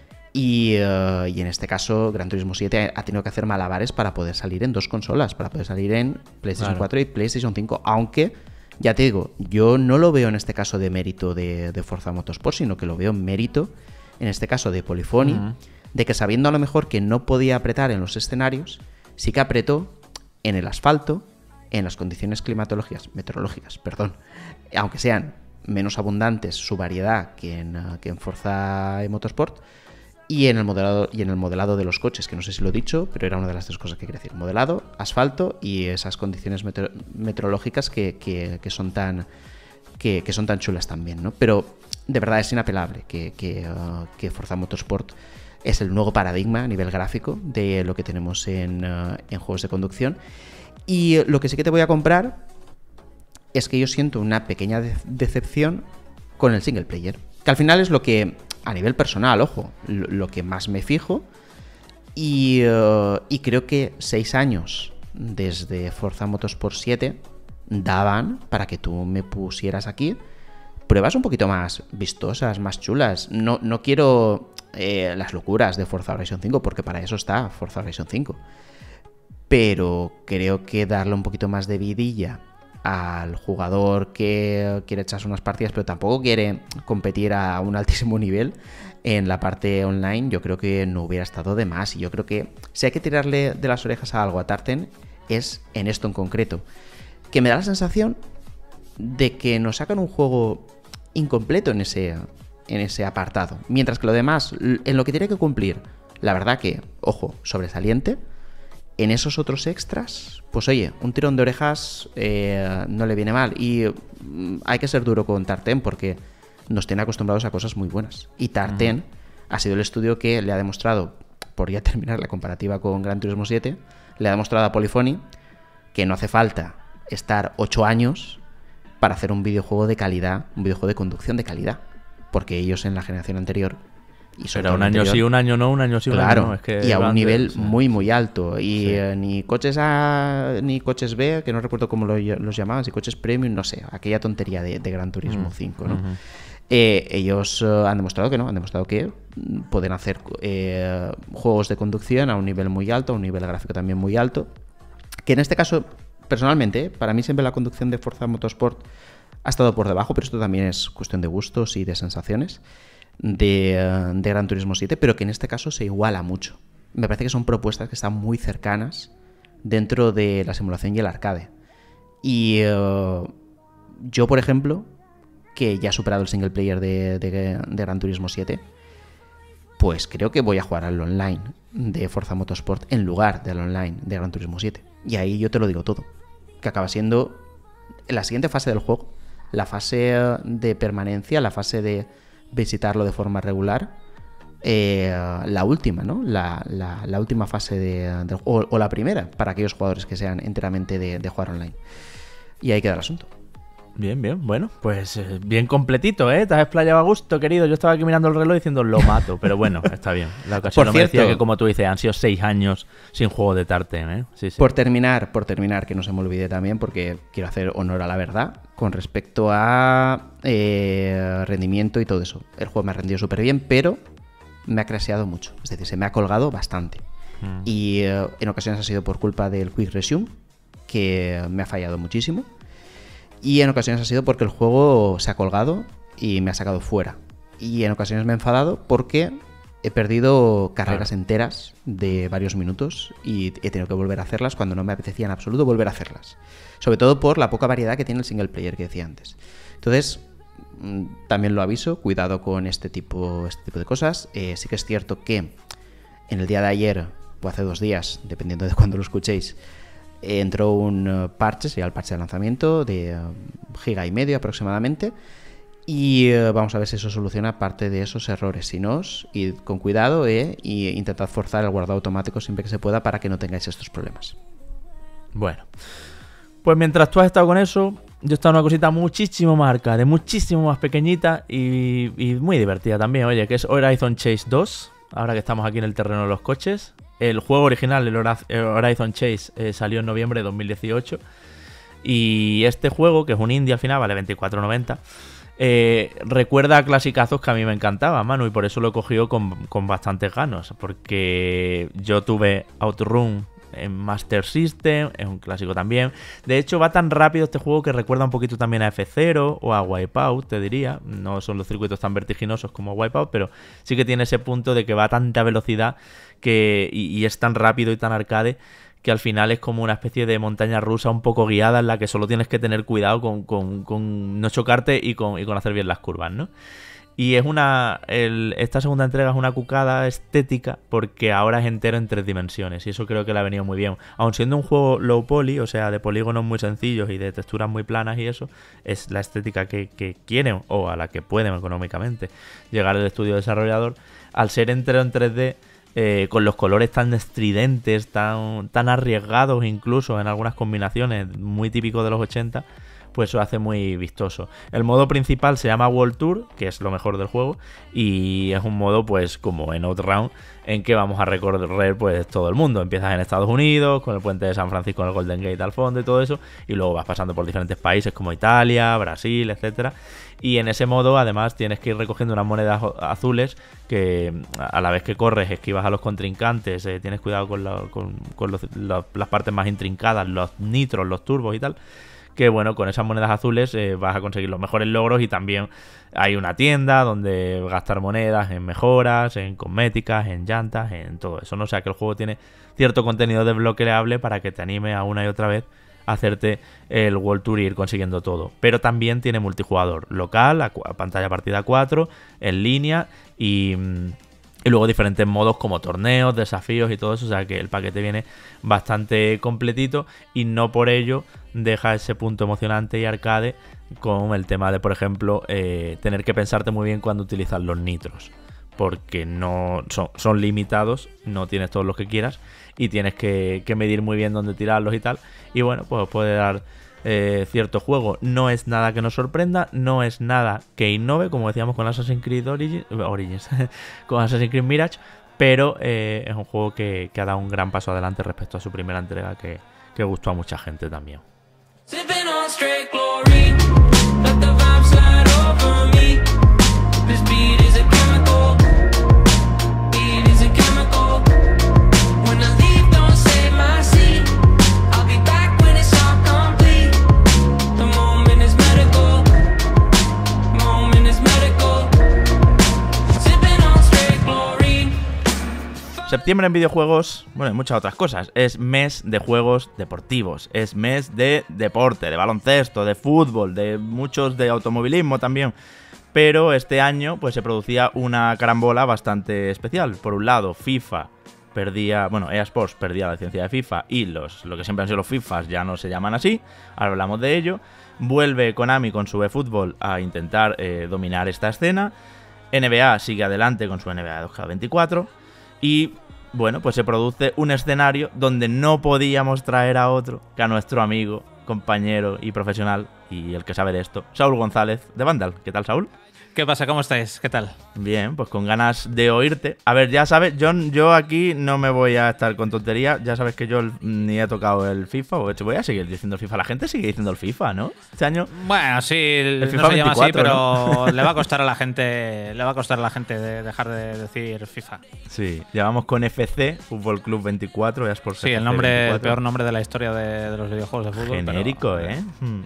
y, uh, y en este caso Gran Turismo siete ha tenido que hacer malabares para poder salir en dos consolas, para poder salir en PlayStation claro. cuatro y PlayStation cinco, aunque ya te digo, yo no lo veo en este caso de mérito de, de Forza Motorsport, sino que lo veo en mérito, en este caso de Polyphony, uh-huh. de que sabiendo a lo mejor que no podía apretar en los escenarios, sí que apretó en el asfalto, en las condiciones climatológicas, meteorológicas, perdón, aunque sean menos abundantes su variedad que en, uh, que en Forza Motorsport, y en el modelado y en el modelado de los coches, que no sé si lo he dicho, pero era una de las tres cosas que quería decir: modelado, asfalto y esas condiciones meteor- meteorológicas que, que, que son tan que, que son tan chulas también, ¿no? Pero de verdad es inapelable que, que, uh, que Forza Motorsport es el nuevo paradigma a nivel gráfico de lo que tenemos en, uh, en juegos de conducción. Y lo que sí que te voy a comprar es que yo siento una pequeña de- decepción con el single player, que al final es lo que, a nivel personal, ojo, lo, lo que más me fijo, y, uh, y creo que seis años desde Forza Motorsport siete daban para que tú me pusieras aquí pruebas un poquito más vistosas, más chulas. No, no quiero eh, las locuras de Forza Horizon cinco, porque para eso está Forza Horizon cinco, pero creo que darle un poquito más de vidilla al jugador que quiere echarse unas partidas pero tampoco quiere competir a un altísimo nivel en la parte online, yo creo que no hubiera estado de más. Y yo creo que si hay que tirarle de las orejas a algo a Tartan es en esto en concreto, que me da la sensación de que nos sacan un juego incompleto en ese, en ese apartado, mientras que lo demás, en lo que tiene que cumplir, la verdad que, ojo, sobresaliente. En esos otros extras, pues oye, un tirón de orejas eh, no le viene mal. Y mm, hay que ser duro con Tartan porque nos tiene acostumbrados a cosas muy buenas. Y Tartan uh-huh. ha sido el estudio que le ha demostrado, por ya terminar la comparativa con Gran Turismo siete, le ha demostrado a Polyphony que no hace falta estar ocho años para hacer un videojuego de calidad, un videojuego de conducción de calidad. Porque ellos en la generación anterior... Y Pero un año anterior, sí, un año no, un año sí, un claro, año no. Es que y a un nivel de, sí. muy, muy alto. Y sí. eh, ni coches A ni coches B, que no recuerdo cómo lo, los llamaban, si coches premium, no sé, aquella tontería de, de Gran Turismo mm. cinco, ¿no? Uh-huh. Eh, ellos uh, han demostrado que no, han demostrado que pueden hacer eh, juegos de conducción a un nivel muy alto, a un nivel gráfico también muy alto. Que en este caso, personalmente, para mí siempre la conducción de Forza Motorsport ha estado por debajo, pero esto también es cuestión de gustos y de sensaciones. De, de Gran Turismo siete, pero que en este caso se iguala mucho. Me parece que son propuestas que están muy cercanas dentro de la simulación y el arcade. Y uh, yo, por ejemplo, que ya he superado el single player de, de, de Gran Turismo siete, pues creo que voy a jugar al online de Forza Motorsport en lugar del online de Gran Turismo siete. Y ahí yo te lo digo todo, que acaba siendo la siguiente fase del juego, la fase de permanencia, la fase de visitarlo de forma regular, eh, la última, ¿no? La, la, la última fase de, de o, o la primera, para aquellos jugadores que sean enteramente de, de jugar online. Y ahí queda el asunto. Bien, bien, bueno, pues eh, bien completito, ¿eh? Te has explayado a gusto, querido. Yo estaba aquí mirando el reloj diciendo lo mato, pero bueno, está bien. La ocasión no me decía que, como tú dices, han sido seis años sin juego de Tartem, ¿eh? Sí, sí. Por terminar, por terminar, que no se me olvide también, porque quiero hacer honor a la verdad, con respecto a eh, rendimiento y todo eso. El juego me ha rendido súper bien, pero me ha crasheado mucho. Es decir, se me ha colgado bastante. Mm. Y eh, en ocasiones ha sido por culpa del Quick Resume, que me ha fallado muchísimo. Y en ocasiones ha sido porque el juego se ha colgado y me ha sacado fuera. Y en ocasiones me he enfadado porque he perdido carreras claro. enteras de varios minutos y he tenido que volver a hacerlas cuando no me apetecía en absoluto volver a hacerlas. Sobre todo por la poca variedad que tiene el single player que decía antes. Entonces, también lo aviso, cuidado con este tipo, este tipo de cosas. Eh, sí que es cierto que en el día de ayer, o hace dos días, dependiendo de cuándo lo escuchéis, entró un uh, parche, sería el parche de lanzamiento de uh, giga y medio aproximadamente, y uh, vamos a ver si eso soluciona parte de esos errores. Si no, id con cuidado eh, y intentad forzar el guardado automático siempre que se pueda para que no tengáis estos problemas. Bueno, pues mientras tú has estado con eso, yo he estado en una cosita muchísimo más arcade, muchísimo más pequeñita y, y muy divertida también, oye, que es Horizon Chase dos, ahora que estamos aquí en el terreno de los coches. El juego original, el Horizon Chase, eh, salió en noviembre de dos mil dieciocho. Y este juego, que es un indie al final, vale veinticuatro noventa, eh, recuerda a clasicazos que a mí me encantaban, Manu, y por eso lo he cogido con, con bastantes ganas. Porque yo tuve Outrun en Master System, es un clásico también. De hecho, va tan rápido este juego que recuerda un poquito también a F cero o a Wipeout, te diría. No son los circuitos tan vertiginosos como Wipeout, pero sí que tiene ese punto de que va a tanta velocidad que y, y es tan rápido y tan arcade que al final es como una especie de montaña rusa un poco guiada en la que solo tienes que tener cuidado con, con, con no chocarte y con, y con hacer bien las curvas, ¿no? Y es una el, esta segunda entrega es una cucada estética porque ahora es entero en tres dimensiones y eso creo que le ha venido muy bien. Aun siendo un juego low poly, o sea, de polígonos muy sencillos y de texturas muy planas y eso, es la estética que, que quieren o a la que pueden económicamente llegar el estudio desarrollador. Al ser entero en tres D, eh, con los colores tan estridentes, tan, tan arriesgados incluso en algunas combinaciones, muy típicos de los ochenta, pues eso hace muy vistoso. El modo principal se llama World Tour, que es lo mejor del juego, y es un modo pues como en Outrun, en que vamos a recorrer pues todo el mundo. Empiezas en Estados Unidos, con el puente de San Francisco en el Golden Gate al fondo y todo eso, y luego vas pasando por diferentes países como Italia, Brasil, etcétera. Y en ese modo además tienes que ir recogiendo unas monedas azules que a la vez que corres esquivas a los contrincantes, eh, tienes cuidado con, la, con, con los, los, las partes más intrincadas, los nitros, los turbos y tal. Que bueno, con esas monedas azules eh, vas a conseguir los mejores logros y también hay una tienda donde gastar monedas en mejoras, en cosméticas, en llantas, en todo eso, ¿no? O sea que el juego tiene cierto contenido desbloqueable para que te anime a una y otra vez a hacerte el World Tour y ir consiguiendo todo. Pero también tiene multijugador local, a, a pantalla partida cuatro, en línea y... Y luego diferentes modos como torneos, desafíos y todo eso. O sea que el paquete viene bastante completito y no por ello deja ese punto emocionante y arcade con el tema de, por ejemplo, eh, tener que pensarte muy bien cuando utilizas los nitros. Porque no son, son limitados, no tienes todos los que quieras y tienes que, que medir muy bien dónde tirarlos y tal. Y bueno, pues puede dar... Eh, cierto juego. No es nada que nos sorprenda, no es nada que innove, como decíamos con Assassin's Creed Origins, Origins con Assassin's Creed Mirage, pero eh, es un juego que, que ha dado un gran paso adelante respecto a su primera entrega que, que gustó a mucha gente también. Septiembre en videojuegos, bueno, y muchas otras cosas. Es mes de juegos deportivos, es mes de deporte, de baloncesto, de fútbol, de muchos de automovilismo también. Pero este año pues se producía una carambola bastante especial. Por un lado, FIFA perdía, bueno, E A Sports perdía la licencia de FIFA y los, lo que siempre han sido los FIFAs ya no se llaman así. Ahora hablamos de ello. Vuelve Konami con su eFootball a intentar eh, dominar esta escena. N B A sigue adelante con su N B A dos K veinticuatro. Y bueno, pues se produce un escenario donde no podíamos traer a otro que a nuestro amigo, compañero y profesional, y el que sabe de esto, Saúl González de Vandal. ¿Qué tal, Saúl? ¿Qué pasa? ¿Cómo estáis? ¿Qué tal? Bien, pues con ganas de oírte. A ver, ya sabes, yo, yo aquí no me voy a estar con tonterías. Ya sabes que yo ni he tocado el FIFA, o voy a seguir diciendo el FIFA. La gente sigue diciendo el FIFA, ¿no? Este año... Bueno, sí, el FIFA no se llama así, pero ¿no? le va a costar a la gente le va a costar a la gente de dejar de decir FIFA. Sí, llevamos con F C, Fútbol Club veinticuatro, ya es por Sí, el nombre, el peor nombre de la historia de, de los videojuegos de fútbol. Genérico, pero, ¿eh? Hmm.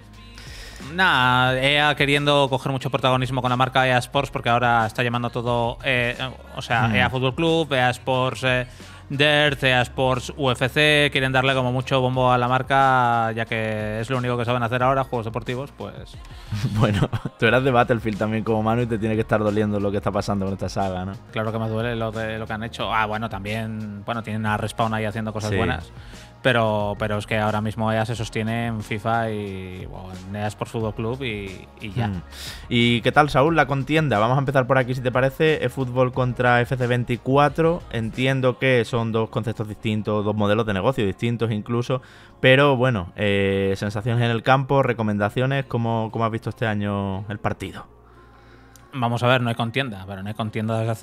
Nada, E A queriendo coger mucho protagonismo con la marca E A Sports, porque ahora está llamando todo, eh, o sea, mm. E A Fútbol Club, E A Sports eh, Dirt, E A Sports U F C, quieren darle como mucho bombo a la marca, ya que es lo único que saben hacer ahora, juegos deportivos, pues... Bueno, tú eras de Battlefield también como Manu y te tiene que estar doliendo lo que está pasando con esta saga, ¿no? Claro que me duele lo, de, lo que han hecho. Ah, bueno, también, bueno, tienen a Respawn ahí haciendo cosas sí. buenas. Pero, pero es que ahora mismo E A se sostiene en FIFA y bueno, en E A Sports Fútbol Club y, y ya. Mm. ¿Y qué tal, Saúl, la contienda? Vamos a empezar por aquí, si te parece. eFootball contra F C veinticuatro. Entiendo que son dos conceptos distintos, dos modelos de negocio distintos incluso. Pero bueno, eh, sensaciones en el campo, recomendaciones. ¿Cómo, cómo has visto este año el partido? Vamos a ver, no hay contienda, pero no hay contienda desde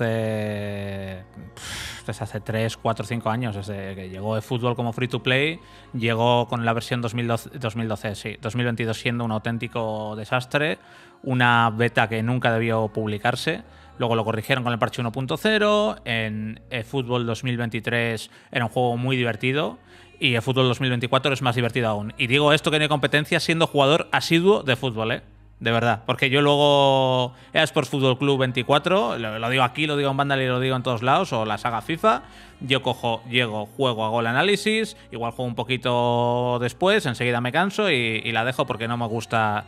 hace desde hace tres, cuatro, cinco años, desde que llegó eFootball como free to play, llegó con la versión dos mil doce, dos mil doce, sí, dos mil veintidós siendo un auténtico desastre, una beta que nunca debió publicarse. Luego lo corrigieron con el parche uno punto cero, en eFootball dos mil veintitrés era un juego muy divertido y eFootball dos mil veinticuatro es más divertido aún. Y digo esto que no hay competencia siendo jugador asiduo de fútbol, ¿eh? De verdad, porque yo luego E A Sports Fútbol Club veinticuatro, lo, lo digo aquí, lo digo en Vandal y lo digo en todos lados, o la saga FIFA, yo cojo, llego, juego, hago el análisis, igual juego un poquito después, enseguida me canso y, y la dejo porque no me gusta...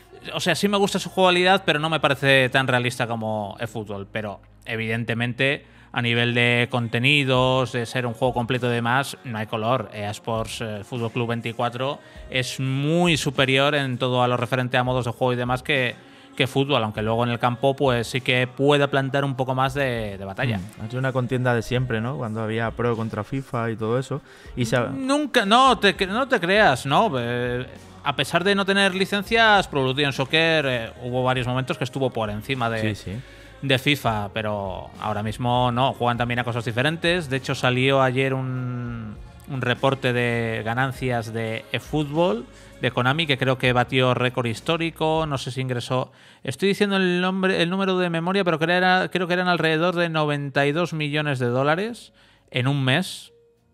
O sea, sí me gusta su jugabilidad, pero no me parece tan realista como eFootball, pero evidentemente... A nivel de contenidos, de ser un juego completo y demás, no hay color. E A Sports eh, Fútbol Club veinticuatro es muy superior en todo a lo referente a modos de juego y demás que, que fútbol, aunque luego en el campo pues sí que puede plantear un poco más de, de batalla. Mm, ha sido una contienda de siempre, ¿no? Cuando había Pro contra FIFA y todo eso. Y se ha... Nunca, no te, no te creas, ¿no? Eh, a pesar de no tener licencias, Pro Evolution Soccer eh, hubo varios momentos que estuvo por encima de... Sí, sí. de FIFA, pero ahora mismo no, juegan también a cosas diferentes. De hecho, salió ayer un, un reporte de ganancias de eFootball, de Konami, que creo que batió récord histórico, no sé si ingresó... Estoy diciendo el nombre, el número de memoria, pero creo, era, creo que eran alrededor de noventa y dos millones de dólares en un mes.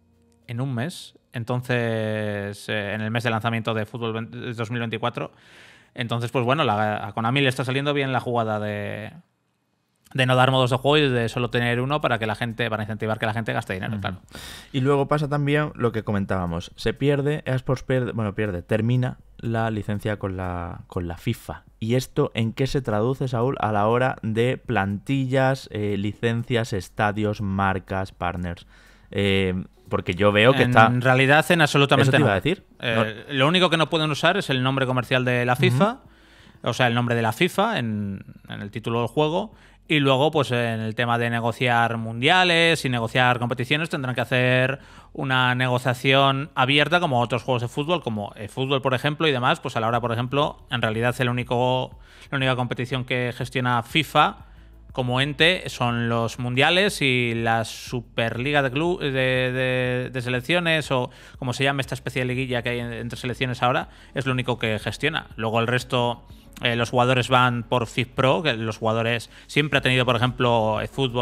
En un mes. Entonces, eh, en el mes de lanzamiento de Fútbol dos mil veinticuatro. Entonces, pues bueno, la, a Konami le está saliendo bien la jugada de... de no dar modos de juego y de solo tener uno para que la gente, para incentivar que la gente gaste dinero, uh-huh. claro. Y luego pasa también lo que comentábamos. Se pierde, E A Sports pierde, bueno, pierde, termina la licencia con la, con la FIFA. ¿Y esto en qué se traduce, Saúl, a la hora de plantillas, eh, licencias, estadios, marcas, partners? Eh, porque yo veo que en está... En realidad, en absolutamente ¿Eso te iba no. a decir? Eh, no. Lo único que no pueden usar es el nombre comercial de la FIFA, uh-huh. o sea, el nombre de la FIFA en, en el título del juego. Y luego, pues en el tema de negociar mundiales y negociar competiciones, tendrán que hacer una negociación abierta como otros juegos de fútbol, como el fútbol, por ejemplo, y demás. Pues a la hora, por ejemplo, en realidad el único, la única competición que gestiona FIFA como ente son los mundiales y la Superliga de, club, de, de, de selecciones, o como se llama esta especie de liguilla que hay entre selecciones ahora, es lo único que gestiona. Luego el resto... Eh, los jugadores van por FIFPro, que los jugadores siempre ha tenido, por ejemplo, el fútbol o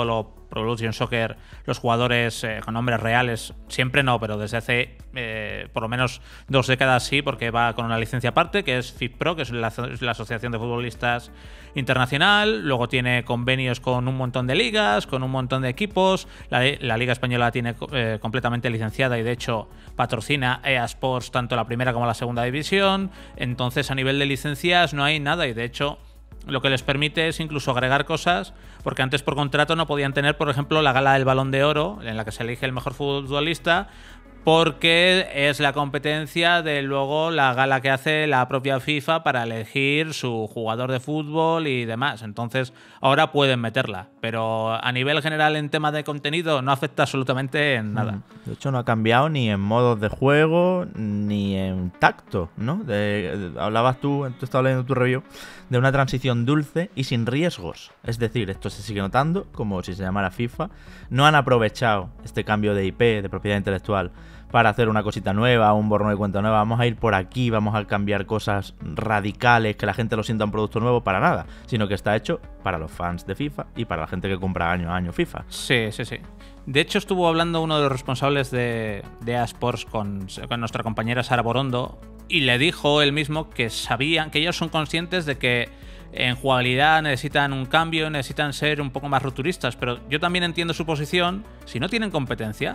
Pro Evolution Soccer, los jugadores eh, con nombres reales, siempre no, pero desde hace eh, por lo menos dos décadas sí, porque va con una licencia aparte, que es FIFPro, que es la, es la Asociación de Futbolistas Internacional. Luego tiene convenios con un montón de ligas, con un montón de equipos. La, la Liga Española la tiene eh, completamente licenciada y de hecho patrocina E A Sports tanto la primera como la segunda división. Entonces a nivel de licencias no hay nada y de hecho lo que les permite es incluso agregar cosas, porque antes por contrato no podían tener, por ejemplo, la gala del Balón de Oro, en la que se elige el mejor futbolista, porque es la competencia de luego la gala que hace la propia FIFA para elegir su jugador de fútbol y demás. Entonces ahora pueden meterla, pero a nivel general en tema de contenido no afecta absolutamente en nada. De hecho no ha cambiado ni en modos de juego ni en tacto, ¿no? De, de, hablabas tú, tú estabas leyendo tu review, de una transición dulce y sin riesgos. Es decir, esto se sigue notando como si se llamara FIFA. No han aprovechado este cambio de I P, de propiedad intelectual, para hacer una cosita nueva, un borrón de cuenta nueva. Vamos a ir por aquí, vamos a cambiar cosas radicales, que la gente lo sienta un producto nuevo, para nada. Sino que está hecho para los fans de FIFA y para la gente que compra año a año FIFA. Sí, sí, sí. De hecho estuvo hablando uno de los responsables de, de E A Sports con, con nuestra compañera Sara Borondo y le dijo él mismo que sabían, que ellos son conscientes de que en jugabilidad necesitan un cambio, necesitan ser un poco más rupturistas, pero yo también entiendo su posición. Si no tienen competencia,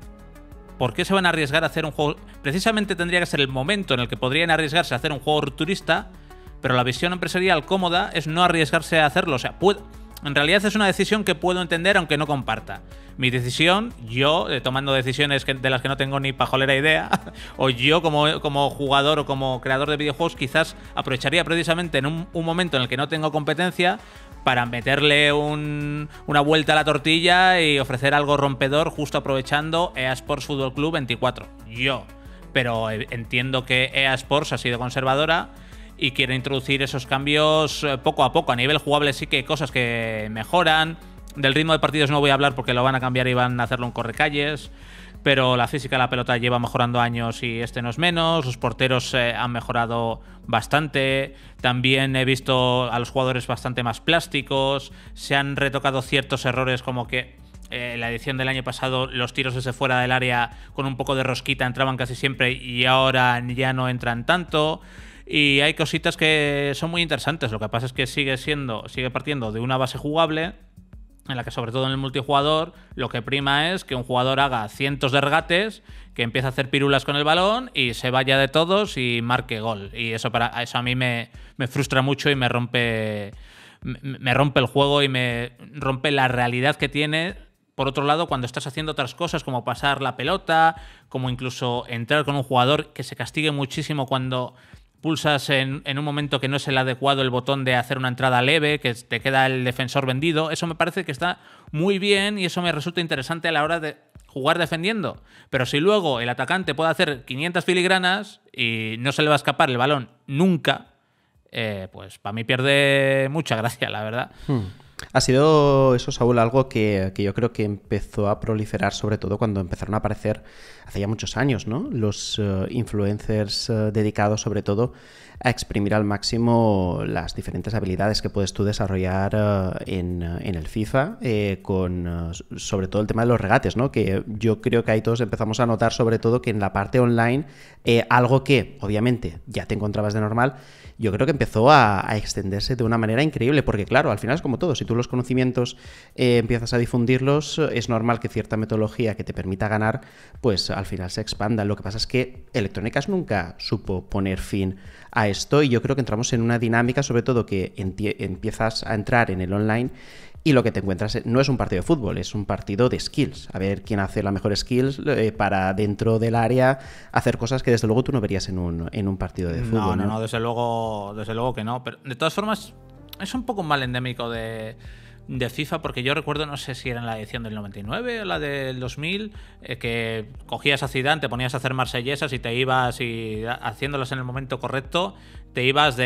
¿por qué se van a arriesgar a hacer un juego? Precisamente tendría que ser el momento en el que podrían arriesgarse a hacer un juego rupturista, pero la visión empresarial cómoda es no arriesgarse a hacerlo. O sea, puede, en realidad es una decisión que puedo entender aunque no comparta. Mi decisión, yo, eh, tomando decisiones que, de las que no tengo ni pajolera idea, o yo como, como jugador o como creador de videojuegos, quizás aprovecharía precisamente en un, un momento en el que no tengo competencia para meterle un, una vuelta a la tortilla y ofrecer algo rompedor justo aprovechando E A Sports Fútbol Club veinticuatro. Yo. Pero entiendo que E A Sports ha sido conservadora y quiere introducir esos cambios poco a poco. A nivel jugable sí que hay cosas que mejoran. Del ritmo de partidos no voy a hablar porque lo van a cambiar y van a hacerlo en correcalles. Pero la física de la pelota lleva mejorando años y este no es menos. Los porteros eh, han mejorado bastante. También he visto a los jugadores bastante más plásticos. Se han retocado ciertos errores como que eh, la edición del año pasado los tiros desde fuera del área con un poco de rosquita entraban casi siempre y ahora ya no entran tanto. Y hay cositas que son muy interesantes. Lo que pasa es que sigue siendo, sigue partiendo de una base jugable en la que, sobre todo en el multijugador, lo que prima es que un jugador haga cientos de regates, que empiece a hacer pirulas con el balón y se vaya de todos y marque gol. Y eso para eso a mí me, me frustra mucho y me rompe, me, me rompe el juego y me rompe la realidad que tiene. Por otro lado, cuando estás haciendo otras cosas como pasar la pelota, como incluso entrar con un jugador, que se castigue muchísimo cuando pulsas en, en un momento que no es el adecuado el botón de hacer una entrada leve, que te queda el defensor vendido. Eso me parece que está muy bien y eso me resulta interesante a la hora de jugar defendiendo. Pero si luego el atacante puede hacer quinientas filigranas y no se le va a escapar el balón nunca, eh, pues para mí pierde mucha gracia, la verdad. Hmm. Ha sido eso, Saúl, algo que, que yo creo que empezó a proliferar sobre todo cuando empezaron a aparecer hace ya muchos años, ¿no? Los uh, influencers uh, dedicados sobre todo a exprimir al máximo las diferentes habilidades que puedes tú desarrollar uh, en, uh, en el FIFA, eh, con uh, sobre todo el tema de los regates, ¿no? Que yo creo que ahí todos empezamos a notar sobre todo que en la parte online, eh, algo que obviamente ya te encontrabas de normal, yo creo que empezó a, a extenderse de una manera increíble, porque claro, al final es como todo, si tú los conocimientos eh, empiezas a difundirlos, es normal que cierta metodología que te permita ganar, pues al final se expanda. Lo que pasa es que Electronic Arts nunca supo poner fin a esto y yo creo que entramos en una dinámica, sobre todo que empiezas a entrar en el online y lo que te encuentras no es un partido de fútbol, es un partido de skills. A ver quién hace la mejor skills eh, para dentro del área hacer cosas que desde luego tú no verías en un, en un partido de fútbol. No, no, no, no, desde luego, desde luego que no. Pero de todas formas, es un poco un mal endémico de, de FIFA, porque yo recuerdo, no sé si era en la edición del noventa y nueve o la del dos mil, eh, que cogías a Zidane, te ponías a hacer marsellesas y te ibas y haciéndolas en el momento correcto, te ibas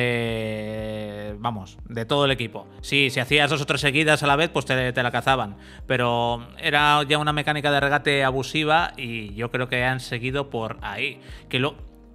de, vamos, de todo el equipo. Sí, si hacías dos o tres seguidas a la vez, pues te, te la cazaban. Pero era ya una mecánica de regate abusiva y yo creo que han seguido por ahí. Que lo,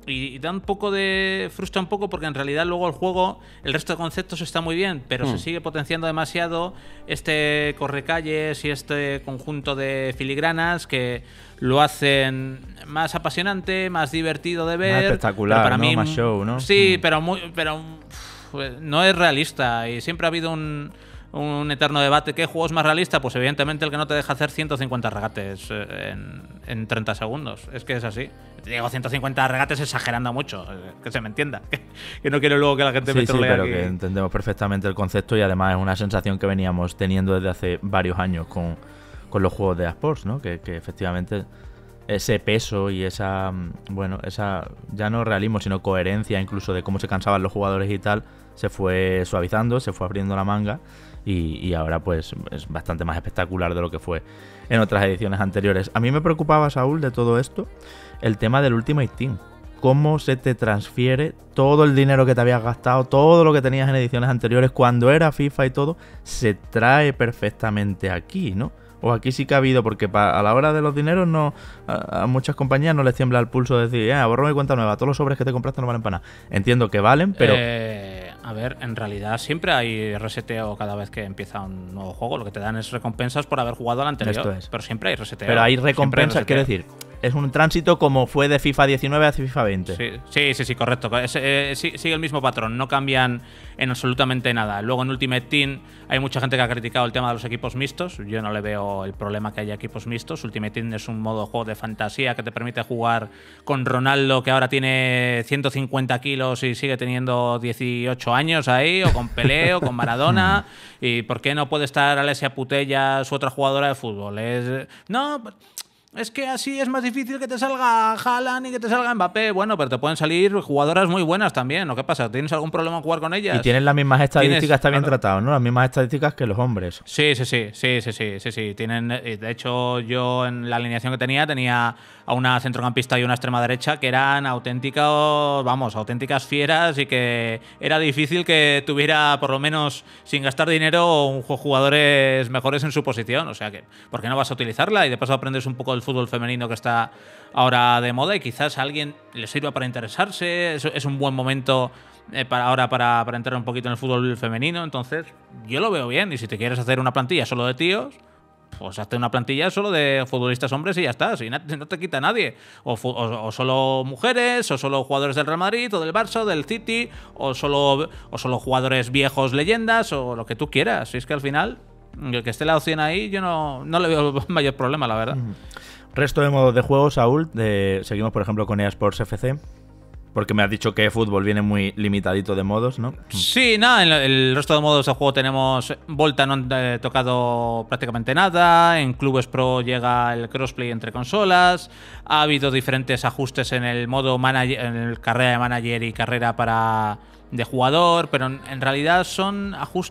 y, y da un poco de... frustra un poco porque en realidad luego el juego, el resto de conceptos está muy bien, pero mm. se sigue potenciando demasiado este correcalles y este conjunto de filigranas que lo hacen más apasionante, más divertido de ver. Más espectacular, para ¿no? mí, Más show, ¿no? Sí, mm. pero, muy, pero uf, no es realista y siempre ha habido un... un eterno debate. ¿Qué juego es más realista? Pues evidentemente el que no te deja hacer ciento cincuenta regates en, en treinta segundos. Es que es así. Te digo ciento cincuenta regates exagerando mucho. Que se me entienda. Que, que no quiero luego que la gente sí, me trolee sí, pero aquí. que entendemos perfectamente el concepto y además es una sensación que veníamos teniendo desde hace varios años con, con los juegos de eSports, ¿no? Que, que efectivamente ese peso y esa, bueno, esa ya no realismo, sino coherencia incluso de cómo se cansaban los jugadores y tal, se fue suavizando, se fue abriendo la manga. Y, y ahora pues es bastante más espectacular de lo que fue en otras ediciones anteriores. A mí me preocupaba, Saúl, de todo esto, el tema del Ultimate Team. Cómo se te transfiere todo el dinero que te habías gastado, todo lo que tenías en ediciones anteriores, cuando era FIFA y todo, se trae perfectamente aquí, ¿no? O aquí sí que ha habido, porque a la hora de los dineros no a, a muchas compañías no les tiembla el pulso de decir, eh, borro mi cuenta nueva, todos los sobres que te compraste no valen para nada. Entiendo que valen, pero... Eh, a ver, en realidad siempre hay reseteo cada vez que empieza un nuevo juego. Lo que te dan es recompensas por haber jugado al anterior. Esto es. Pero siempre hay reseteo. Pero hay recompensas, quiero decir, es un tránsito como fue de FIFA diecinueve a FIFA veinte. Sí, sí, sí, sí, correcto. Es, eh, sigue el mismo patrón, no cambian en absolutamente nada. Luego en Ultimate Team hay mucha gente que ha criticado el tema de los equipos mixtos. Yo no le veo el problema que haya equipos mixtos. Ultimate Team es un modo de juego de fantasía que te permite jugar con Ronaldo, que ahora tiene ciento cincuenta kilos y sigue teniendo dieciocho años ahí, o con Pelé, o con Maradona. ¿Y por qué no puede estar Alessia Putellas, otra jugadora de fútbol? Es, no... Es que así es más difícil que te salga Haaland y que te salga Mbappé. Bueno, pero te pueden salir jugadoras muy buenas también. ¿O qué pasa? ¿Tienes algún problema en jugar con ellas? Y tienen las mismas estadísticas, ¿Tienes? Está bien Claro. tratado, ¿no? Las mismas estadísticas que los hombres. Sí, sí, sí, sí, sí, sí, sí, sí. Tienen, de hecho, yo en la alineación que tenía, tenía a una centrocampista y una extrema derecha que eran auténticos, vamos, auténticas fieras y que era difícil que tuviera, por lo menos, sin gastar dinero, un jugadores mejores en su posición. O sea que, ¿por qué no vas a utilizarla? Y de paso aprendes un poco del fútbol femenino que está ahora de moda y quizás a alguien le sirva para interesarse. Es, es un buen momento eh, para ahora para, para entrar un poquito en el fútbol femenino. Entonces, yo lo veo bien. Y si te quieres hacer una plantilla solo de tíos, pues hazte una plantilla solo de futbolistas hombres y ya está. Si no, no te quita nadie. O, o, o solo mujeres, o solo jugadores del Real Madrid, o del Barça, o del City, o solo, o solo jugadores viejos leyendas, o lo que tú quieras. Si es que al final, el que esté la opción ahí, yo no, no le veo mayor problema, la verdad. Mm. Resto de modos de juego, Saúl. De, seguimos, por ejemplo, con eSports F C. Porque me has dicho que fútbol viene muy limitadito de modos, ¿no? Sí, nada, en el resto de modos de juego tenemos Volta, no han eh, tocado prácticamente nada. En Clubes Pro llega el crossplay entre consolas. Ha habido diferentes ajustes en el modo manager, en el carrera de manager y carrera para de jugador, pero en, en realidad son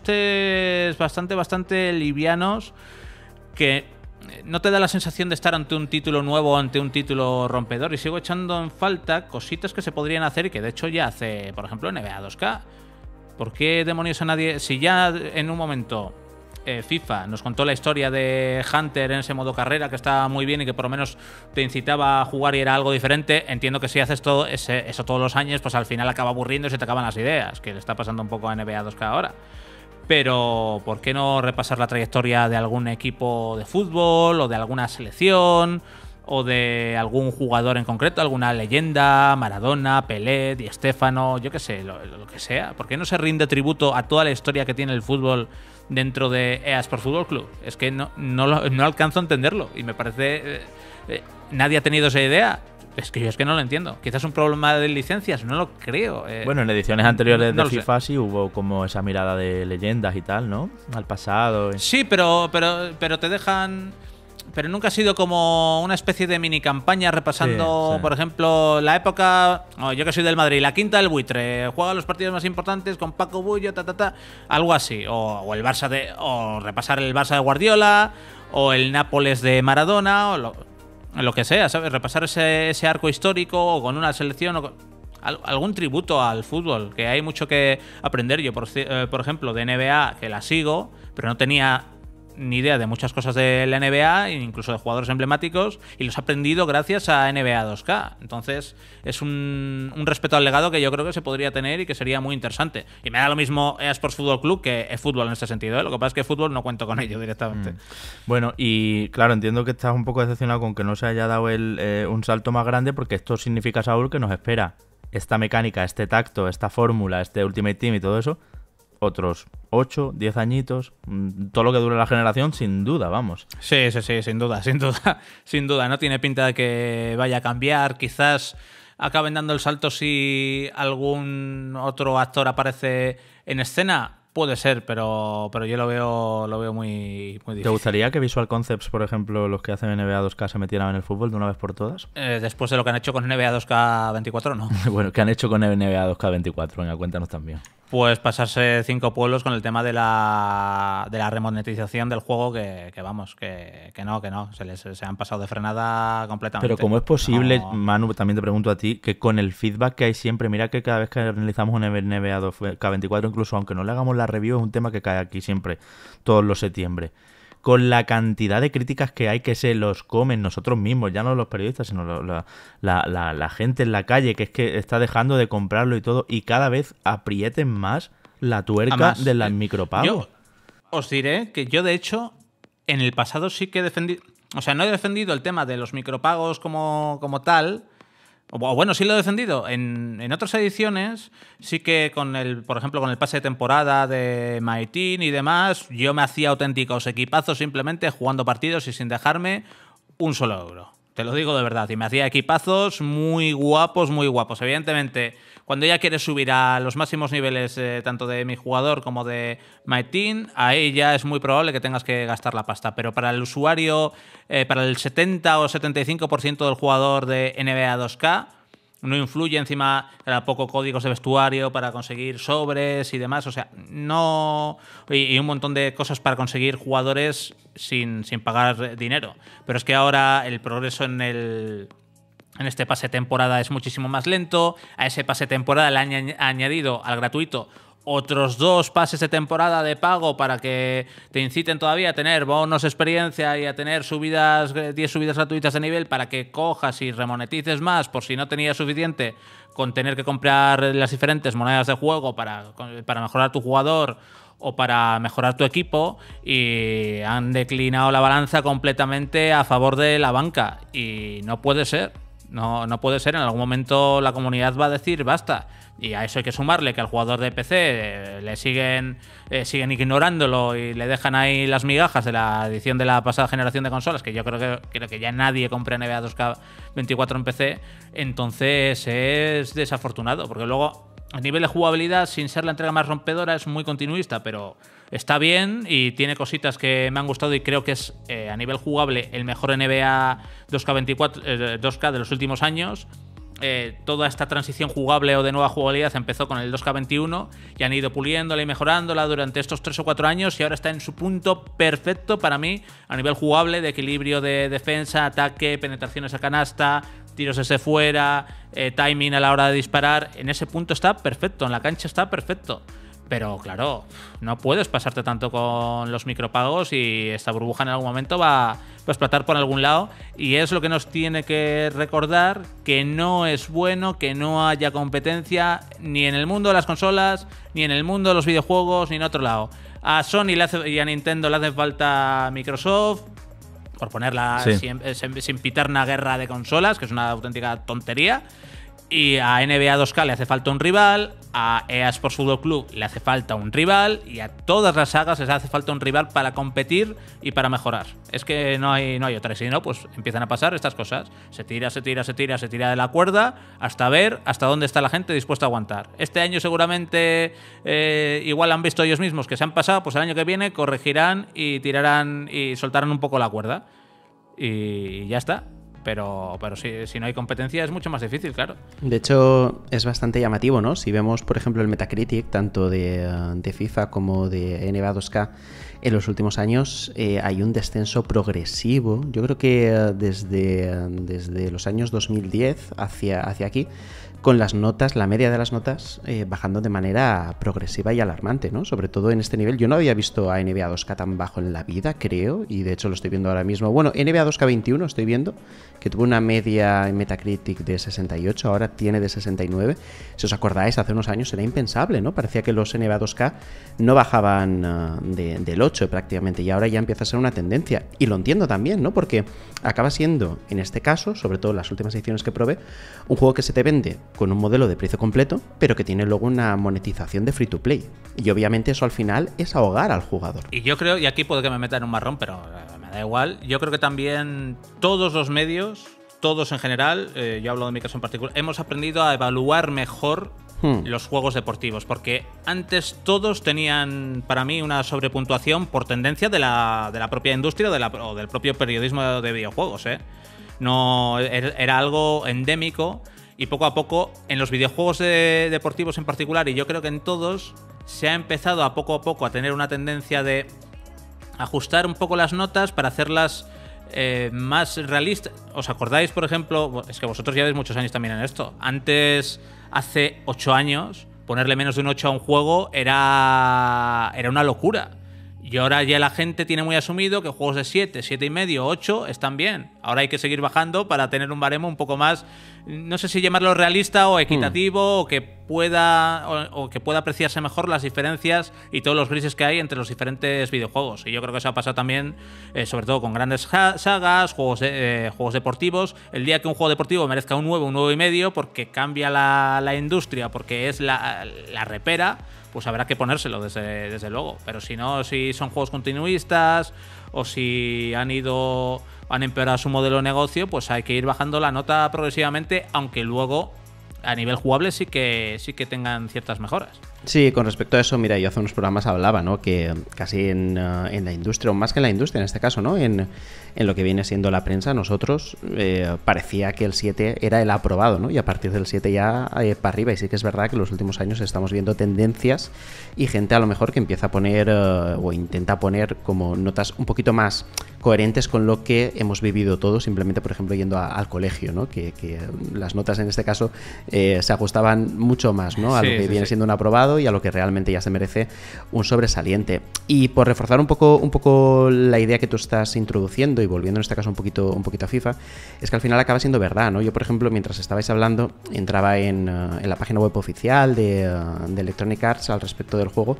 ajustes bastante, bastante livianos que no te da la sensación de estar ante un título nuevo o ante un título rompedor. Y sigo echando en falta cositas que se podrían hacer y que de hecho ya hace, por ejemplo, N B A dos K. ¿Por qué demonios a nadie? Si ya en un momento eh, FIFA nos contó la historia de Hunter en ese modo carrera que estaba muy bien y que por lo menos te incitaba a jugar y era algo diferente, entiendo que si haces todo ese, eso todos los años, pues al final acaba aburriendo y se te acaban las ideas, que le está pasando un poco a N B A dos K ahora. Pero, ¿por qué no repasar la trayectoria de algún equipo de fútbol o de alguna selección o de algún jugador en concreto, alguna leyenda, Maradona, Pelé, Di Stéfano, yo qué sé, lo, lo que sea? ¿Por qué no se rinde tributo a toda la historia que tiene el fútbol dentro de eSports Fútbol Club? Es que no, no, lo, no alcanzo a entenderlo y me parece... Eh, eh, nadie ha tenido esa idea. Es que yo es que no lo entiendo. Quizás un problema de licencias, no lo creo. Eh, bueno, en ediciones anteriores no de FIFA sí hubo como esa mirada de leyendas y tal, ¿no? Al pasado. Y... Sí, pero, pero, pero te dejan... Pero nunca ha sido como una especie de mini campaña repasando, sí, sí. por ejemplo, la época... Oh, yo que soy del Madrid, la quinta del buitre. Juega los partidos más importantes con Paco Bullo, ta, ta, ta. Algo así. O, o el Barça de... O repasar el Barça de Guardiola. O el Nápoles de Maradona. O lo... Lo que sea, ¿sabes? Repasar ese, ese arco histórico o con una selección o con algún tributo al fútbol, que hay mucho que aprender. Yo, por, eh, por ejemplo, de N B A, que la sigo, pero no tenía ni idea de muchas cosas de la N B A, incluso de jugadores emblemáticos, y los he aprendido gracias a N B A dos K. Entonces es un, un respeto al legado que yo creo que se podría tener y que sería muy interesante. Y me da lo mismo E A Sports Fútbol Club que eFootball en este sentido, ¿eh? Lo que pasa es que fútbol no cuento con ello directamente. Mm. Bueno, y claro, entiendo que estás un poco decepcionado con que no se haya dado el, eh, un salto más grande, porque esto significa, Saúl, que nos espera esta mecánica, este tacto, esta fórmula, este Ultimate Team y todo eso, otros ocho, diez añitos, todo lo que dure la generación, sin duda, vamos. Sí, sí, sí, sin duda, sin duda, sin duda. No tiene pinta de que vaya a cambiar. Quizás acaben dando el salto si algún otro actor aparece en escena. Puede ser, pero, pero yo lo veo lo veo muy, muy difícil. ¿Te gustaría que Visual Concepts, por ejemplo, los que hacen N B A dos K, se metieran en el fútbol de una vez por todas? Eh, después de lo que han hecho con N B A dos K veinticuatro, no. Bueno, ¿qué han hecho con N B A dos K veinticuatro? Venga, cuéntanos también. Pues pasarse cinco pueblos con el tema de la, de la remonetización del juego, que, que vamos, que, que no, que no, se les se han pasado de frenada completamente. Pero ¿cómo es posible, no... Manu, también te pregunto a ti, que con el feedback que hay siempre, mira que cada vez que analizamos un N B A dos K veinticuatro, incluso aunque no le hagamos la review, es un tema que cae aquí siempre, todos los septiembre, con la cantidad de críticas que hay que se los comen nosotros mismos, ya no los periodistas, sino la, la, la, la, la gente en la calle, que es que está dejando de comprarlo y todo, y cada vez aprieten más la tuerca Además, de las micropagos. Yo os diré que yo, de hecho, en el pasado sí que he defendido, o sea, no he defendido el tema de los micropagos como, como tal. O bueno, sí lo he defendido. En, en otras ediciones, sí que con el, por ejemplo, con el pase de temporada de My Team y demás, yo me hacía auténticos equipazos simplemente jugando partidos y sin dejarme un solo euro. Te lo digo de verdad. Y me hacía equipazos muy guapos, muy guapos. Evidentemente, cuando ya quieres subir a los máximos niveles, eh, tanto de mi jugador como de My Team, ahí ya es muy probable que tengas que gastar la pasta. Pero para el usuario, eh, para el setenta o setenta y cinco por ciento del jugador de N B A dos K, no influye. Encima era poco códigos de vestuario para conseguir sobres y demás. O sea, no... Y, y un montón de cosas para conseguir jugadores sin, sin pagar dinero. Pero es que ahora el progreso en el... En este pase temporada es muchísimo más lento. A ese pase temporada le han añadido al gratuito otros dos pases de temporada de pago para que te inciten todavía a tener bonos de experiencia y a tener subidas, diez subidas gratuitas de nivel para que cojas y remonetices más por si no tenías suficiente con tener que comprar las diferentes monedas de juego para, para mejorar tu jugador o para mejorar tu equipo, y han declinado la balanza completamente a favor de la banca. Y no puede ser. No, no puede ser, en algún momento la comunidad va a decir basta. Y a eso hay que sumarle que al jugador de P C eh, le siguen, eh, siguen ignorándolo y le dejan ahí las migajas de la edición de la pasada generación de consolas, que yo creo que, creo que ya nadie compra N B A dos K veinticuatro en P C. Entonces es desafortunado, porque luego a nivel de jugabilidad, sin ser la entrega más rompedora, es muy continuista, pero está bien y tiene cositas que me han gustado, y creo que es eh, a nivel jugable el mejor N B A dos K veinticuatro, eh, dos K de los últimos años. Eh, toda esta transición jugable o de nueva jugabilidad empezó con el dos K veintiuno y han ido puliéndola y mejorándola durante estos tres o cuatro años, y ahora está en su punto perfecto para mí a nivel jugable, de equilibrio de defensa, ataque, penetraciones a canasta, tiros desde fuera, eh, timing a la hora de disparar. En ese punto está perfecto, en la cancha está perfecto. Pero claro, no puedes pasarte tanto con los micropagos, y esta burbuja en algún momento va, va a explotar por algún lado, y es lo que nos tiene que recordar, que no es bueno que no haya competencia ni en el mundo de las consolas, ni en el mundo de los videojuegos, ni en otro lado. A Sony le hace, y a Nintendo le hace falta Microsoft, por ponerla sí. sin, sin, sin pitar una guerra de consolas, que es una auténtica tontería. Y a N B A dos K le hace falta un rival, a E A Sports Fútbol Club le hace falta un rival, y a todas las sagas les hace falta un rival para competir y para mejorar. Es que no hay, no hay otra. Y si no, pues empiezan a pasar estas cosas. Se tira, se tira, se tira, se tira de la cuerda hasta ver hasta dónde está la gente dispuesta a aguantar. Este año seguramente eh, igual han visto ellos mismos que se han pasado, pues el año que viene corregirán y tirarán y soltarán un poco la cuerda. Y ya está. Pero, pero si, si no hay competencia es mucho más difícil, claro. De hecho, es bastante llamativo, ¿no? Si vemos, por ejemplo, el Metacritic, tanto de, de FIFA como de N B A dos K, en los últimos años eh, hay un descenso progresivo. Yo creo que eh, desde, desde los años dos mil diez hacia, hacia aquí, con las notas, la media de las notas eh, bajando de manera progresiva y alarmante, ¿no? Sobre todo en este nivel. Yo no había visto a N B A dos K tan bajo en la vida, creo, y de hecho lo estoy viendo ahora mismo. Bueno, N B A dos K veintiuno estoy viendo, que tuvo una media en Metacritic de sesenta y ocho, ahora tiene de sesenta y nueve. Si os acordáis, hace unos años era impensable, ¿no? Parecía que los N B A dos K no bajaban uh, de, del ocho prácticamente, y ahora ya empieza a ser una tendencia. Y lo entiendo también, ¿no? Porque acaba siendo, en este caso, sobre todo las últimas ediciones que probé, un juego que se te vende con un modelo de precio completo, pero que tiene luego una monetización de free to play. Y obviamente eso al final es ahogar al jugador. Y yo creo, y aquí puedo que me meta en un marrón, pero eh, me da igual, yo creo que también todos los medios, todos en general, eh, yo hablo de mi caso en particular, hemos aprendido a evaluar mejor hmm. los juegos deportivos, porque antes todos tenían, para mí, una sobrepuntuación por tendencia de la, de la propia industria de la, o del propio periodismo de videojuegos, ¿eh? No, era algo endémico, y poco a poco en los videojuegos de, deportivos en particular, y yo creo que en todos, se ha empezado a poco a poco a tener una tendencia de ajustar un poco las notas para hacerlas eh, más realistas. ¿Os acordáis, por ejemplo? Es que vosotros lleváis muchos años también en esto. Antes, hace ocho años, ponerle menos de un ocho a un juego era, era una locura. Y ahora ya la gente tiene muy asumido que juegos de siete, siete y medio, ocho están bien. Ahora hay que seguir bajando para tener un baremo un poco más, no sé si llamarlo realista o equitativo, mm. o que pueda o, o que pueda apreciarse mejor las diferencias y todos los grises que hay entre los diferentes videojuegos. Y yo creo que eso ha pasado también, eh, sobre todo con grandes sagas, juegos, de, eh, juegos deportivos. El día que un juego deportivo merezca un nueve, un nueve y medio, porque cambia la, la industria, porque es la, la repera, pues habrá que ponérselo desde, desde luego. Pero si no, si son juegos continuistas o si han ido han empeorado su modelo de negocio, pues hay que ir bajando la nota progresivamente, aunque luego a nivel jugable sí que sí que tengan ciertas mejoras. Sí, con respecto a eso, mira, yo hace unos programas hablaba, ¿no? Que casi en, uh, en la industria, o más que en la industria en este caso, ¿no? En, en lo que viene siendo la prensa, nosotros eh, parecía que el siete era el aprobado, ¿no? Y a partir del siete ya eh, para arriba. Y sí que es verdad que en los últimos años estamos viendo tendencias y gente a lo mejor que empieza a poner uh, o intenta poner como notas un poquito más coherentes con lo que hemos vivido todos, simplemente, por ejemplo, yendo a, al colegio, ¿no? Que, que las notas en este caso eh, se ajustaban mucho más, ¿no? A sí, lo que sí, viene sí. siendo un aprobado y a lo que realmente ya se merece un sobresaliente. Y por reforzar un poco, un poco la idea que tú estás introduciendo y volviendo en este caso un poquito, un poquito a FIFA, es que al final acaba siendo verdad, ¿no? Yo, por ejemplo, mientras estabais hablando, entraba en, uh, en la página web oficial de, uh, de Electronic Arts al respecto del juego.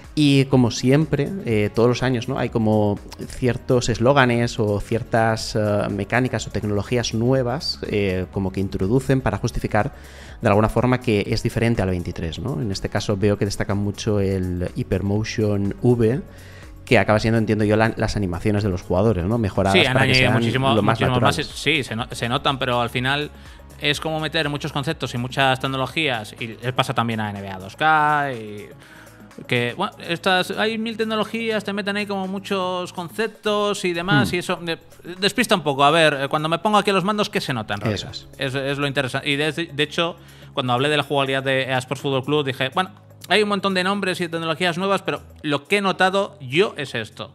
Y como siempre, eh, todos los años, ¿no? Hay como ciertos eslóganes o ciertas uh, mecánicas o tecnologías nuevas eh, como que introducen para justificar de alguna forma que es diferente al veintitrés, ¿no? En este caso veo que destaca mucho el Hypermotion V, que acaba siendo, entiendo yo, la, las animaciones de los jugadores, ¿no? Mejoradas sí, para que sean muchísimo, lo más muchísimo naturales. Más, sí, se, no, se notan, pero al final es como meter muchos conceptos y muchas tecnologías, y les pasa también a N B A dos K y... que bueno, estas hay mil tecnologías, te meten ahí como muchos conceptos y demás, mm. y eso de, despista un poco. A ver, cuando me pongo aquí los mandos, ¿qué se nota en realidad? Eso es. Es, es lo interesante. Y de, de hecho, cuando hablé de la jugabilidad de E A Sports Football Club, dije, bueno, hay un montón de nombres y tecnologías nuevas, pero lo que he notado yo es esto.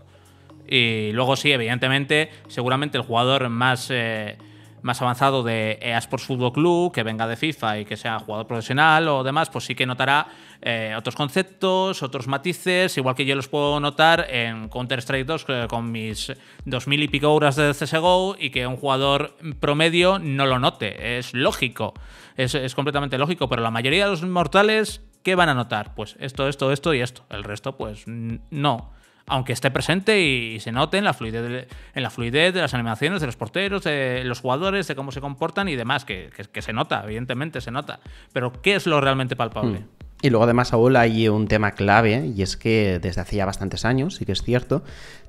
Y luego sí, evidentemente, seguramente el jugador más... Eh, más avanzado de E A Sports Football Club, que venga de FIFA y que sea jugador profesional o demás, pues sí que notará eh, otros conceptos, otros matices, igual que yo los puedo notar en Counter-Strike dos eh, con mis dos mil y pico horas de C S G O, y que un jugador promedio no lo note. Es lógico, es, es completamente lógico, pero la mayoría de los mortales, ¿qué van a notar? Pues esto, esto, esto y esto. El resto, pues no. Aunque esté presente y se note en la fluidez de, en la fluidez de las animaciones de los porteros, de los jugadores, de cómo se comportan y demás, que, que, que se nota, evidentemente se nota. Pero ¿qué es lo realmente palpable? Mm. Y luego además, Saúl, hay un tema clave, y es que desde hace ya bastantes años, sí que es cierto,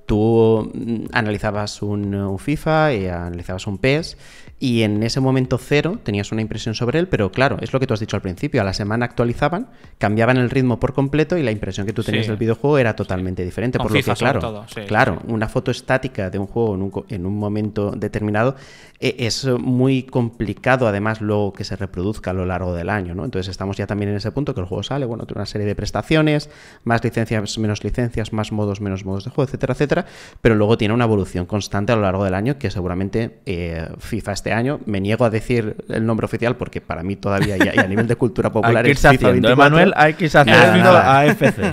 tú analizabas un, un FIFA y analizabas un P E S, y en ese momento cero tenías una impresión sobre él, pero claro, es lo que tú has dicho al principio, a la semana actualizaban, cambiaban el ritmo por completo y la impresión que tú tenías sí. del videojuego era totalmente sí. diferente. Con por FIFA lo que, claro, todo, sí, claro sí. una foto estática de un juego en un, en un momento determinado eh, es muy complicado, además, luego que se reproduzca a lo largo del año, ¿no? Entonces estamos ya también en ese punto que el juego sale, bueno, tiene una serie de prestaciones, más licencias, menos licencias, más modos, menos modos de juego, etcétera, etcétera. ahora, pero luego tiene una evolución constante a lo largo del año que seguramente eh, FIFA este año, me niego a decir el nombre oficial porque para mí todavía y a, y a nivel de cultura popular hay que es FIFA haciendo, veinticuatro. Emanuel, hay que irse haciendo Nada, nada. A F C.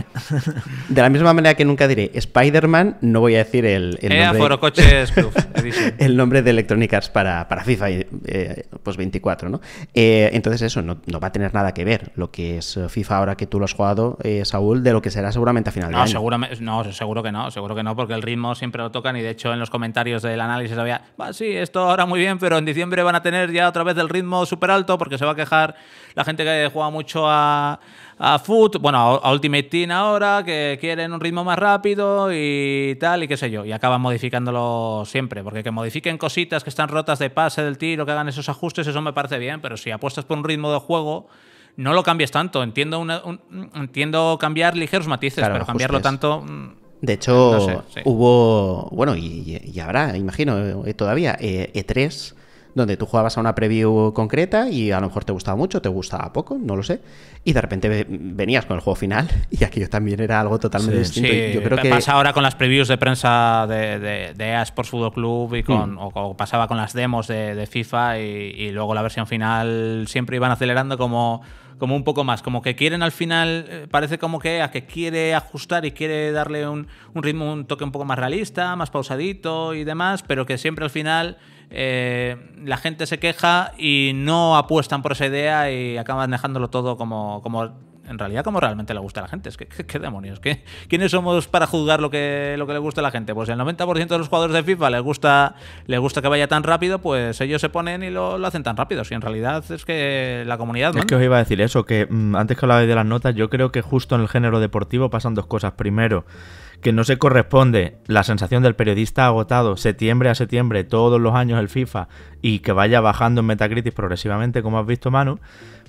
De la misma manera que nunca diré Spider-Man, no voy a decir el, el E A nombre... Foro Coches Club Edition. el nombre de Electronic Arts para, para FIFA eh, pues veinticuatro, ¿no? Eh, entonces eso no, no va a tener nada que ver lo que es FIFA ahora que tú lo has jugado, eh, Saúl, de lo que será seguramente a final de No, año. seguramente, no, seguro que no, seguro que no, porque el ritmo siempre lo tocan y de hecho en los comentarios del análisis había, va, sí, esto ahora muy bien, pero en diciembre van a tener ya otra vez el ritmo súper alto porque se va a quejar la gente que juega mucho a, a Foot, bueno, a, a Ultimate Team ahora, que quieren un ritmo más rápido y tal, y qué sé yo, y acaban modificándolo siempre, porque que modifiquen cositas que están rotas de pase del tiro, que hagan esos ajustes, eso me parece bien, pero si apuestas por un ritmo de juego, no lo cambies tanto. Entiendo una, un, entiendo cambiar ligeros matices, claro, pero cambiarlo ajustes. tanto... De hecho, no sé, sí. hubo, bueno, y, y habrá, imagino, eh, todavía, eh, E tres, donde tú jugabas a una preview concreta y a lo mejor te gustaba mucho, te gustaba poco, no lo sé, y de repente ve- venías con el juego final y aquello también era algo totalmente Sí, distinto. Sí, Y yo creo que pasa ahora con las previews de prensa de, de, de E A Sports Football Club y con, Mm. o, o pasaba con las demos de, de FIFA y, y luego la versión final siempre iban acelerando como, como un poco más, como que quieren al final, eh, parece como que a que quiere ajustar y quiere darle un, un ritmo, un toque un poco más realista, más pausadito y demás, pero que siempre al final eh, la gente se queja y no apuestan por esa idea y acaban dejándolo todo como, como en realidad como realmente le gusta a la gente. Es que, ¿qué, qué demonios? ¿Qué, ¿Quiénes somos para juzgar lo que, lo que le gusta a la gente? Pues el noventa por ciento de los jugadores de FIFA les gusta, les gusta que vaya tan rápido, pues ellos se ponen y lo, lo hacen tan rápido. Si en realidad es que la comunidad... Es manda. que os iba a decir eso, que mmm, antes que hablabais de las notas, yo creo que justo en el género deportivo pasan dos cosas. Primero, que no se corresponde la sensación del periodista agotado septiembre a septiembre, todos los años el FIFA, y que vaya bajando en Metacritic progresivamente, como has visto, Manu,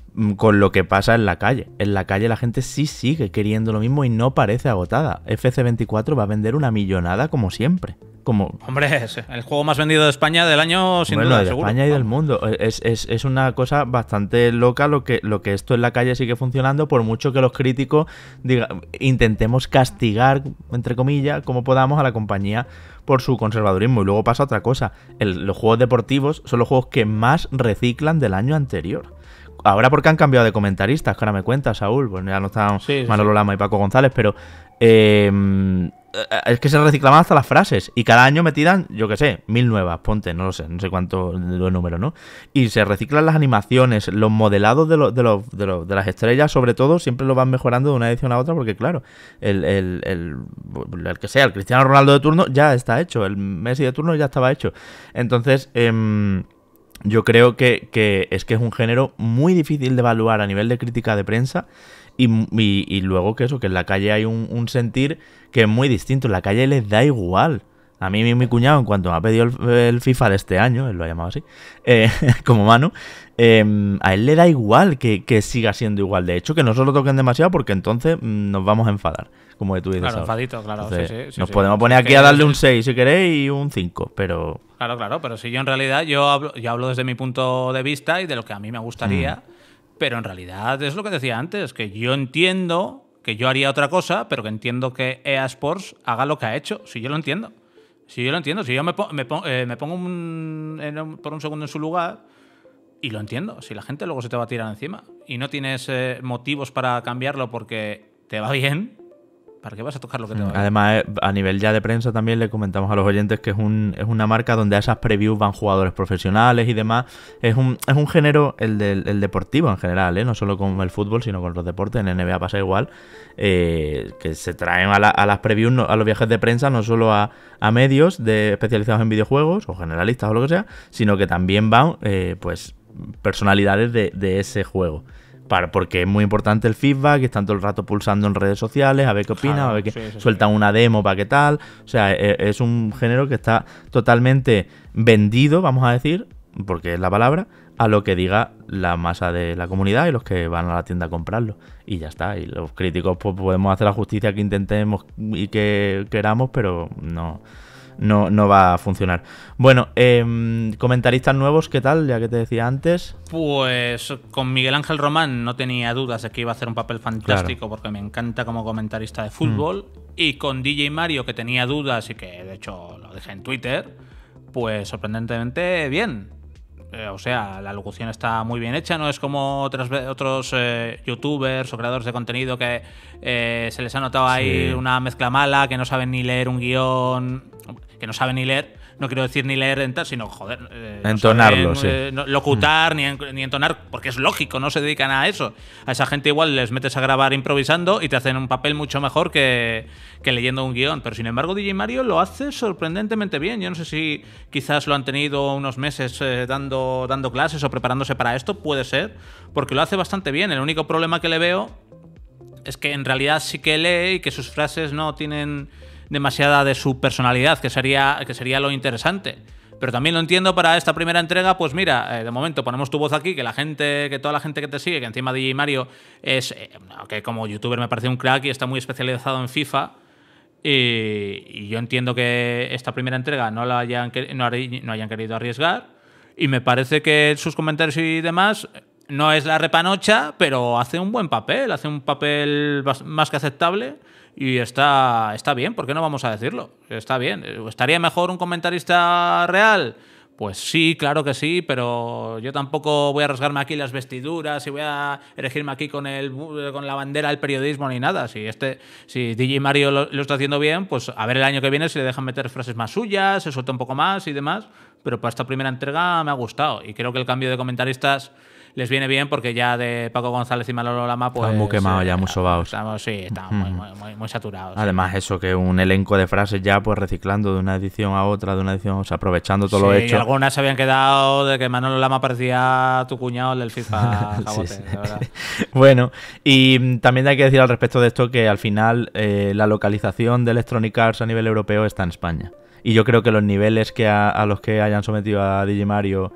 con lo que pasa en la calle. En la calle la gente sí sigue queriendo lo mismo y no parece agotada. F C veinticuatro va a vender una millonada como siempre. Como... Hombre, es el juego más vendido de España del año, sin bueno, duda, de seguro. España y del Vamos. mundo. Es, es, es una cosa bastante loca lo que, lo que esto en la calle sigue funcionando, por mucho que los críticos diga, intentemos castigar, entre comillas, como podamos a la compañía por su conservadurismo. Y luego pasa otra cosa. El, los juegos deportivos son los juegos que más reciclan del año anterior. Ahora porque han cambiado de comentaristas, que ahora me cuenta Saúl, pues ya no están Sí, sí, Manolo sí. Lama y Paco González, pero eh, es que se reciclaban hasta las frases y cada año me tiran, yo qué sé, mil nuevas, ponte, no lo sé, no sé cuánto de número, ¿no? Y se reciclan las animaciones, los modelados de, los, de, los, de, los, de las estrellas, sobre todo, siempre lo van mejorando de una edición a otra porque, claro, el, el, el, el que sea, el Cristiano Ronaldo de turno ya está hecho, el Messi de turno ya estaba hecho. Entonces... Eh, yo creo que, que es que es un género muy difícil de evaluar a nivel de crítica de prensa y, y, y luego que eso, que en la calle hay un, un sentir que es muy distinto. En la calle les da igual. A mí mi, mi cuñado, en cuanto me ha pedido el, el FIFA de este año, él lo ha llamado así, eh, como Manu, eh, a él le da igual que, que siga siendo igual. De hecho, que no se lo toquen demasiado porque entonces mm, nos vamos a enfadar, como tú dices Claro, ahora. enfadito, claro. Entonces, sí, sí, sí, nos sí. podemos poner Es aquí que a darle es- un seis si queréis y un cinco, pero... Claro, claro, pero si yo en realidad, yo hablo, yo hablo desde mi punto de vista y de lo que a mí me gustaría, Mm. pero en realidad es lo que decía antes, que yo entiendo que yo haría otra cosa, pero que entiendo que E A Sports haga lo que ha hecho, si yo lo entiendo. Si yo lo entiendo, si yo me, po- me, pon- eh, me pongo un- en un- por un segundo en su lugar y lo entiendo, si la gente luego se te va a tirar encima y no tienes eh, motivos para cambiarlo porque te va bien, ¿para qué vas a tocar lo que te va bien? Además, eh, a nivel ya de prensa también le comentamos a los oyentes que es, un, es una marca donde a esas previews van jugadores profesionales y demás. Es un, es un género, el, del, el deportivo en general, ¿eh? No solo con el fútbol, sino con los deportes. En N B A pasa igual, eh, que se traen a, la, a las previews, no, a los viajes de prensa, no solo a, a medios de, especializados en videojuegos o generalistas o lo que sea, sino que también van eh, pues personalidades de, de ese juego. Para, porque es muy importante el feedback, están todo el rato pulsando en redes sociales, a ver qué opinan, Claro, a ver qué sí, sí, sí. sueltan una demo para qué tal. O sea, e- es un género que está totalmente vendido, vamos a decir, porque es la palabra, a lo que diga la masa de la comunidad y los que van a la tienda a comprarlo. Y ya está. Y los críticos pues podemos hacer la justicia que intentemos y que queramos, pero no... no, no va a funcionar. Bueno, eh, comentaristas nuevos, ¿qué tal? Ya que te decía antes. Pues con Miguel Ángel Román no tenía dudas de que iba a hacer un papel fantástico, claro, porque me encanta como comentarista de fútbol. Mm. Y con D J Mario, que tenía dudas y que de hecho lo dejé en Twitter, pues sorprendentemente bien. Eh, o sea, la locución está muy bien hecha, no es como otras, otros eh, youtubers o creadores de contenido que eh, se les ha notado ahí sí. una mezcla mala, que no saben ni leer un guión, que no saben ni leer, no quiero decir ni leer, en tal, sino, joder, eh, entonarlo, no saben, sí. eh, locutar, mm. ni, en, ni entonar, porque es lógico, no se dedican a eso. A esa gente igual les metes a grabar improvisando y te hacen un papel mucho mejor que, que leyendo un guión. Pero sin embargo, D J Mario lo hace sorprendentemente bien. Yo no sé si quizás lo han tenido unos meses eh, dando, dando clases o preparándose para esto, puede ser, porque lo hace bastante bien. El único problema que le veo es que en realidad sí que lee y que sus frases no tienen demasiada de su personalidad, que sería, que sería lo interesante. Pero también lo entiendo para esta primera entrega, pues mira, eh, de momento ponemos tu voz aquí, que la gente, que toda la gente que te sigue, que encima D J Mario es, eh, que como youtuber me parece un crack y está muy especializado en FIFA, y, y yo entiendo que esta primera entrega no la hayan, no, no hayan querido arriesgar, y me parece que sus comentarios y demás no es la repanocha, pero hace un buen papel, hace un papel más que aceptable. Y está, está bien, ¿por qué no vamos a decirlo? Está bien. ¿Estaría mejor un comentarista real? Pues sí, claro que sí, pero yo tampoco voy a rasgarme aquí las vestiduras y voy a erigirme aquí con, el, con la bandera del periodismo ni nada. Si, este, si D J Mario lo, lo está haciendo bien, pues a ver el año que viene si le dejan meter frases más suyas, se suelta un poco más y demás. Pero para esta primera entrega me ha gustado y creo que el cambio de comentaristas les viene bien porque ya de Paco González y Manolo Lama pues... Están muy quemados, eh, ya muy sobados. Estamos, sí, estamos mm. muy, muy, muy saturados. Además, sí. Eso que un elenco de frases ya pues reciclando de una edición a otra, de una edición, o sea, aprovechando todo sí, lo hecho. Y algunas se habían quedado de que Manolo Lama parecía tu cuñado el del FIFA Jabote, sí, sí. De verdad. Bueno, y también hay que decir al respecto de esto que al final eh, la localización de Electronic Arts a nivel europeo está en España. Y yo creo que los niveles que a, a los que hayan sometido a D J Mario,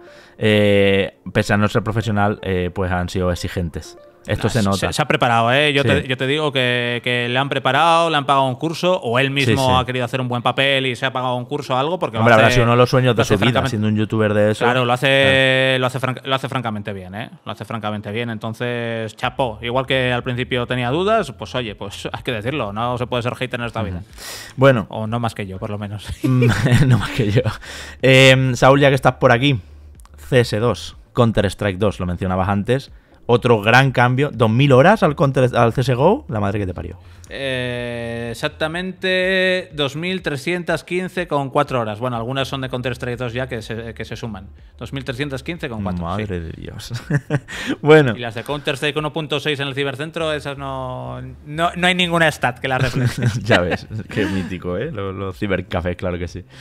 eh, pese a no ser profesional, eh, pues han sido exigentes. Esto no, se nota. Se, se ha preparado, ¿eh? Yo, sí. te, yo te digo que, que le han preparado, le han pagado un curso, o él mismo sí, sí. ha querido hacer un buen papel y se ha pagado un curso o algo. Porque Hombre, hace, habrá sido uno de los sueños de su vida, siendo un youtuber de eso. Claro, lo hace, claro. Lo, hace franca, lo hace francamente bien, ¿eh? Lo hace francamente bien. Entonces, chapó. Igual que al principio tenía dudas, pues oye, pues hay que decirlo. No se puede ser hater en esta vida. Bueno. O no más que yo, por lo menos. No más que yo. Eh, Saúl, ya que estás por aquí, C S dos, Counter-Strike dos, lo mencionabas antes. Otro gran cambio, dos mil horas al, Counter, al C S G O, la madre que te parió. Eh, exactamente dos mil trescientos quince con cuatro horas. Bueno, algunas son de Counter-Strike dos ya que se, que se suman. dos mil trescientos quince con cuatro. Madre sí. de Dios. Bueno. Y las de Counter-Strike uno punto seis en el cibercentro, esas no, no, no hay ninguna stat que las refleje. Ya ves, qué mítico, ¿eh? Los, los cibercafés, claro que sí.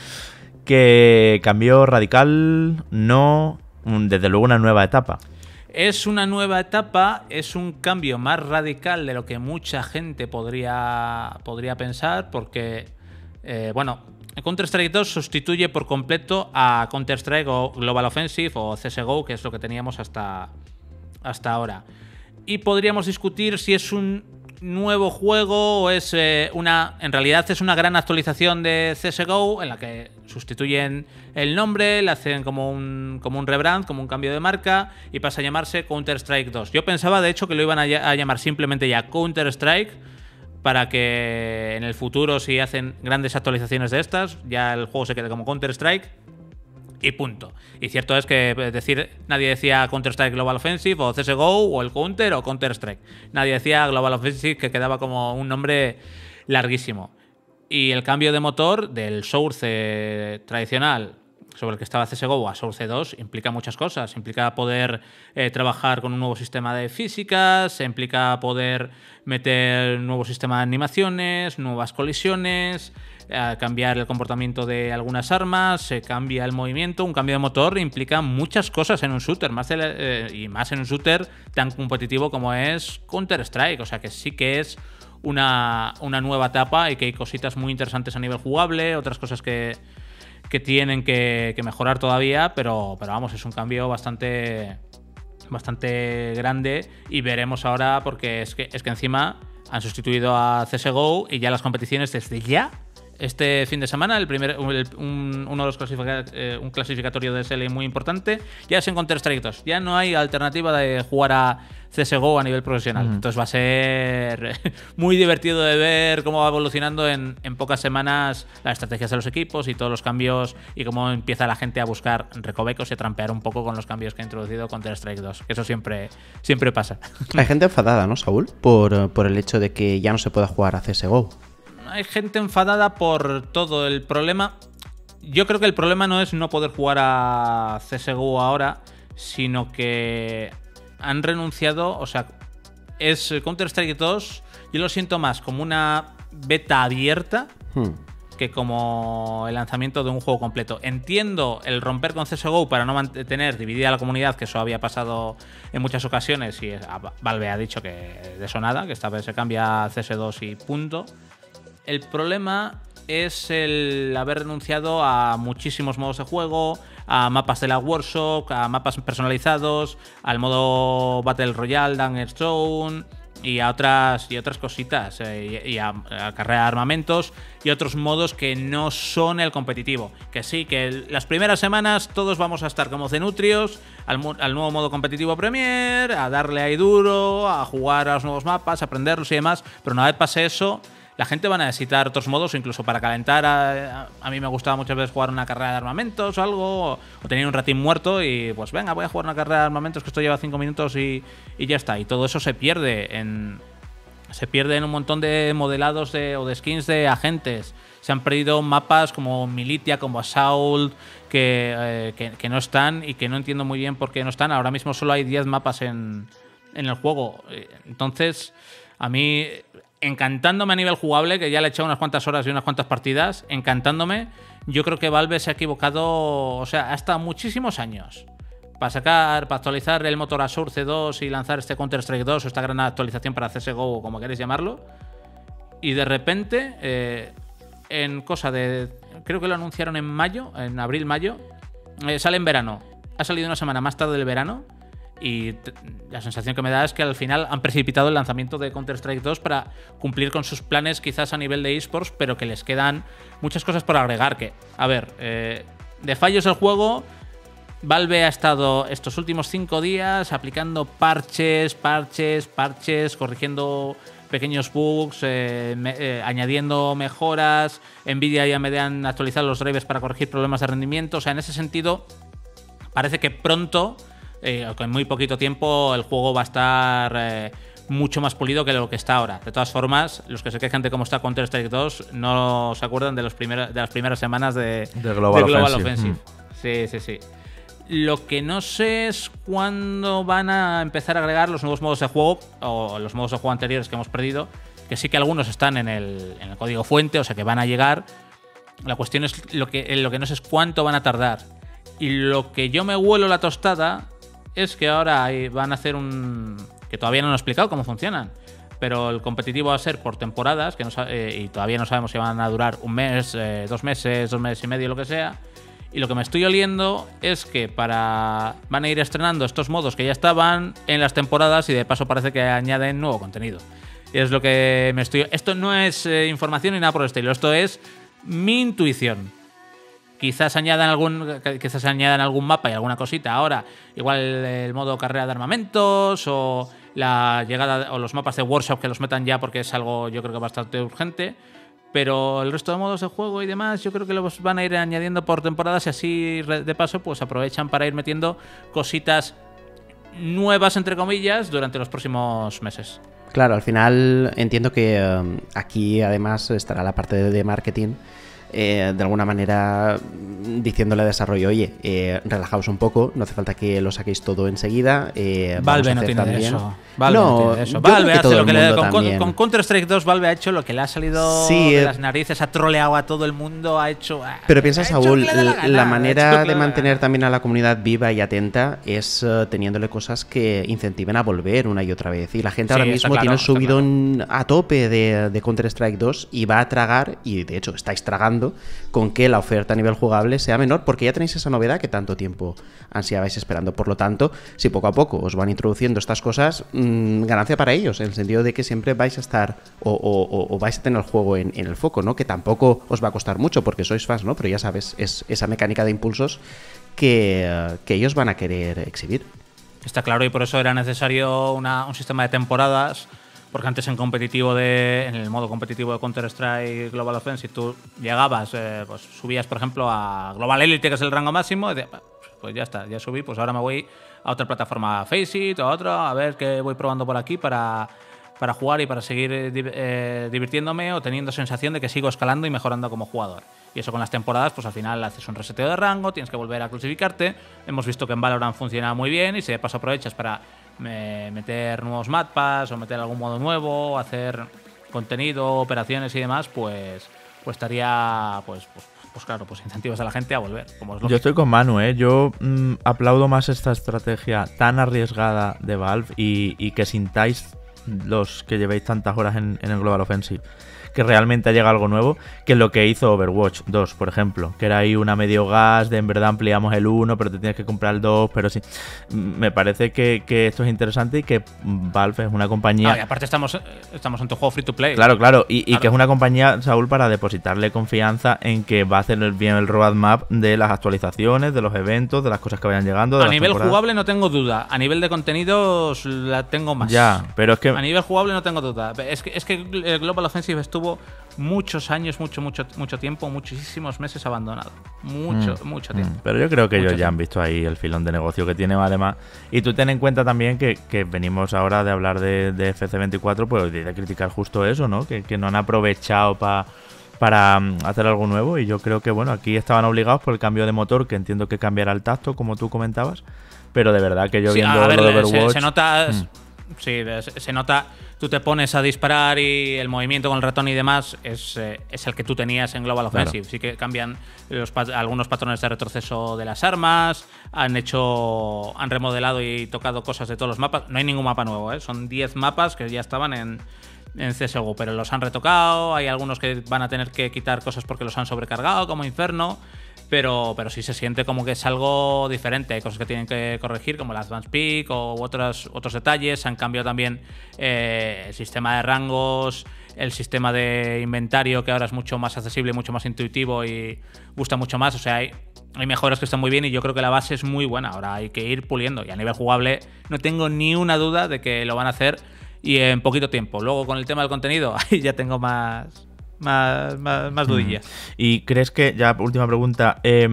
Que cambió radical, no, desde luego una nueva etapa. Es una nueva etapa, es un cambio más radical de lo que mucha gente podría, podría pensar, porque, eh, bueno, Counter-Strike dos sustituye por completo a Counter-Strike o Global Offensive o C S G O, que es lo que teníamos hasta, hasta ahora. Y podríamos discutir si es un nuevo juego o es eh, una... En realidad es una gran actualización de C S G O en la que sustituyen el nombre, le hacen como un, como un rebrand, como un cambio de marca y pasa a llamarse Counter-Strike dos. Yo pensaba de hecho que lo iban a, a llamar simplemente ya Counter-Strike para que en el futuro, si hacen grandes actualizaciones de estas, ya el juego se quede como Counter-Strike y punto. Y cierto es que decir, nadie decía Counter-Strike Global Offensive o C S G O o el Counter o Counter-Strike. Nadie decía Global Offensive, que quedaba como un nombre larguísimo. Y el cambio de motor del Source eh, tradicional sobre el que estaba C S G O a Source dos implica muchas cosas. Implica poder eh, trabajar con un nuevo sistema de físicas, implica poder meter un nuevo sistema de animaciones, nuevas colisiones, eh, cambiar el comportamiento de algunas armas, se cambia el movimiento. Un cambio de motor implica muchas cosas en un shooter, más de, eh, y más en un shooter tan competitivo como es Counter-Strike. O sea que sí que es una, una nueva etapa y que hay cositas muy interesantes a nivel jugable, otras cosas que... que tienen que, que mejorar todavía, pero, pero vamos, es un cambio bastante, bastante grande y veremos ahora porque es que, es que encima han sustituido a C S G O y ya las competiciones desde ya este fin de semana, el primer, el, un, uno de los clasifica, eh, un clasificatorio de S L muy importante, ya es en Counter-Strike dos. Ya no hay alternativa de jugar a C S G O a nivel profesional. Uh-huh. Entonces va a ser muy divertido de ver cómo va evolucionando en, en pocas semanas las estrategias de los equipos y todos los cambios y cómo empieza la gente a buscar recovecos y a trampear un poco con los cambios que ha introducido Counter-Strike dos. Que eso siempre, siempre pasa. Hay gente enfadada, ¿no, Saúl? Por, por el hecho de que ya no se pueda jugar a C S G O. Hay gente enfadada por todo. El problema... Yo creo que el problema no es no poder jugar a C S G O ahora, sino que han renunciado, o sea, es Counter-Strike dos, yo lo siento más como una beta abierta hmm. que como el lanzamiento de un juego completo. Entiendo el romper con C S G O para no mantener dividida la comunidad, que eso había pasado en muchas ocasiones y Valve ha dicho que de eso nada, que esta vez se cambia a C S dos y punto. El problema es el haber renunciado a muchísimos modos de juego, a mapas de la workshop, a mapas personalizados, al modo Battle Royale, Danger Zone y a otras, y otras cositas, eh, y, y a, a carrera de armamentos y otros modos que no son el competitivo. Que sí, que el, las primeras semanas todos vamos a estar como cenutrios al, al nuevo modo competitivo Premier, a darle ahí duro, a jugar a los nuevos mapas, a aprenderlos y demás, pero una vez pase eso, la gente va a necesitar otros modos, incluso para calentar. A, a, a mí me gustaba muchas veces jugar una carrera de armamentos o algo, o, o tener un ratín muerto y pues venga, voy a jugar una carrera de armamentos que esto lleva cinco minutos y, y ya está. Y todo eso se pierde en se pierde en un montón de modelados de, o de skins de agentes. Se han perdido mapas como Militia, como Assault, que, eh, que, que no están y que no entiendo muy bien por qué no están. Ahora mismo solo hay diez mapas en, en el juego. Entonces, a mí... encantándome a nivel jugable, que ya le he echado unas cuantas horas y unas cuantas partidas, encantándome, yo creo que Valve se ha equivocado, o sea, hasta muchísimos años para sacar, para actualizar el motor Azure C dos y lanzar este Counter-Strike dos o esta gran actualización para C S G O o como queréis llamarlo, y de repente, eh, en cosa de, creo que lo anunciaron en mayo, en abril-mayo, eh, sale en verano, ha salido una semana más tarde del verano. Y la sensación que me da es que al final han precipitado el lanzamiento de Counter-Strike dos para cumplir con sus planes quizás a nivel de eSports, pero que les quedan muchas cosas por agregar. Que, a ver, eh, de fallos del juego, Valve ha estado estos últimos cinco días aplicando parches, parches, parches, corrigiendo pequeños bugs, eh, me, eh, añadiendo mejoras. Nvidia y A M D han actualizado los drivers para corregir problemas de rendimiento. O sea, en ese sentido, parece que pronto... Eh, con muy poquito tiempo el juego va a estar eh, mucho más pulido que lo que está ahora. De todas formas, los que se quejan de cómo está Counter-Strike dos no se acuerdan de, los primer, de las primeras semanas de, de Global, de Global Offensive. Offensive. Mm. Sí, sí, sí. Lo que no sé es cuándo van a empezar a agregar los nuevos modos de juego o los modos de juego anteriores que hemos perdido, que sí que algunos están en el, en el código fuente, o sea que van a llegar. La cuestión es lo que, lo que no sé es cuánto van a tardar. Y lo que yo me huelo la tostada es que ahora van a hacer un... que todavía no han explicado cómo funcionan, pero el competitivo va a ser por temporadas, que no eh, y todavía no sabemos si van a durar un mes, eh, dos meses, dos meses y medio, lo que sea. Y lo que me estoy oliendo es que para van a ir estrenando estos modos que ya estaban en las temporadas y de paso parece que añaden nuevo contenido. Y es lo que me estoy... Esto no es eh, información ni nada por el estilo, esto es mi intuición. Quizás añadan algún quizás añadan algún mapa y alguna cosita ahora, igual el, el modo carrera de armamentos o la llegada o los mapas de workshop que los metan ya porque es algo yo creo que bastante urgente, pero el resto de modos de juego y demás yo creo que los van a ir añadiendo por temporadas y así de paso pues aprovechan para ir metiendo cositas nuevas entre comillas durante los próximos meses. Claro, al final entiendo que um, aquí además estará la parte de, de marketing. Eh, de alguna manera diciéndole al desarrollo, oye, eh, relajaos un poco, no hace falta que lo saquéis todo enseguida. Eh, Valve no tiene también... eso. Valve no, no tiene eso. Valve hace lo que le con, con Counter-Strike dos, Valve ha hecho lo que le ha salido sí, de las narices, ha troleado a todo el mundo, ha hecho. Pero piensa, Saúl, la, la, la manera de mantener también a la comunidad viva y atenta es uh, teniéndole cosas que incentiven a volver una y otra vez. Y la gente sí, ahora mismo claro, tiene el subidón claro. a tope de, de Counter-Strike dos y va a tragar, y de hecho estáis tragando jugando con que la oferta a nivel jugable sea menor, porque ya tenéis esa novedad que tanto tiempo ansiabais esperando. Por lo tanto, si poco a poco os van introduciendo estas cosas, mmm, ganancia para ellos, en el sentido de que siempre vais a estar o, o, o vais a tener el juego en, en el foco, ¿no? Que tampoco os va a costar mucho porque sois fans, ¿no? Pero ya sabes, es esa mecánica de impulsos que, uh, que ellos van a querer exhibir. Está claro, y por eso era necesario una, un sistema de temporadas, porque antes en competitivo de, en el modo competitivo de Counter-Strike Global Offensive tú llegabas, eh, pues subías por ejemplo a Global Elite, que es el rango máximo, y decías, pues ya está, ya subí, pues ahora me voy a otra plataforma, a Faceit o a otra, a ver qué voy probando por aquí para, para jugar y para seguir eh, divirtiéndome o teniendo sensación de que sigo escalando y mejorando como jugador. Y eso con las temporadas, pues al final haces un reseteo de rango, tienes que volver a clasificarte. Hemos visto que en Valorant funciona muy bien y si de paso aprovechas para eh, meter nuevos mapas o meter algún modo nuevo, hacer contenido, operaciones y demás, pues, pues estaría, pues, pues, pues claro, pues incentivos a la gente a volver. Como es Yo estoy con Manu, ¿eh? Yo mmm, aplaudo más esta estrategia tan arriesgada de Valve y, y que sintáis los que llevéis tantas horas en, en el Global Offensive que realmente ha llegado algo nuevo, que lo que hizo Overwatch dos, por ejemplo, que era ahí una medio gas de en verdad ampliamos el uno, pero te tienes que comprar el dos, pero sí. Me parece que, que esto es interesante y que Valve es una compañía... Ah, y aparte estamos, estamos en tu juego free to play. Claro, claro, y, y claro. que es una compañía, Saúl, para depositarle confianza en que va a hacer bien el roadmap de las actualizaciones, de los eventos, de las cosas que vayan llegando. De a las nivel temporadas. jugable no tengo duda, a nivel de contenidos la tengo más. Ya, pero es que... A nivel jugable no tengo duda. Es que, es que el Global Offensive estuvo muchos años, mucho, mucho, mucho tiempo, muchísimos meses abandonado. Mucho, mm, mucho tiempo. Mm, pero yo creo que mucho ellos ya tiempo. han visto ahí el filón de negocio que tiene además. Y tú ten en cuenta también que, que venimos ahora de hablar de, de F C veinticuatro, pues de, de criticar justo eso, ¿no? Que, que no han aprovechado pa, para um, hacer algo nuevo. Y yo creo que, bueno, aquí estaban obligados por el cambio de motor, que entiendo que cambiará el tacto, como tú comentabas. Pero de verdad que yo Sí, viendo a ver, lo de se, Overwatch... se nota... mm. Sí, se, se nota... Tú te pones a disparar y el movimiento con el ratón y demás es, eh, es el que tú tenías en Global Offensive. Claro. Sí que cambian los pa algunos patrones de retroceso de las armas, han hecho, han remodelado y tocado cosas de todos los mapas. No hay ningún mapa nuevo, ¿eh? Son diez mapas que ya estaban en, en C S G O, pero los han retocado. Hay algunos que van a tener que quitar cosas porque los han sobrecargado, como Inferno. Pero, pero sí se siente como que es algo diferente. Hay cosas que tienen que corregir, como el Advanced Peak o otros, otros detalles. Se han cambiado también eh, el sistema de rangos, el sistema de inventario, que ahora es mucho más accesible, mucho más intuitivo y gusta mucho más. O sea, hay, hay mejoras que están muy bien y yo creo que la base es muy buena. Ahora hay que ir puliendo. Y a nivel jugable no tengo ni una duda de que lo van a hacer y en poquito tiempo. Luego con el tema del contenido, ahí ya tengo más... Más, más, más dudillas. Mm. ¿Y crees que, ya última pregunta, eh,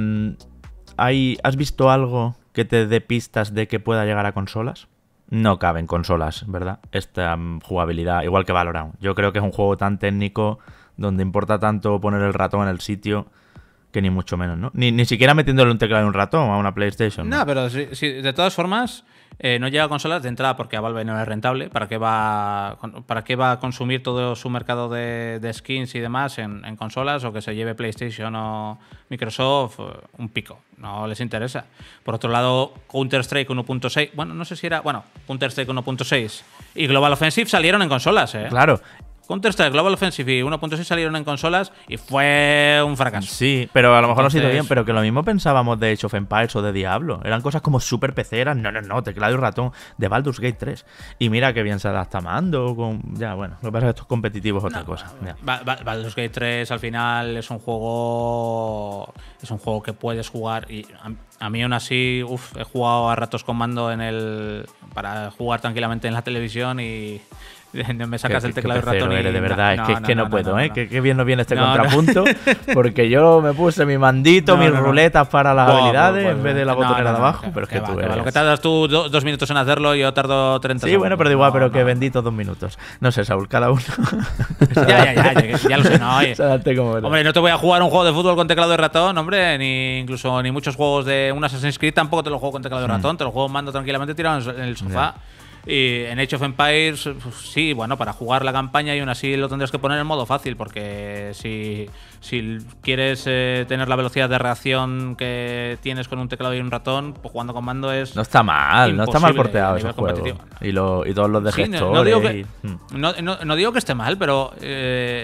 ¿hay, ¿has visto algo que te dé pistas de que pueda llegar a consolas? No cabe en consolas, ¿verdad? Esta um, jugabilidad, igual que Valorant. Yo creo que es un juego tan técnico donde importa tanto poner el ratón en el sitio que ni mucho menos, ¿no? Ni, ni siquiera metiéndole un teclado y un ratón a una PlayStation. No, ¿no? Pero sí, sí, de todas formas... Eh, no llega a consolas de entrada porque a Valve no es rentable. ¿Para qué va, para qué va a consumir todo su mercado de, de skins y demás en, en consolas o que se lleve PlayStation o Microsoft? Un pico. No les interesa. Por otro lado, Counter-Strike uno punto seis. Bueno, no sé si era. Bueno, Counter-Strike uno punto seis y Global Offensive salieron en consolas, ¿eh? Claro. Counter-Strike, Global Offensive y uno punto seis salieron en consolas y fue un fracaso. Sí, pero a lo mejor Entonces... no ha sido bien, pero que lo mismo pensábamos de Age of Empires o de Diablo. Eran cosas como súper peceras. No, no, no, teclado y ratón de Baldur's Gate tres. Y mira que bien se adapta mando. Con... Ya, bueno, lo que pasa es que estos competitivos es otra no, cosa. Ya. Baldur's Gate tres al final es un juego es un juego que puedes jugar y a, a mí aún así uf, he jugado a ratos con mando en el para jugar tranquilamente en la televisión y me sacas qué, el teclado y qué ratón y eres, de verdad, no, es que, no, es que no, no, no puedo, no, ¿eh? no. Que, que bien nos viene este No, contrapunto, no. Porque yo me puse mi mandito, no, mis no, no. ruletas para las Buah, habilidades buah, buah, en vez de la no, botonera no, de no, abajo, que, pero es que que va, tú que eres... va. Lo que tardas tú do, dos minutos en hacerlo y yo tardo treinta Sí, segundos. bueno, pero igual, no, pero no, que no. bendito dos minutos. No sé, Saúl, cada uno... ya, ya, ya, ya, ya lo sé, no, oye. como Hombre, no te voy a jugar un juego de fútbol con teclado y ratón, hombre, ni incluso ni muchos juegos de un Assassin's Creed tampoco te lo juego con teclado y ratón, mm. te lo juego mando tranquilamente tirado en el sofá. Yeah. Y en Age of Empires, pues, sí, bueno, para jugar la campaña y aún así lo tendrías que poner en modo fácil, porque si, si quieres eh, tener la velocidad de reacción que tienes con un teclado y un ratón, pues jugando con mando es No está mal, no está mal porteado ese juego. Y, lo, y todos los de sí, gestores. no, digo que, y... no, no, no digo que esté mal, pero... Eh,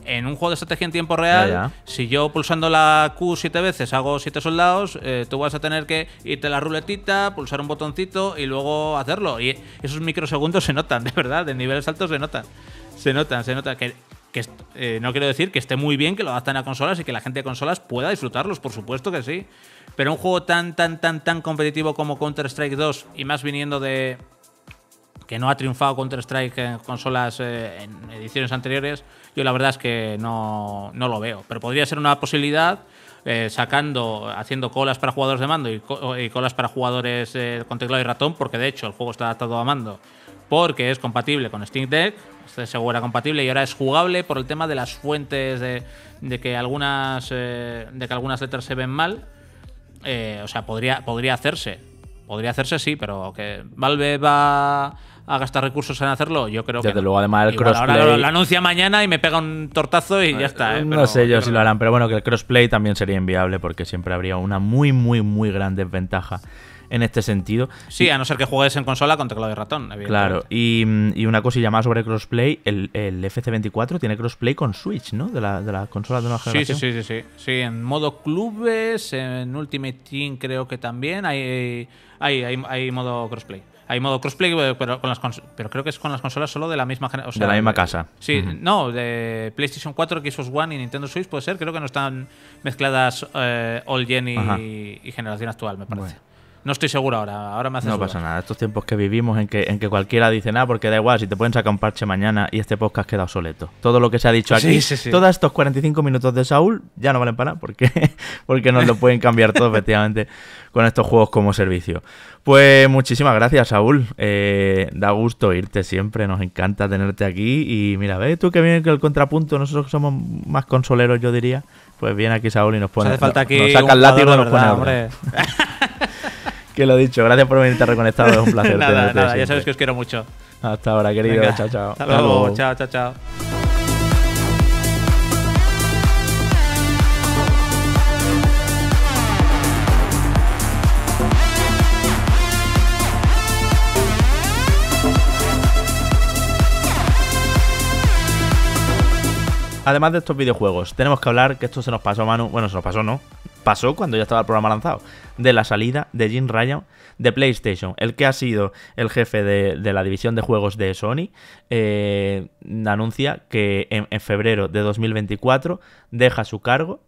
en un juego de estrategia en tiempo real, ya, ya. si yo pulsando la Q siete veces hago siete soldados, eh, tú vas a tener que irte a la ruletita, pulsar un botoncito y luego hacerlo. Y esos microsegundos se notan, de verdad, de niveles altos se notan. Se notan, se notan. Que, que eh, no quiero decir que esté muy bien que lo adapten a consolas y que la gente de consolas pueda disfrutarlos, por supuesto que sí. Pero un juego tan, tan, tan, tan competitivo como Counter-Strike dos, y más viniendo de que no ha triunfado Counter-Strike en consolas eh, en ediciones anteriores, yo la verdad es que no, no lo veo. Pero podría ser una posibilidad, eh, sacando, haciendo colas para jugadores de mando y, co y colas para jugadores eh, con teclado y ratón, porque de hecho el juego está adaptado a mando, porque es compatible con Steam Deck, seguro era compatible y ahora es jugable por el tema de las fuentes de, de que algunas eh, de que algunas letras se ven mal. Eh, o sea, podría, podría hacerse. Podría hacerse, sí, pero que Valve va a gastar recursos en hacerlo, yo creo Desde que no. luego, además el Igual crossplay... ahora lo, lo anuncia mañana y me pega un tortazo y ya está. ¿eh? No Pero sé yo yo si creo lo que harán, pero bueno, que el crossplay también sería inviable porque siempre habría una muy, muy, muy gran desventaja en este sentido. Sí, a no ser que juegues en consola con teclado y ratón, evidentemente. Claro, y, y una cosilla más sobre crossplay, el, el F C veinticuatro tiene crossplay con Switch, ¿no? De la, de la consola de nueva Sí, generación. sí, sí, sí, sí. Sí, en modo clubes, en Ultimate Team creo que también hay, hay, hay, hay modo crossplay. Hay modo crossplay, pero, con las pero creo que es con las consolas solo de la misma generación. O sea, de la misma casa. Sí, Uh-huh. no, de PlayStation cuatro, Xbox One y Nintendo Switch puede ser. Creo que no están mezcladas eh, All Gen y, y generación actual, me parece. Bueno. No estoy seguro ahora, ahora me hace No dudar. pasa nada, estos tiempos que vivimos en que, en que cualquiera dice nada, porque da igual, si te pueden sacar un parche mañana y este podcast queda obsoleto. Todo lo que se ha dicho aquí, sí, sí, sí. todos estos cuarenta y cinco minutos de Saúl ya no valen para nada, porque, porque nos lo pueden cambiar todo efectivamente con estos juegos como servicio. Pues muchísimas gracias, Saúl. Eh, da gusto irte siempre, nos encanta tenerte aquí. Y mira, ves tú que viene el contrapunto, nosotros que somos más consoleros, yo diría. Pues viene aquí Saúl y nos pone. Nos hace falta aquí nos saca el látigo y nos pone. Hombre. Que lo dicho, gracias por venirte reconectado, es un placer. Nada, nada, ya sabes que os quiero mucho. Hasta ahora, querido. Venga, chao, chao. Hasta luego, chao, chao, chao. Además de estos videojuegos, tenemos que hablar, que esto se nos pasó, Manu, bueno, se nos pasó, ¿no? Pasó cuando ya estaba el programa lanzado, de la salida de Jim Ryan de PlayStation, el que ha sido el jefe de, de la división de juegos de Sony, eh, anuncia que en, en febrero de dos mil veinticuatro deja su cargo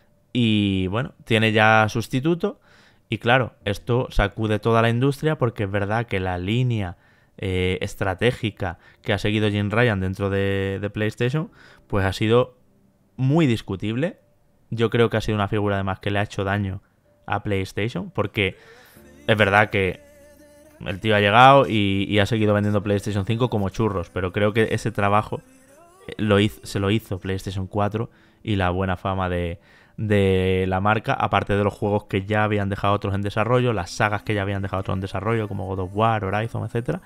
y, bueno, tiene ya sustituto y, claro, esto sacude toda la industria porque es verdad que la línea eh, estratégica que ha seguido Jim Ryan dentro de, de PlayStation, pues ha sido muy discutible. Yo creo que ha sido una figura además que le ha hecho daño a PlayStation, porque es verdad que el tío ha llegado y, y ha seguido vendiendo PlayStation cinco como churros, pero creo que ese trabajo lo hizo, se lo hizo PlayStation cuatro y la buena fama de, de la marca, aparte de los juegos que ya habían dejado otros en desarrollo, las sagas que ya habían dejado otros en desarrollo, como God of War, Horizon, etcétera.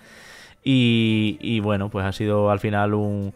Y, y bueno, pues ha sido al final un...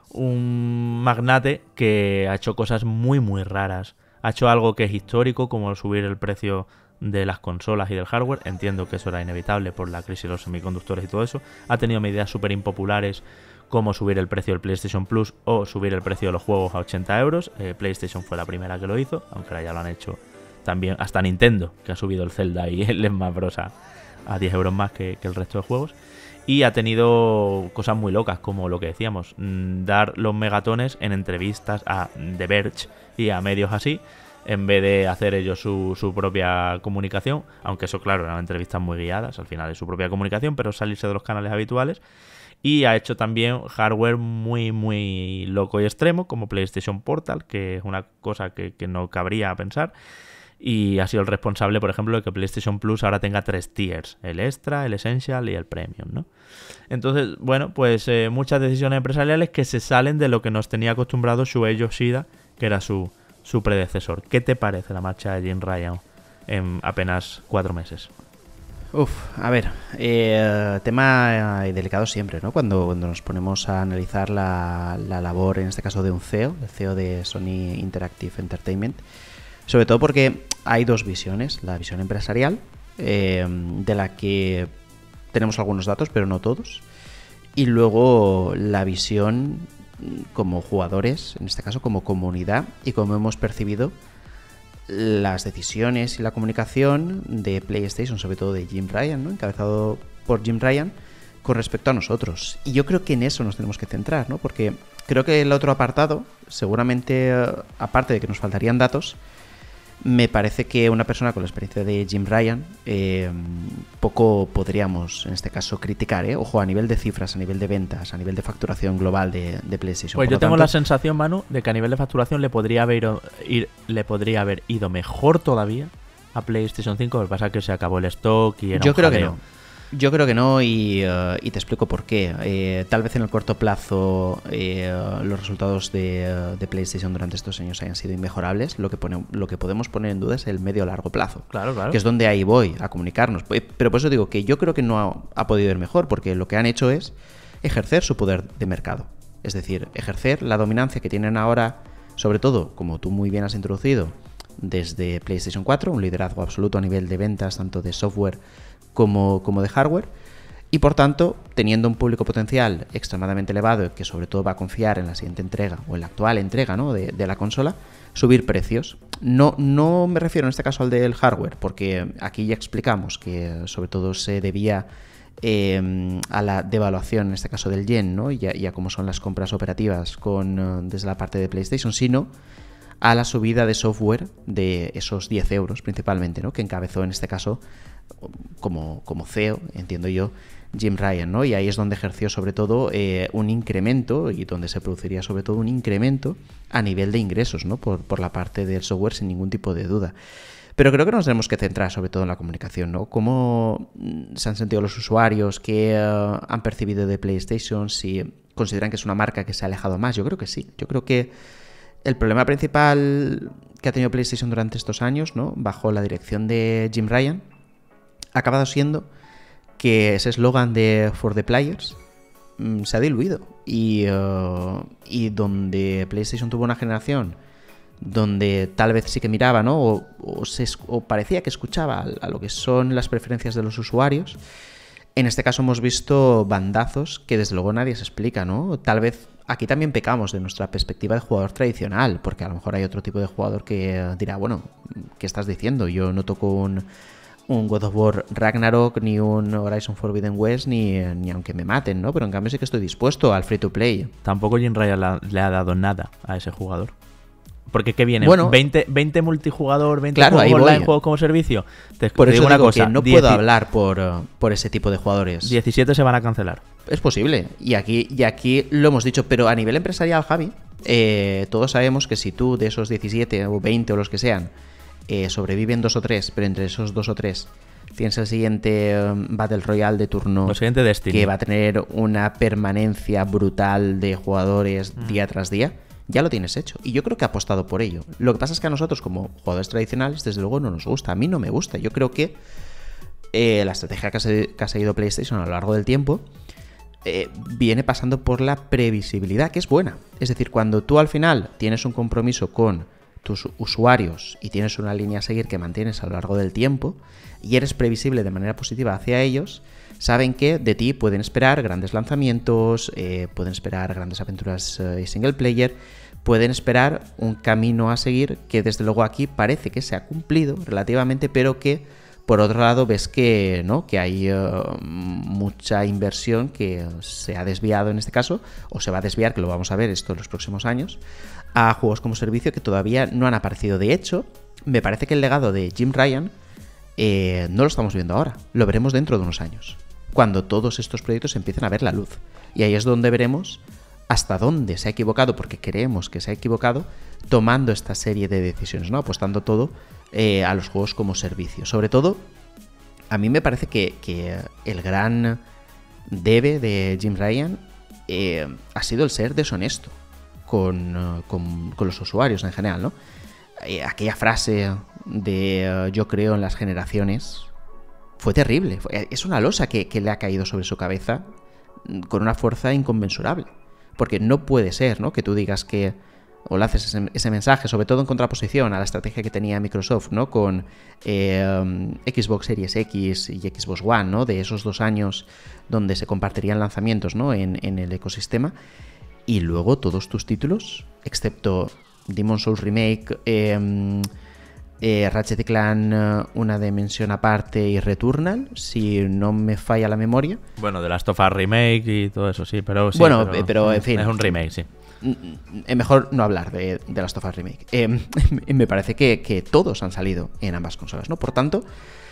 un magnate que ha hecho cosas muy muy raras. Ha hecho algo que es histórico, como subir el precio de las consolas y del hardware. Entiendo que eso era inevitable por la crisis de los semiconductores y todo eso. Ha tenido medidas súper impopulares como subir el precio del PlayStation Plus o subir el precio de los juegos a ochenta euros. Eh, PlayStation fue la primera que lo hizo, aunque ahora ya lo han hecho también hasta Nintendo, que ha subido el Zelda y el Smash Bros. a, a diez euros más que, que el resto de juegos. Y ha tenido cosas muy locas, como lo que decíamos, dar los megatones en entrevistas a The Verge y a medios así, en vez de hacer ellos su, su propia comunicación, aunque eso, claro, eran entrevistas muy guiadas, al final es su propia comunicación, pero salirse de los canales habituales. Y ha hecho también hardware muy, muy loco y extremo, como PlayStation Portal, que es una cosa que, que no cabría pensar. Y ha sido el responsable, por ejemplo, de que PlayStation Plus ahora tenga tres tiers, el Extra, el Essential y el Premium, ¿no? Entonces, bueno, pues eh, muchas decisiones empresariales que se salen de lo que nos tenía acostumbrado Shuei Yoshida, que era su, su predecesor. ¿Qué te parece la marcha de Jim Ryan en apenas cuatro meses? Uf, a ver, eh, tema eh, delicado siempre, ¿no? Cuando, cuando nos ponemos a analizar la, la labor, en este caso de un C E O, el C E O de Sony Interactive Entertainment. Sobre todo porque hay dos visiones, la visión empresarial, eh, de la que tenemos algunos datos, pero no todos, y luego la visión como jugadores, en este caso como comunidad, y cómo hemos percibido las decisiones y la comunicación de PlayStation, sobre todo de Jim Ryan, ¿no? Encabezado por Jim Ryan, con respecto a nosotros. Y yo creo que en eso nos tenemos que centrar, ¿no? Porque creo que el otro apartado, seguramente, aparte de que nos faltarían datos, me parece que una persona con la experiencia de Jim Ryan, eh, poco podríamos, en este caso, criticar, ¿eh? Ojo, a nivel de cifras, a nivel de ventas, a nivel de facturación global de, de PlayStation. Pues Por yo lo tengo tanto, la sensación, Manu, de que a nivel de facturación le podría haber ido, ir, le podría haber ido mejor todavía a PlayStation cinco. Lo que pasa es que se acabó el stock y era Yo un creo jaleo. que no. Yo creo que no y, uh, y te explico por qué. Eh, tal vez en el corto plazo eh, los resultados de, de PlayStation durante estos años hayan sido inmejorables. Lo que, pone, lo que podemos poner en duda es el medio o largo plazo. Claro, claro. Que es donde ahí voy a comunicarnos. Pero por eso digo que yo creo que no ha, ha podido ir mejor, porque lo que han hecho es ejercer su poder de mercado. Es decir, ejercer la dominancia que tienen ahora, sobre todo, como tú muy bien has introducido, desde PlayStation cuatro, un liderazgo absoluto a nivel de ventas, tanto de software como, como de hardware, y por tanto, teniendo un público potencial extremadamente elevado, que sobre todo va a confiar en la siguiente entrega, o en la actual entrega, ¿no? de, de la consola, subir precios. No, no me refiero en este caso al del hardware, porque aquí ya explicamos que sobre todo se debía eh, a la devaluación, en este caso del yen, ¿no? y, a, y a cómo son las compras operativas con, desde la parte de PlayStation, sino a la subida de software de esos diez euros principalmente, ¿no? Que encabezó en este caso como, como C E O, entiendo yo, Jim Ryan, ¿no? Y ahí es donde ejerció sobre todo eh, un incremento y donde se produciría sobre todo un incremento a nivel de ingresos, ¿no? Por, por la parte del software, sin ningún tipo de duda. Pero creo que nos tenemos que centrar sobre todo en la comunicación, ¿no? ¿Cómo se han sentido los usuarios? ¿Qué uh, han percibido de PlayStation? Si consideran que es una marca que se ha alejado más. Yo creo que sí. Yo creo que el problema principal que ha tenido PlayStation durante estos años, ¿no? Bajo la dirección de Jim Ryan, ha acabado siendo que ese eslogan de For the Players mmm, se ha diluido. Y, uh, y donde PlayStation tuvo una generación donde tal vez sí que miraba, ¿no? O, o, se, o parecía que escuchaba a, a lo que son las preferencias de los usuarios. En este caso hemos visto bandazos que desde luego nadie se explica, ¿no? Tal vez aquí también pecamos de nuestra perspectiva de jugador tradicional, porque a lo mejor hay otro tipo de jugador que dirá, bueno, ¿qué estás diciendo? Yo no toco un, un God of War Ragnarok, ni un Horizon Forbidden West, ni, ni aunque me maten, ¿no? Pero en cambio sí que estoy dispuesto al free to play. Tampoco Jim Ryan la, le ha dado nada a ese jugador. Porque ¿qué viene? Bueno, ¿veinte, veinte multijugador, veinte claro, juegos ahí online, voy. juegos como servicio? Te, Por te eso digo una digo cosa, que no diez, puedo hablar por, uh, por ese tipo de jugadores. diecisiete se van a cancelar. Es posible. Y aquí, y aquí lo hemos dicho. Pero a nivel empresarial, Javi, eh, todos sabemos que si tú de esos diecisiete o veinte o los que sean eh, sobreviven dos o tres, pero entre esos dos o tres tienes el siguiente um, Battle Royale de turno, Lo siguiente Destiny, que va a tener una permanencia brutal de jugadores mm. día tras día, ya lo tienes hecho. Y yo creo que ha apostado por ello. Lo que pasa es que a nosotros, como jugadores tradicionales, desde luego no nos gusta. A mí no me gusta. Yo creo que eh, la estrategia que ha, se, que ha seguido PlayStation a lo largo del tiempo eh, viene pasando por la previsibilidad, que es buena. Es decir, cuando tú al final tienes un compromiso con tus usuarios y tienes una línea a seguir que mantienes a lo largo del tiempo y eres previsible de manera positiva hacia ellos, saben que de ti pueden esperar grandes lanzamientos, eh, pueden esperar grandes aventuras eh, single player, pueden esperar un camino a seguir que desde luego aquí parece que se ha cumplido relativamente, pero que por otro lado ves que, ¿no? que hay uh, mucha inversión que se ha desviado en este caso, o se va a desviar, que lo vamos a ver esto en los próximos años, a juegos como servicio que todavía no han aparecido. De hecho, me parece que el legado de Jim Ryan eh, no lo estamos viendo ahora, lo veremos dentro de unos años, cuando todos estos proyectos empiecen a ver la luz. Y ahí es donde veremos hasta dónde se ha equivocado, porque creemos que se ha equivocado, tomando esta serie de decisiones, ¿no? Apostando todo eh, a los juegos como servicio. Sobre todo, a mí me parece que, que el gran debe de Jim Ryan eh, ha sido el ser deshonesto con, con, con los usuarios en general, ¿no? Eh, aquella frase de uh, yo creo en las generaciones fue terrible. Es una losa que, que le ha caído sobre su cabeza con una fuerza inconmensurable. Porque no puede ser, ¿no? Que tú digas que, o lances ese, ese mensaje, sobre todo en contraposición a la estrategia que tenía Microsoft, ¿no? Con eh, um, Xbox Series X y Xbox One, ¿no? De esos dos años donde se compartirían lanzamientos, ¿no? En, en el ecosistema. y luego todos tus títulos, excepto Demon's Souls Remake, eh, eh, Ratchet y Clank, eh, una dimensión aparte y Returnal, si no me falla la memoria. Bueno, de Last of Us Remake y todo eso, sí, pero sí. Bueno, pero, pero en fin. Es un remake, sí. Es mejor no hablar de, de Last of Us Remake. Eh, me parece que, que todos han salido en ambas consolas, ¿no? Por tanto,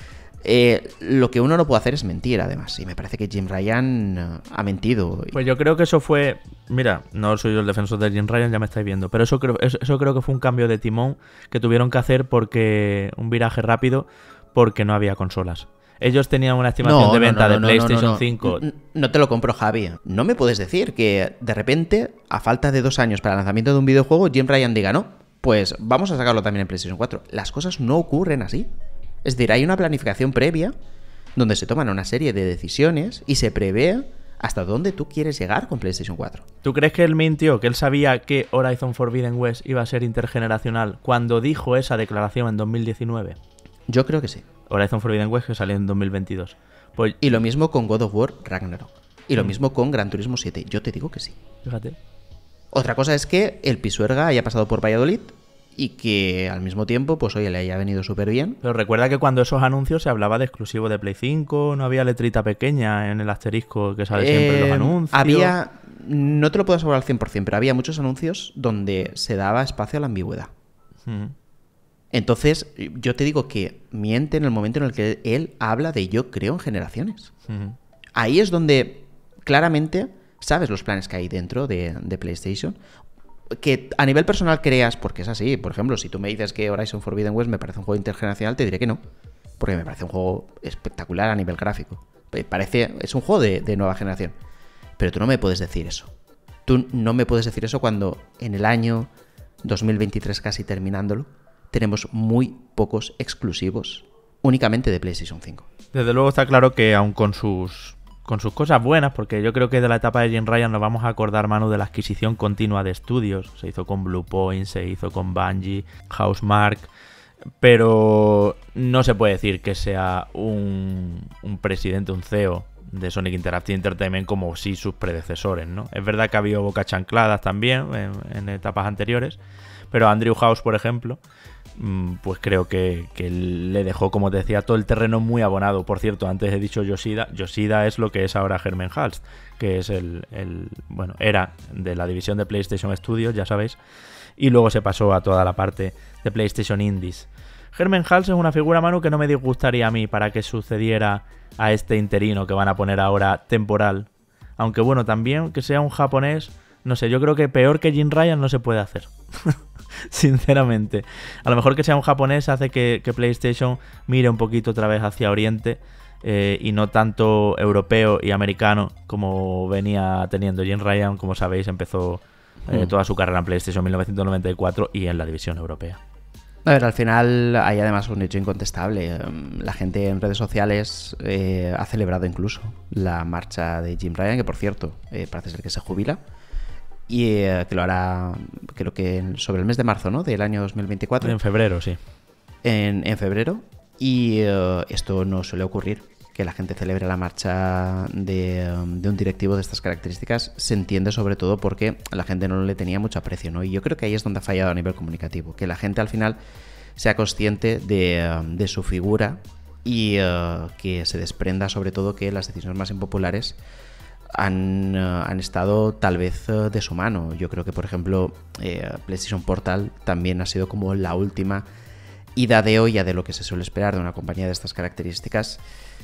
eh, lo que uno no puede hacer es mentir, además. Y me parece que Jim Ryan uh, ha mentido. Pues yo creo que eso fue... Mira, no soy yo el defensor de Jim Ryan, ya me estáis viendo. Pero eso creo, eso, eso creo que fue un cambio de timón que tuvieron que hacer porque... Un viraje rápido porque no había consolas. Ellos tenían una estimación no, de no, venta no, no, de no, PlayStation no, no. cinco. No te lo compro, Javi. No me puedes decir que de repente, a falta de dos años para el lanzamiento de un videojuego, Jim Ryan diga, no, pues vamos a sacarlo también en PlayStation cuatro. Las cosas no ocurren así. Es decir, hay una planificación previa donde se toman una serie de decisiones y se prevé hasta dónde tú quieres llegar con PlayStation cuatro. ¿Tú crees que él mintió, que él sabía que Horizon Forbidden West iba a ser intergeneracional cuando dijo esa declaración en dos mil diecinueve? Yo creo que sí. Horizon Forbidden West que salió en dos mil veintidós. Pues, y lo mismo con God of War Ragnarok. Y lo mismo con Gran Turismo siete. Yo te digo que sí. Fíjate. Otra cosa es que el Pisuerga haya pasado por Valladolid y que al mismo tiempo, pues oye, le haya venido súper bien. Pero recuerda que cuando esos anuncios se hablaba de exclusivo de Play cinco, no había letrita pequeña en el asterisco que sale siempre en los Eh, anuncios. Había, no te lo puedo asegurar al cien por ciento, pero había muchos anuncios donde se daba espacio a la ambigüedad. Mm. Entonces, yo te digo que miente en el momento en el que él habla de yo creo en generaciones. Mm. Ahí es donde claramente sabes los planes que hay dentro de, de PlayStation. Que a nivel personal creas, porque es así. Por ejemplo, si tú me dices que Horizon Forbidden West me parece un juego intergeneracional, te diré que no. Porque me parece un juego espectacular a nivel gráfico. Parece, es un juego de, de nueva generación. Pero tú no me puedes decir eso. Tú no me puedes decir eso cuando en el año dos mil veintitrés, casi terminándolo, tenemos muy pocos exclusivos únicamente de PlayStation cinco. Desde luego está claro que aun con sus con sus cosas buenas, porque yo creo que de la etapa de Jim Ryan nos vamos a acordar, Manu, de la adquisición continua de estudios. Se hizo con Bluepoint, se hizo con Bungie, Housemarque, pero no se puede decir que sea un, un presidente, un C E O de Sonic Interactive Entertainment como sí sus predecesores, ¿no? Es verdad que ha habido bocas chancladas también en, en etapas anteriores, pero Andrew House, por ejemplo, pues creo que, que le dejó, como te decía, todo el terreno muy abonado. Por cierto, antes he dicho Yoshida. Yoshida es lo que es ahora Hermen Hulst, que es el, el... Bueno, era de la división de PlayStation Studios, ya sabéis, y luego se pasó a toda la parte de PlayStation Indies. Hermen Hulst es una figura, Manu, que no me disgustaría a mí para que sucediera a este interino que van a poner ahora temporal. Aunque bueno, también que sea un japonés, no sé, yo creo que peor que Jim Ryan no se puede hacer. Sinceramente, a lo mejor que sea un japonés hace que, que PlayStation mire un poquito otra vez hacia Oriente eh, y no tanto europeo y americano como venía teniendo Jim Ryan. Como sabéis, empezó eh, mm. toda toda su carrera en PlayStation en mil novecientos noventa y cuatro y en la división europea. A ver, al final hay además un hecho incontestable. La gente en redes sociales eh, ha celebrado incluso la marcha de Jim Ryan, que por cierto eh, parece ser que se jubila. Y eh, que lo hará, creo que sobre el mes de marzo, ¿no? Del año dos mil veinticuatro. En febrero, sí. En, en febrero. Y eh, esto no suele ocurrir, que la gente celebre la marcha de, de un directivo de estas características. Se entiende sobre todo porque la gente no le tenía mucho aprecio, ¿no? Y yo creo que ahí es donde ha fallado a nivel comunicativo. Que la gente al final sea consciente de, de su figura y uh, que se desprenda sobre todo que las decisiones más impopulares Han, uh, han estado tal vez uh, de su mano. Yo creo que, por ejemplo, eh, PlayStation Portal también ha sido como la última ida de olla de lo que se suele esperar de una compañía de estas características,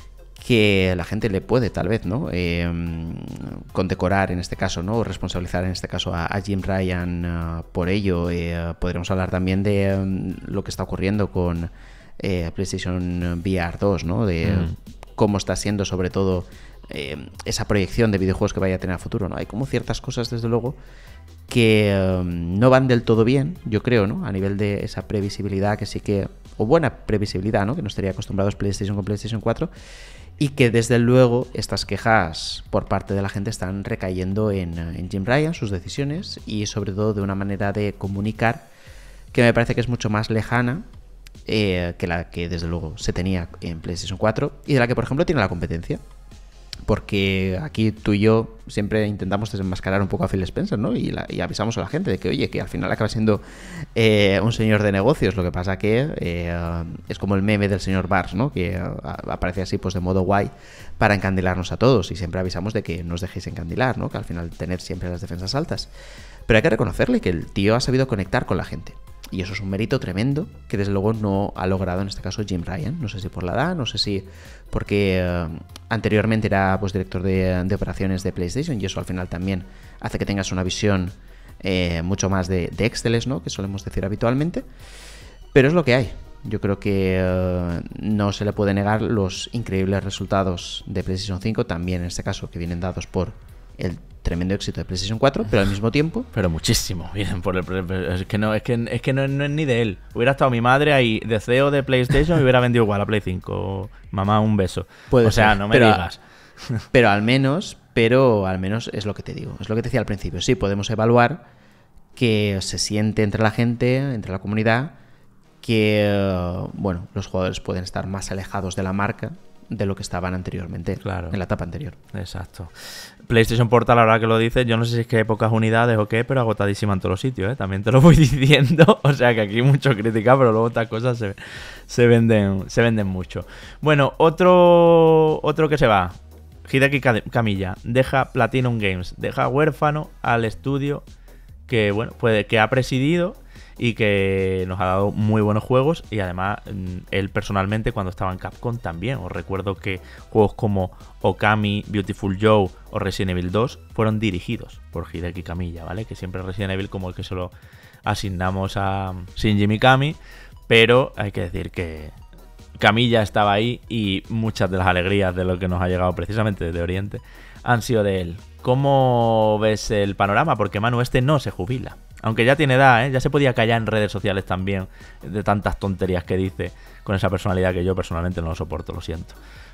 que la gente le puede tal vez, ¿no? Eh, condecorar en este caso, ¿no? O responsabilizar en este caso a, a Jim Ryan uh, por ello. Eh, podríamos hablar también de um, lo que está ocurriendo con eh, PlayStation V R dos, ¿no? De mm. cómo está siendo sobre todo Eh, esa proyección de videojuegos que vaya a tener a futuro, ¿no? Hay como ciertas cosas, desde luego, que eh, no van del todo bien, yo creo, ¿no? A nivel de esa previsibilidad que sí que... o buena previsibilidad, ¿no? Que no estaría acostumbrados PlayStation con PlayStation cuatro, y que desde luego estas quejas por parte de la gente están recayendo en, en Jim Ryan, sus decisiones, y sobre todo de una manera de comunicar que me parece que es mucho más lejana eh, que la que desde luego se tenía en PlayStation cuatro y de la que, por ejemplo, tiene la competencia. porque aquí tú y yo siempre intentamos desenmascarar un poco a Phil Spencer, ¿no? Y, la, y avisamos a la gente de que, oye, que al final acaba siendo eh, un señor de negocios. Lo que pasa que eh, es como el meme del señor Barnes, ¿no? Que eh, aparece así, pues de modo guay, para encandilarnos a todos. Y siempre avisamos de que no os dejéis encandilar, ¿no? Que al final tened siempre las defensas altas. Pero hay que reconocerle que el tío ha sabido conectar con la gente. Y eso es un mérito tremendo que desde luego no ha logrado en este caso Jim Ryan. No sé si por la edad, no sé si porque eh, anteriormente era pues director de, de operaciones de PlayStation y eso al final también hace que tengas una visión eh, mucho más de, de excellence, ¿no? Que solemos decir habitualmente. Pero es lo que hay. Yo creo que eh, no se le puede negar los increíbles resultados de PlayStation cinco, también en este caso que vienen dados por el tremendo éxito de PlayStation cuatro, pero al mismo tiempo... Pero muchísimo, bien, por el, es que no es que, es que no, no es ni de él. Hubiera estado mi madre ahí de C E O de PlayStation y hubiera vendido igual a Play cinco. Mamá, un beso. Puede o sea, ser, no me pero, digas. Pero al menos, pero al menos es lo que te digo. Es lo que te decía al principio. Sí, podemos evaluar que se siente entre la gente, entre la comunidad, que, bueno, los jugadores pueden estar más alejados de la marca de lo que estaban anteriormente, claro, en la etapa anterior. Exacto. PlayStation Portal, ahora que lo dices, yo no sé si es que hay pocas unidades o qué, pero agotadísima en todos los sitios, ¿eh? También te lo voy diciendo. O sea que aquí mucho crítica, pero luego estas cosas se, se venden se venden mucho. Bueno, otro otro que se va, Hideki Kamiya, deja Platinum Games, deja huérfano al estudio que, bueno, puede, que ha presidido y que nos ha dado muy buenos juegos, y además él personalmente cuando estaba en Capcom también. Os recuerdo que juegos como Okami, Beautiful Joe o Resident Evil dos fueron dirigidos por Hideki Kamiya, ¿vale? Que siempre Resident Evil como el que se lo asignamos a Shinji Mikami, pero hay que decir que Kamiya estaba ahí y muchas de las alegrías de lo que nos ha llegado precisamente desde Oriente han sido de él. ¿Cómo ves el panorama? Porque Manu este no se jubila. Aunque ya tiene edad, ¿eh? Ya se podía callar en redes sociales también de tantas tonterías que dice, con esa personalidad que yo personalmente no lo soporto, lo siento.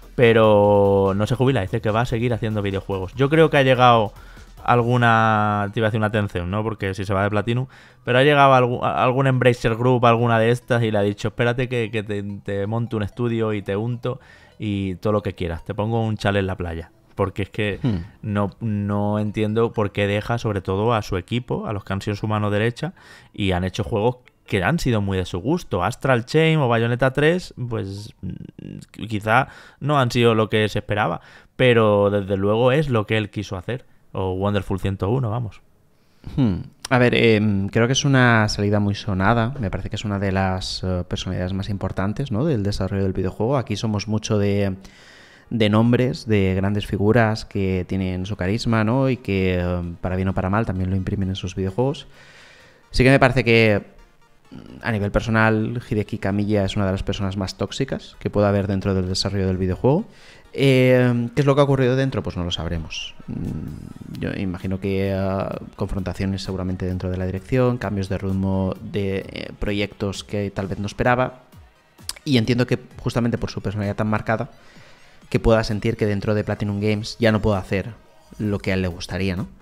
Pero no se jubila, dice que va a seguir haciendo videojuegos. Yo creo que ha llegado alguna... Te iba a decir una atención, ¿no? Porque si se va de Platinum. Pero ha llegado algún, algún Embracer Group, alguna de estas, y le ha dicho, espérate que, que te, te monto un estudio y te unto y todo lo que quieras. Te pongo un chalet en la playa. Porque es que hmm. no, no entiendo por qué deja sobre todo a su equipo, a los que han sido su mano derecha y han hecho juegos que han sido muy de su gusto. Astral Chain o Bayonetta tres, pues quizá no han sido lo que se esperaba, pero desde luego es lo que él quiso hacer. O Wonderful ciento uno, vamos. Hmm. A ver, eh, creo que es una salida muy sonada. Me parece que es una de las uh, personalidades más importantes, ¿no?, del desarrollo del videojuego. Aquí somos mucho de... de nombres, de grandes figuras que tienen su carisma, ¿no? Y que, para bien o para mal, también lo imprimen en sus videojuegos. Sí que me parece que, a nivel personal, Hideki Kamiya es una de las personas más tóxicas que pueda haber dentro del desarrollo del videojuego. Eh, ¿Qué es lo que ha ocurrido dentro? Pues no lo sabremos. Yo imagino que uh, confrontaciones seguramente dentro de la dirección, cambios de ritmo de eh, proyectos que tal vez no esperaba. Y entiendo que, justamente por su personalidad tan marcada, que pueda sentir que dentro de Platinum Games ya no puedo hacer lo que a él le gustaría, ¿no?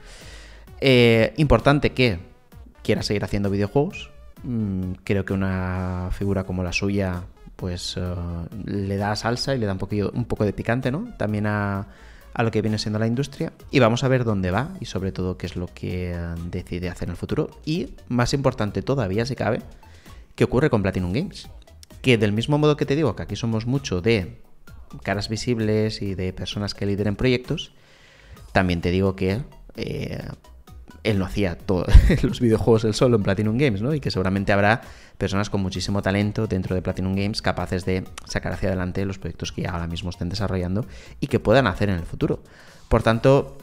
Eh, importante que quiera seguir haciendo videojuegos. Mm, creo que una figura como la suya pues uh, le da salsa y le da un, poquillo, un poco de picante, ¿no? También a, a lo que viene siendo la industria. Y vamos a ver dónde va y sobre todo qué es lo que uh, decide hacer en el futuro. Y, más importante todavía, si cabe, qué ocurre con Platinum Games. Que del mismo modo que te digo que aquí somos mucho de caras visibles y de personas que lideren proyectos, también te digo que eh, él no hacía todos los videojuegos él solo en Platinum Games, ¿no? Y que seguramente habrá personas con muchísimo talento dentro de Platinum Games capaces de sacar hacia adelante los proyectos que ahora mismo estén desarrollando y que puedan hacer en el futuro. Por tanto,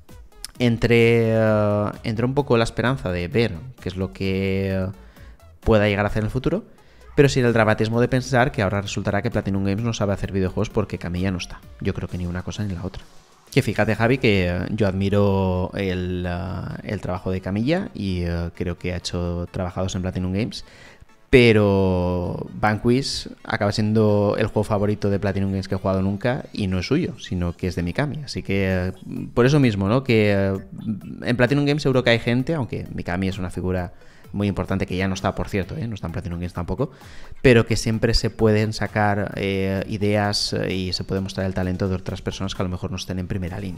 entre, uh, entre un poco la esperanza de ver qué es lo que pueda llegar a hacer en el futuro, pero sin el dramatismo de pensar que ahora resultará que Platinum Games no sabe hacer videojuegos porque Kamiya no está. Yo creo que ni una cosa ni la otra. Que fíjate, Javi, que yo admiro el, uh, el trabajo de Kamiya y uh, creo que ha hecho trabajados en Platinum Games, pero Vanquish acaba siendo el juego favorito de Platinum Games que he jugado nunca y no es suyo, sino que es de Mikami. Así que uh, por eso mismo, ¿no? Que uh, en Platinum Games seguro que hay gente, aunque Mikami es una figura muy importante, que ya no está, por cierto, ¿eh? No está en Platinum Games tampoco, pero que siempre se pueden sacar eh, ideas eh, y se puede mostrar el talento de otras personas que a lo mejor no estén en primera línea.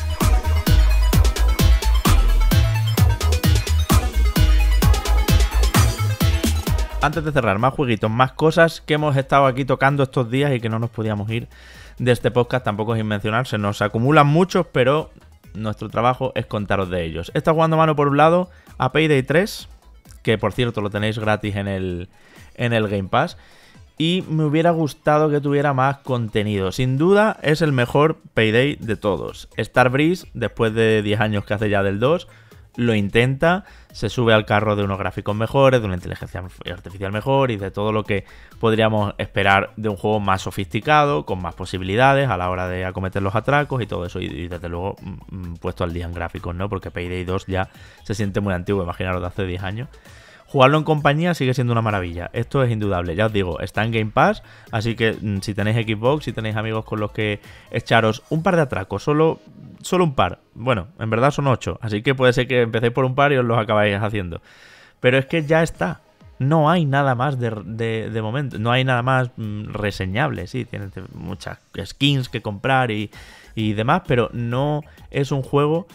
Antes de cerrar, más jueguitos, más cosas que hemos estado aquí tocando estos días y que no nos podíamos ir de este podcast, tampoco sin mencionar. Se nos acumulan muchos, pero nuestro trabajo es contaros de ellos. He estado jugando mano por un lado a Payday tres, que por cierto lo tenéis gratis en el, en el Game Pass, y me hubiera gustado que tuviera más contenido. Sin duda es el mejor Payday de todos. Starbreeze, después de diez años que hace ya del dos, lo intenta, se sube al carro de unos gráficos mejores, de una inteligencia artificial mejor y de todo lo que podríamos esperar de un juego más sofisticado, con más posibilidades a la hora de acometer los atracos y todo eso. Y, y desde luego mm, puesto al día en gráficos, ¿no? Porque Payday dos ya se siente muy antiguo, imaginaros de hace diez años. Jugarlo en compañía sigue siendo una maravilla, esto es indudable, ya os digo, está en Game Pass, así que mmm, si tenéis Xbox, si tenéis amigos con los que echaros un par de atracos, solo, solo un par, bueno, en verdad son ocho, así que puede ser que empecéis por un par y os los acabáis haciendo, pero es que ya está, no hay nada más de, de, de momento, no hay nada más mmm, reseñable, sí, tienes muchas skins que comprar y, y demás, pero no es un juego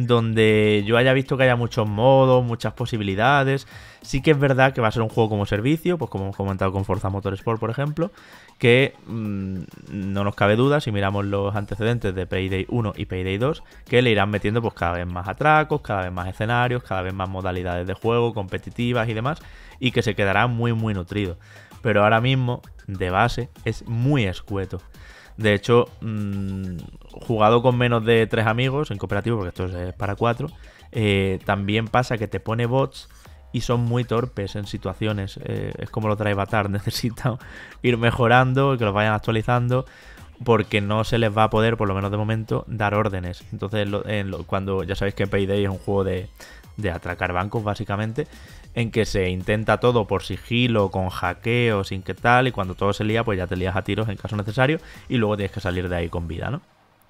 donde yo haya visto que haya muchos modos, muchas posibilidades. Sí que es verdad que va a ser un juego como servicio, pues como hemos comentado con Forza Motorsport, por ejemplo, que mmm, no nos cabe duda, si miramos los antecedentes de Payday uno y Payday dos, que le irán metiendo pues cada vez más atracos, cada vez más escenarios, cada vez más modalidades de juego, competitivas y demás, y que se quedará muy muy nutrido. Pero ahora mismo, de base, es muy escueto. De hecho, mmm, jugado con menos de tres amigos en cooperativo, porque esto es para cuatro, eh, también pasa que te pone bots y son muy torpes en situaciones. Eh, es como lo trae Batar, necesitan ir mejorando, que los vayan actualizando, porque no se les va a poder, por lo menos de momento, dar órdenes. Entonces, lo, en lo, cuando ya sabéis que Payday es un juego de, de atracar bancos, básicamente, en que se intenta todo por sigilo, con hackeo, sin que tal, y cuando todo se lía, pues ya te lías a tiros en caso necesario, y luego tienes que salir de ahí con vida, ¿no?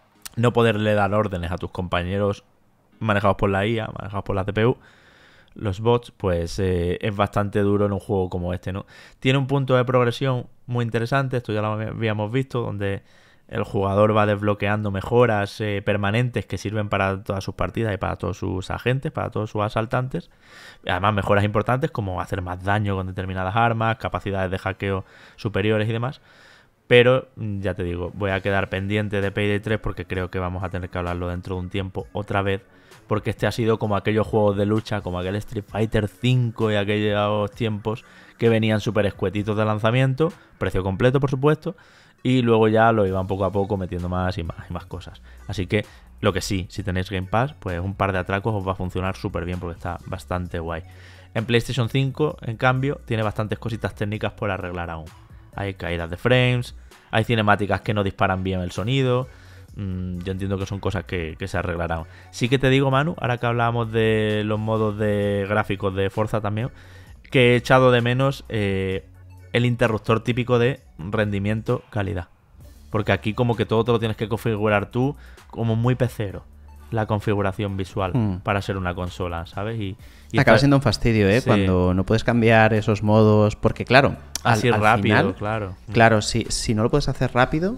No poderle dar órdenes a tus compañeros manejados por la I A, manejados por la C P U, los bots, pues eh, es bastante duro en un juego como este, ¿no? Tiene un punto de progresión muy interesante, esto ya lo habíamos visto, donde el jugador va desbloqueando mejoras eh, permanentes que sirven para todas sus partidas y para todos sus agentes, para todos sus asaltantes. Además, mejoras importantes como hacer más daño con determinadas armas, capacidades de hackeo superiores y demás. Pero, ya te digo, voy a quedar pendiente de Payday tres porque creo que vamos a tener que hablarlo dentro de un tiempo otra vez. Porque este ha sido como aquellos juegos de lucha, como aquel Street Fighter cinco y aquellos tiempos que venían súper escuetitos de lanzamiento, precio completo por supuesto, y luego ya lo iban poco a poco metiendo más y más y más cosas. Así que lo que sí, si tenéis Game Pass, pues un par de atracos os va a funcionar súper bien porque está bastante guay. En PlayStation cinco, en cambio, tiene bastantes cositas técnicas por arreglar aún. Hay caídas de frames, hay cinemáticas que no disparan bien el sonido. Mm, yo entiendo que son cosas que, que se arreglarán. Sí que te digo, Manu, ahora que hablábamos de los modos de gráficos de Forza también, que he echado de menos eh, el interruptor típico de rendimiento calidad, porque aquí como que todo te lo tienes que configurar tú, como muy pecero la configuración visual mm. para ser una consola, ¿sabes? Y, y acaba está... siendo un fastidio, ¿eh? Sí. Cuando no puedes cambiar esos modos, porque claro, así al, al rápido, final, claro. Claro, si, si no lo puedes hacer rápido,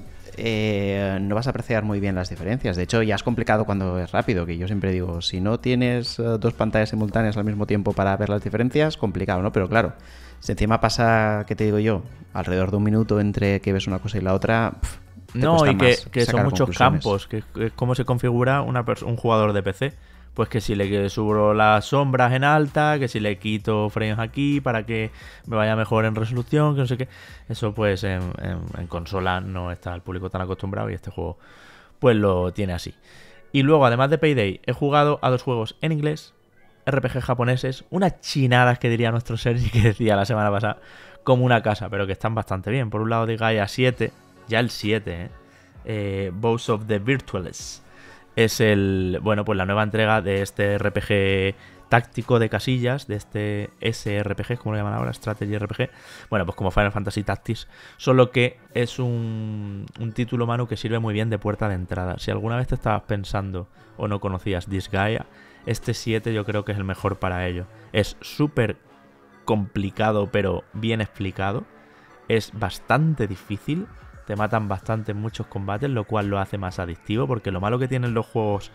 eh, no vas a apreciar muy bien las diferencias. De hecho, ya es complicado cuando es rápido, que yo siempre digo, si no tienes uh, dos pantallas simultáneas al mismo tiempo para ver las diferencias, complicado, ¿no? Pero claro, si encima pasa, ¿qué te digo yo? Alrededor de un minuto entre que ves una cosa y la otra... Pff, no, y que, que son muchos campos, que es como se configura una un jugador de P C. Pues que si le subo las sombras en alta, que si le quito frames aquí para que me vaya mejor en resolución, que no sé qué. Eso pues en, en, en consola no está el público tan acostumbrado y este juego pues lo tiene así. Y luego, además de Payday, he jugado a dos juegos en inglés, R P G japoneses, unas chinadas que diría nuestro Sergi, que decía la semana pasada, como una casa, pero que están bastante bien. Por un lado de Gaia siete, ya el siete, ¿eh? eh Bows of the Virtualists. Es el, bueno, pues la nueva entrega de este R P G táctico de casillas, de este S R P G, como lo llaman ahora, Strategy R P G. Bueno, pues como Final Fantasy Tactics, solo que es un, un título, Manu, que sirve muy bien de puerta de entrada. Si alguna vez te estabas pensando o no conocías Disgaea, este siete yo creo que es el mejor para ello. Es súper complicado, pero bien explicado. Es bastante difícil. Te matan bastante en muchos combates, lo cual lo hace más adictivo, porque lo malo que tienen los juegos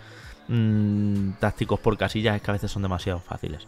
mmm, tácticos por casillas es que a veces son demasiado fáciles.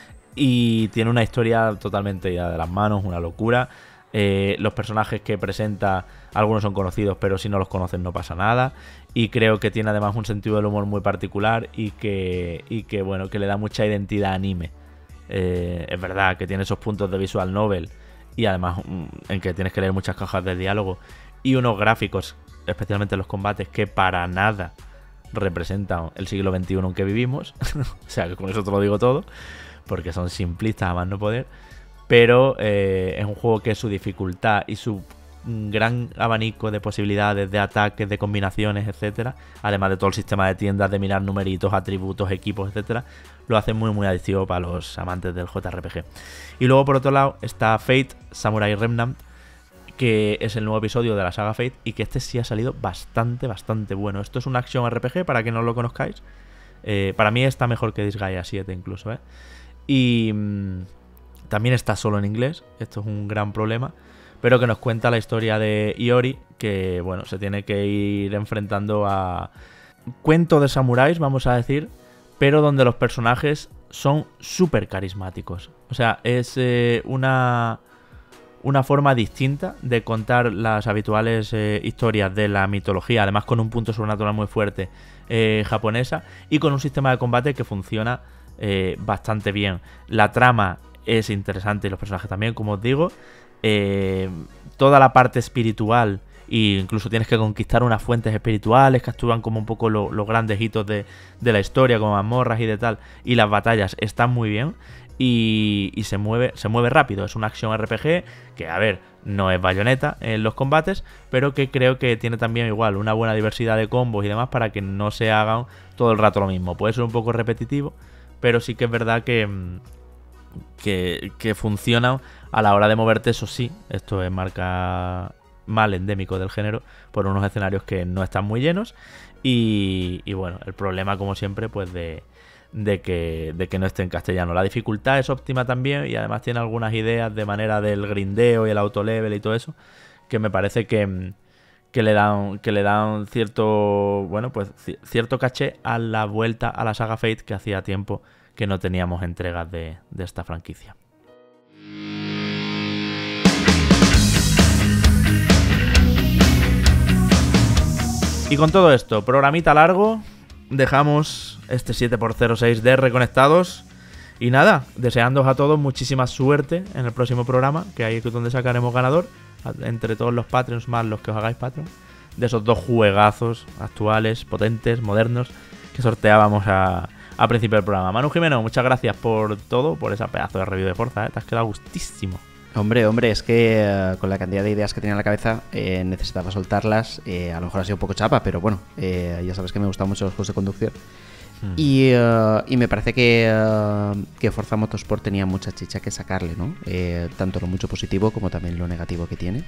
Y tiene una historia totalmente ida de las manos, una locura. Eh, los personajes que presenta, algunos son conocidos, pero si no los conocen no pasa nada. Y creo que tiene además un sentido del humor muy particular y que, y que bueno, que le da mucha identidad anime. Eh, es verdad que tiene esos puntos de visual novel y además en que tienes que leer muchas cajas de diálogo y unos gráficos, especialmente en los combates, que para nada representan el siglo veintiuno en que vivimos. O sea, que con eso te lo digo todo, porque son simplistas a más no poder. Pero eh, es un juego que su dificultad y su gran abanico de posibilidades, de ataques, de combinaciones, etcétera, además de todo el sistema de tiendas, de mirar numeritos, atributos, equipos, etcétera, lo hace muy muy adictivo para los amantes del J R P G. Y luego por otro lado está Fate Samurai Remnant, que es el nuevo episodio de la saga Fate y que este sí ha salido bastante, bastante bueno. Esto es un action R P G, para que no lo conozcáis. Eh, para mí está mejor que Disgaea siete incluso, ¿eh? Y mmm, también está solo en inglés, esto es un gran problema, pero que nos cuenta la historia de Iori, que bueno, se tiene que ir enfrentando a cuento de samuráis, vamos a decir, pero donde los personajes son súper carismáticos. O sea, es eh, una... una forma distinta de contar las habituales eh, historias de la mitología, además con un punto sobrenatural muy fuerte eh, japonesa y con un sistema de combate que funciona eh, bastante bien. La trama es interesante y los personajes también, como os digo. Eh, toda la parte espiritual, e incluso tienes que conquistar unas fuentes espirituales que actúan como un poco lo, los grandes hitos de, de la historia, como mazmorras y de tal, y las batallas están muy bien. Y, y se mueve se mueve rápido, es un action R P G que, a ver, no es Bayonetta en los combates, pero que creo que tiene también igual una buena diversidad de combos y demás para que no se hagan todo el rato lo mismo. Puede ser un poco repetitivo, pero sí que es verdad que, que, que funciona a la hora de moverte, eso sí, esto es marca mal endémico del género, por unos escenarios que no están muy llenos y, y bueno, el problema como siempre pues de... De que, de que no esté en castellano. La dificultad es óptima también y además tiene algunas ideas de manera del grindeo y el autolevel y todo eso que me parece que, que le dan que le dan cierto bueno pues cierto caché a la vuelta a la saga Fate, que hacía tiempo que no teníamos entregas de, de esta franquicia. Y con todo esto, programita largo, dejamos este siete por cero seis de Reconectados. Y nada, deseándoos a todos muchísima suerte en el próximo programa, que ahí es donde sacaremos ganador, entre todos los Patreons más los que os hagáis Patreon, de esos dos juegazos actuales, potentes, modernos, que sorteábamos a, a principio del programa. Manu Jimeno, muchas gracias por todo, por esa pedazo de review de Forza, ¿eh? Te has quedado gustísimo. Hombre, hombre, es que uh, con la cantidad de ideas que tenía en la cabeza eh, necesitaba soltarlas. Eh, a lo mejor ha sido un poco chapa, pero bueno, eh, ya sabes que me gustan mucho los juegos de conducción. Mm. Y, uh, y me parece que, uh, que Forza Motorsport tenía mucha chicha que sacarle, ¿no? Eh, tanto lo mucho positivo como también lo negativo que tiene.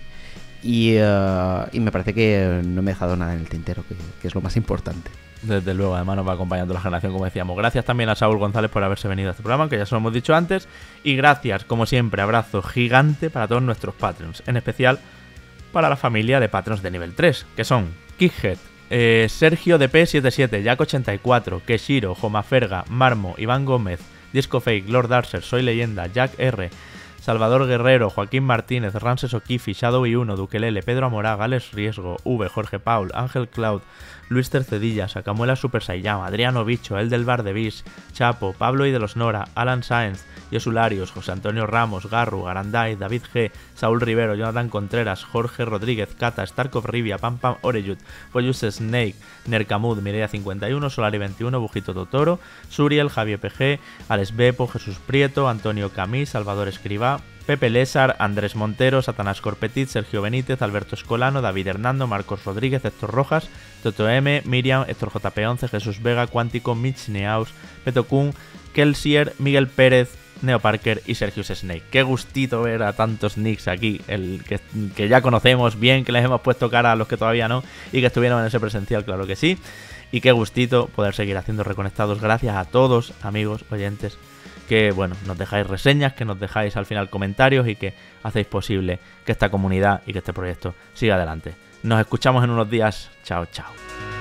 Y, uh, y me parece que no me he dejado nada en el tintero, que, que es lo más importante. Desde luego, además nos va acompañando la generación, como decíamos. Gracias también a Saúl González por haberse venido a este programa, que ya se lo hemos dicho antes. Y gracias, como siempre, abrazo gigante para todos nuestros Patreons, en especial para la familia de Patreons de nivel tres, que son Kickhead, eh, Sergio D P setenta y siete, Jack ochenta y cuatro, Keshiro, Jomaferga, Marmo, Iván Gómez, Disco Fake, Lord Archer, Soy Leyenda, Jack R, Salvador Guerrero, Joaquín Martínez, Ramses Okifi, Shadow I uno, Dukelele, Pedro Amorá, Gales Riesgo, V, Jorge Paul, Ángel Cloud, Luis Tercedilla, Sacamuela Super Saiyama, Adriano Bicho, El del Bar de Bis, Chapo, Pablo y de los Nora, Alan Sáenz, Yosularios, José Antonio Ramos, Garru, Garanday, David G, Saúl Rivero, Jonathan Contreras, Jorge Rodríguez, Cata, Starkov Rivia, Pam Pam Oreyut, Poyus Snake, Nercamud, Mireia cincuenta y uno, Solari veintiuno, Bujito Totoro, Suriel, Javier P G, Alex Bepo, Jesús Prieto, Antonio Camí, Salvador Escribá, Pepe Lésar, Andrés Montero, Satanás Corpetit, Sergio Benítez, Alberto Escolano, David Hernando, Marcos Rodríguez, Héctor Rojas, Toto M, Miriam, Héctor J P once, Jesús Vega, Cuántico, Mitch Neaus, Peto Kun, Kelsier, Miguel Pérez, Neo Parker y Sergius Snake. Qué gustito ver a tantos nicks aquí, el que, que ya conocemos bien, que les hemos puesto cara a los que todavía no y que estuvieron en ese presencial, claro que sí. Y qué gustito poder seguir haciendo Reconectados gracias a todos, amigos, oyentes, que bueno, nos dejáis reseñas, que nos dejáis al final comentarios y que hacéis posible que esta comunidad y que este proyecto siga adelante. Nos escuchamos en unos días. Chao, chao.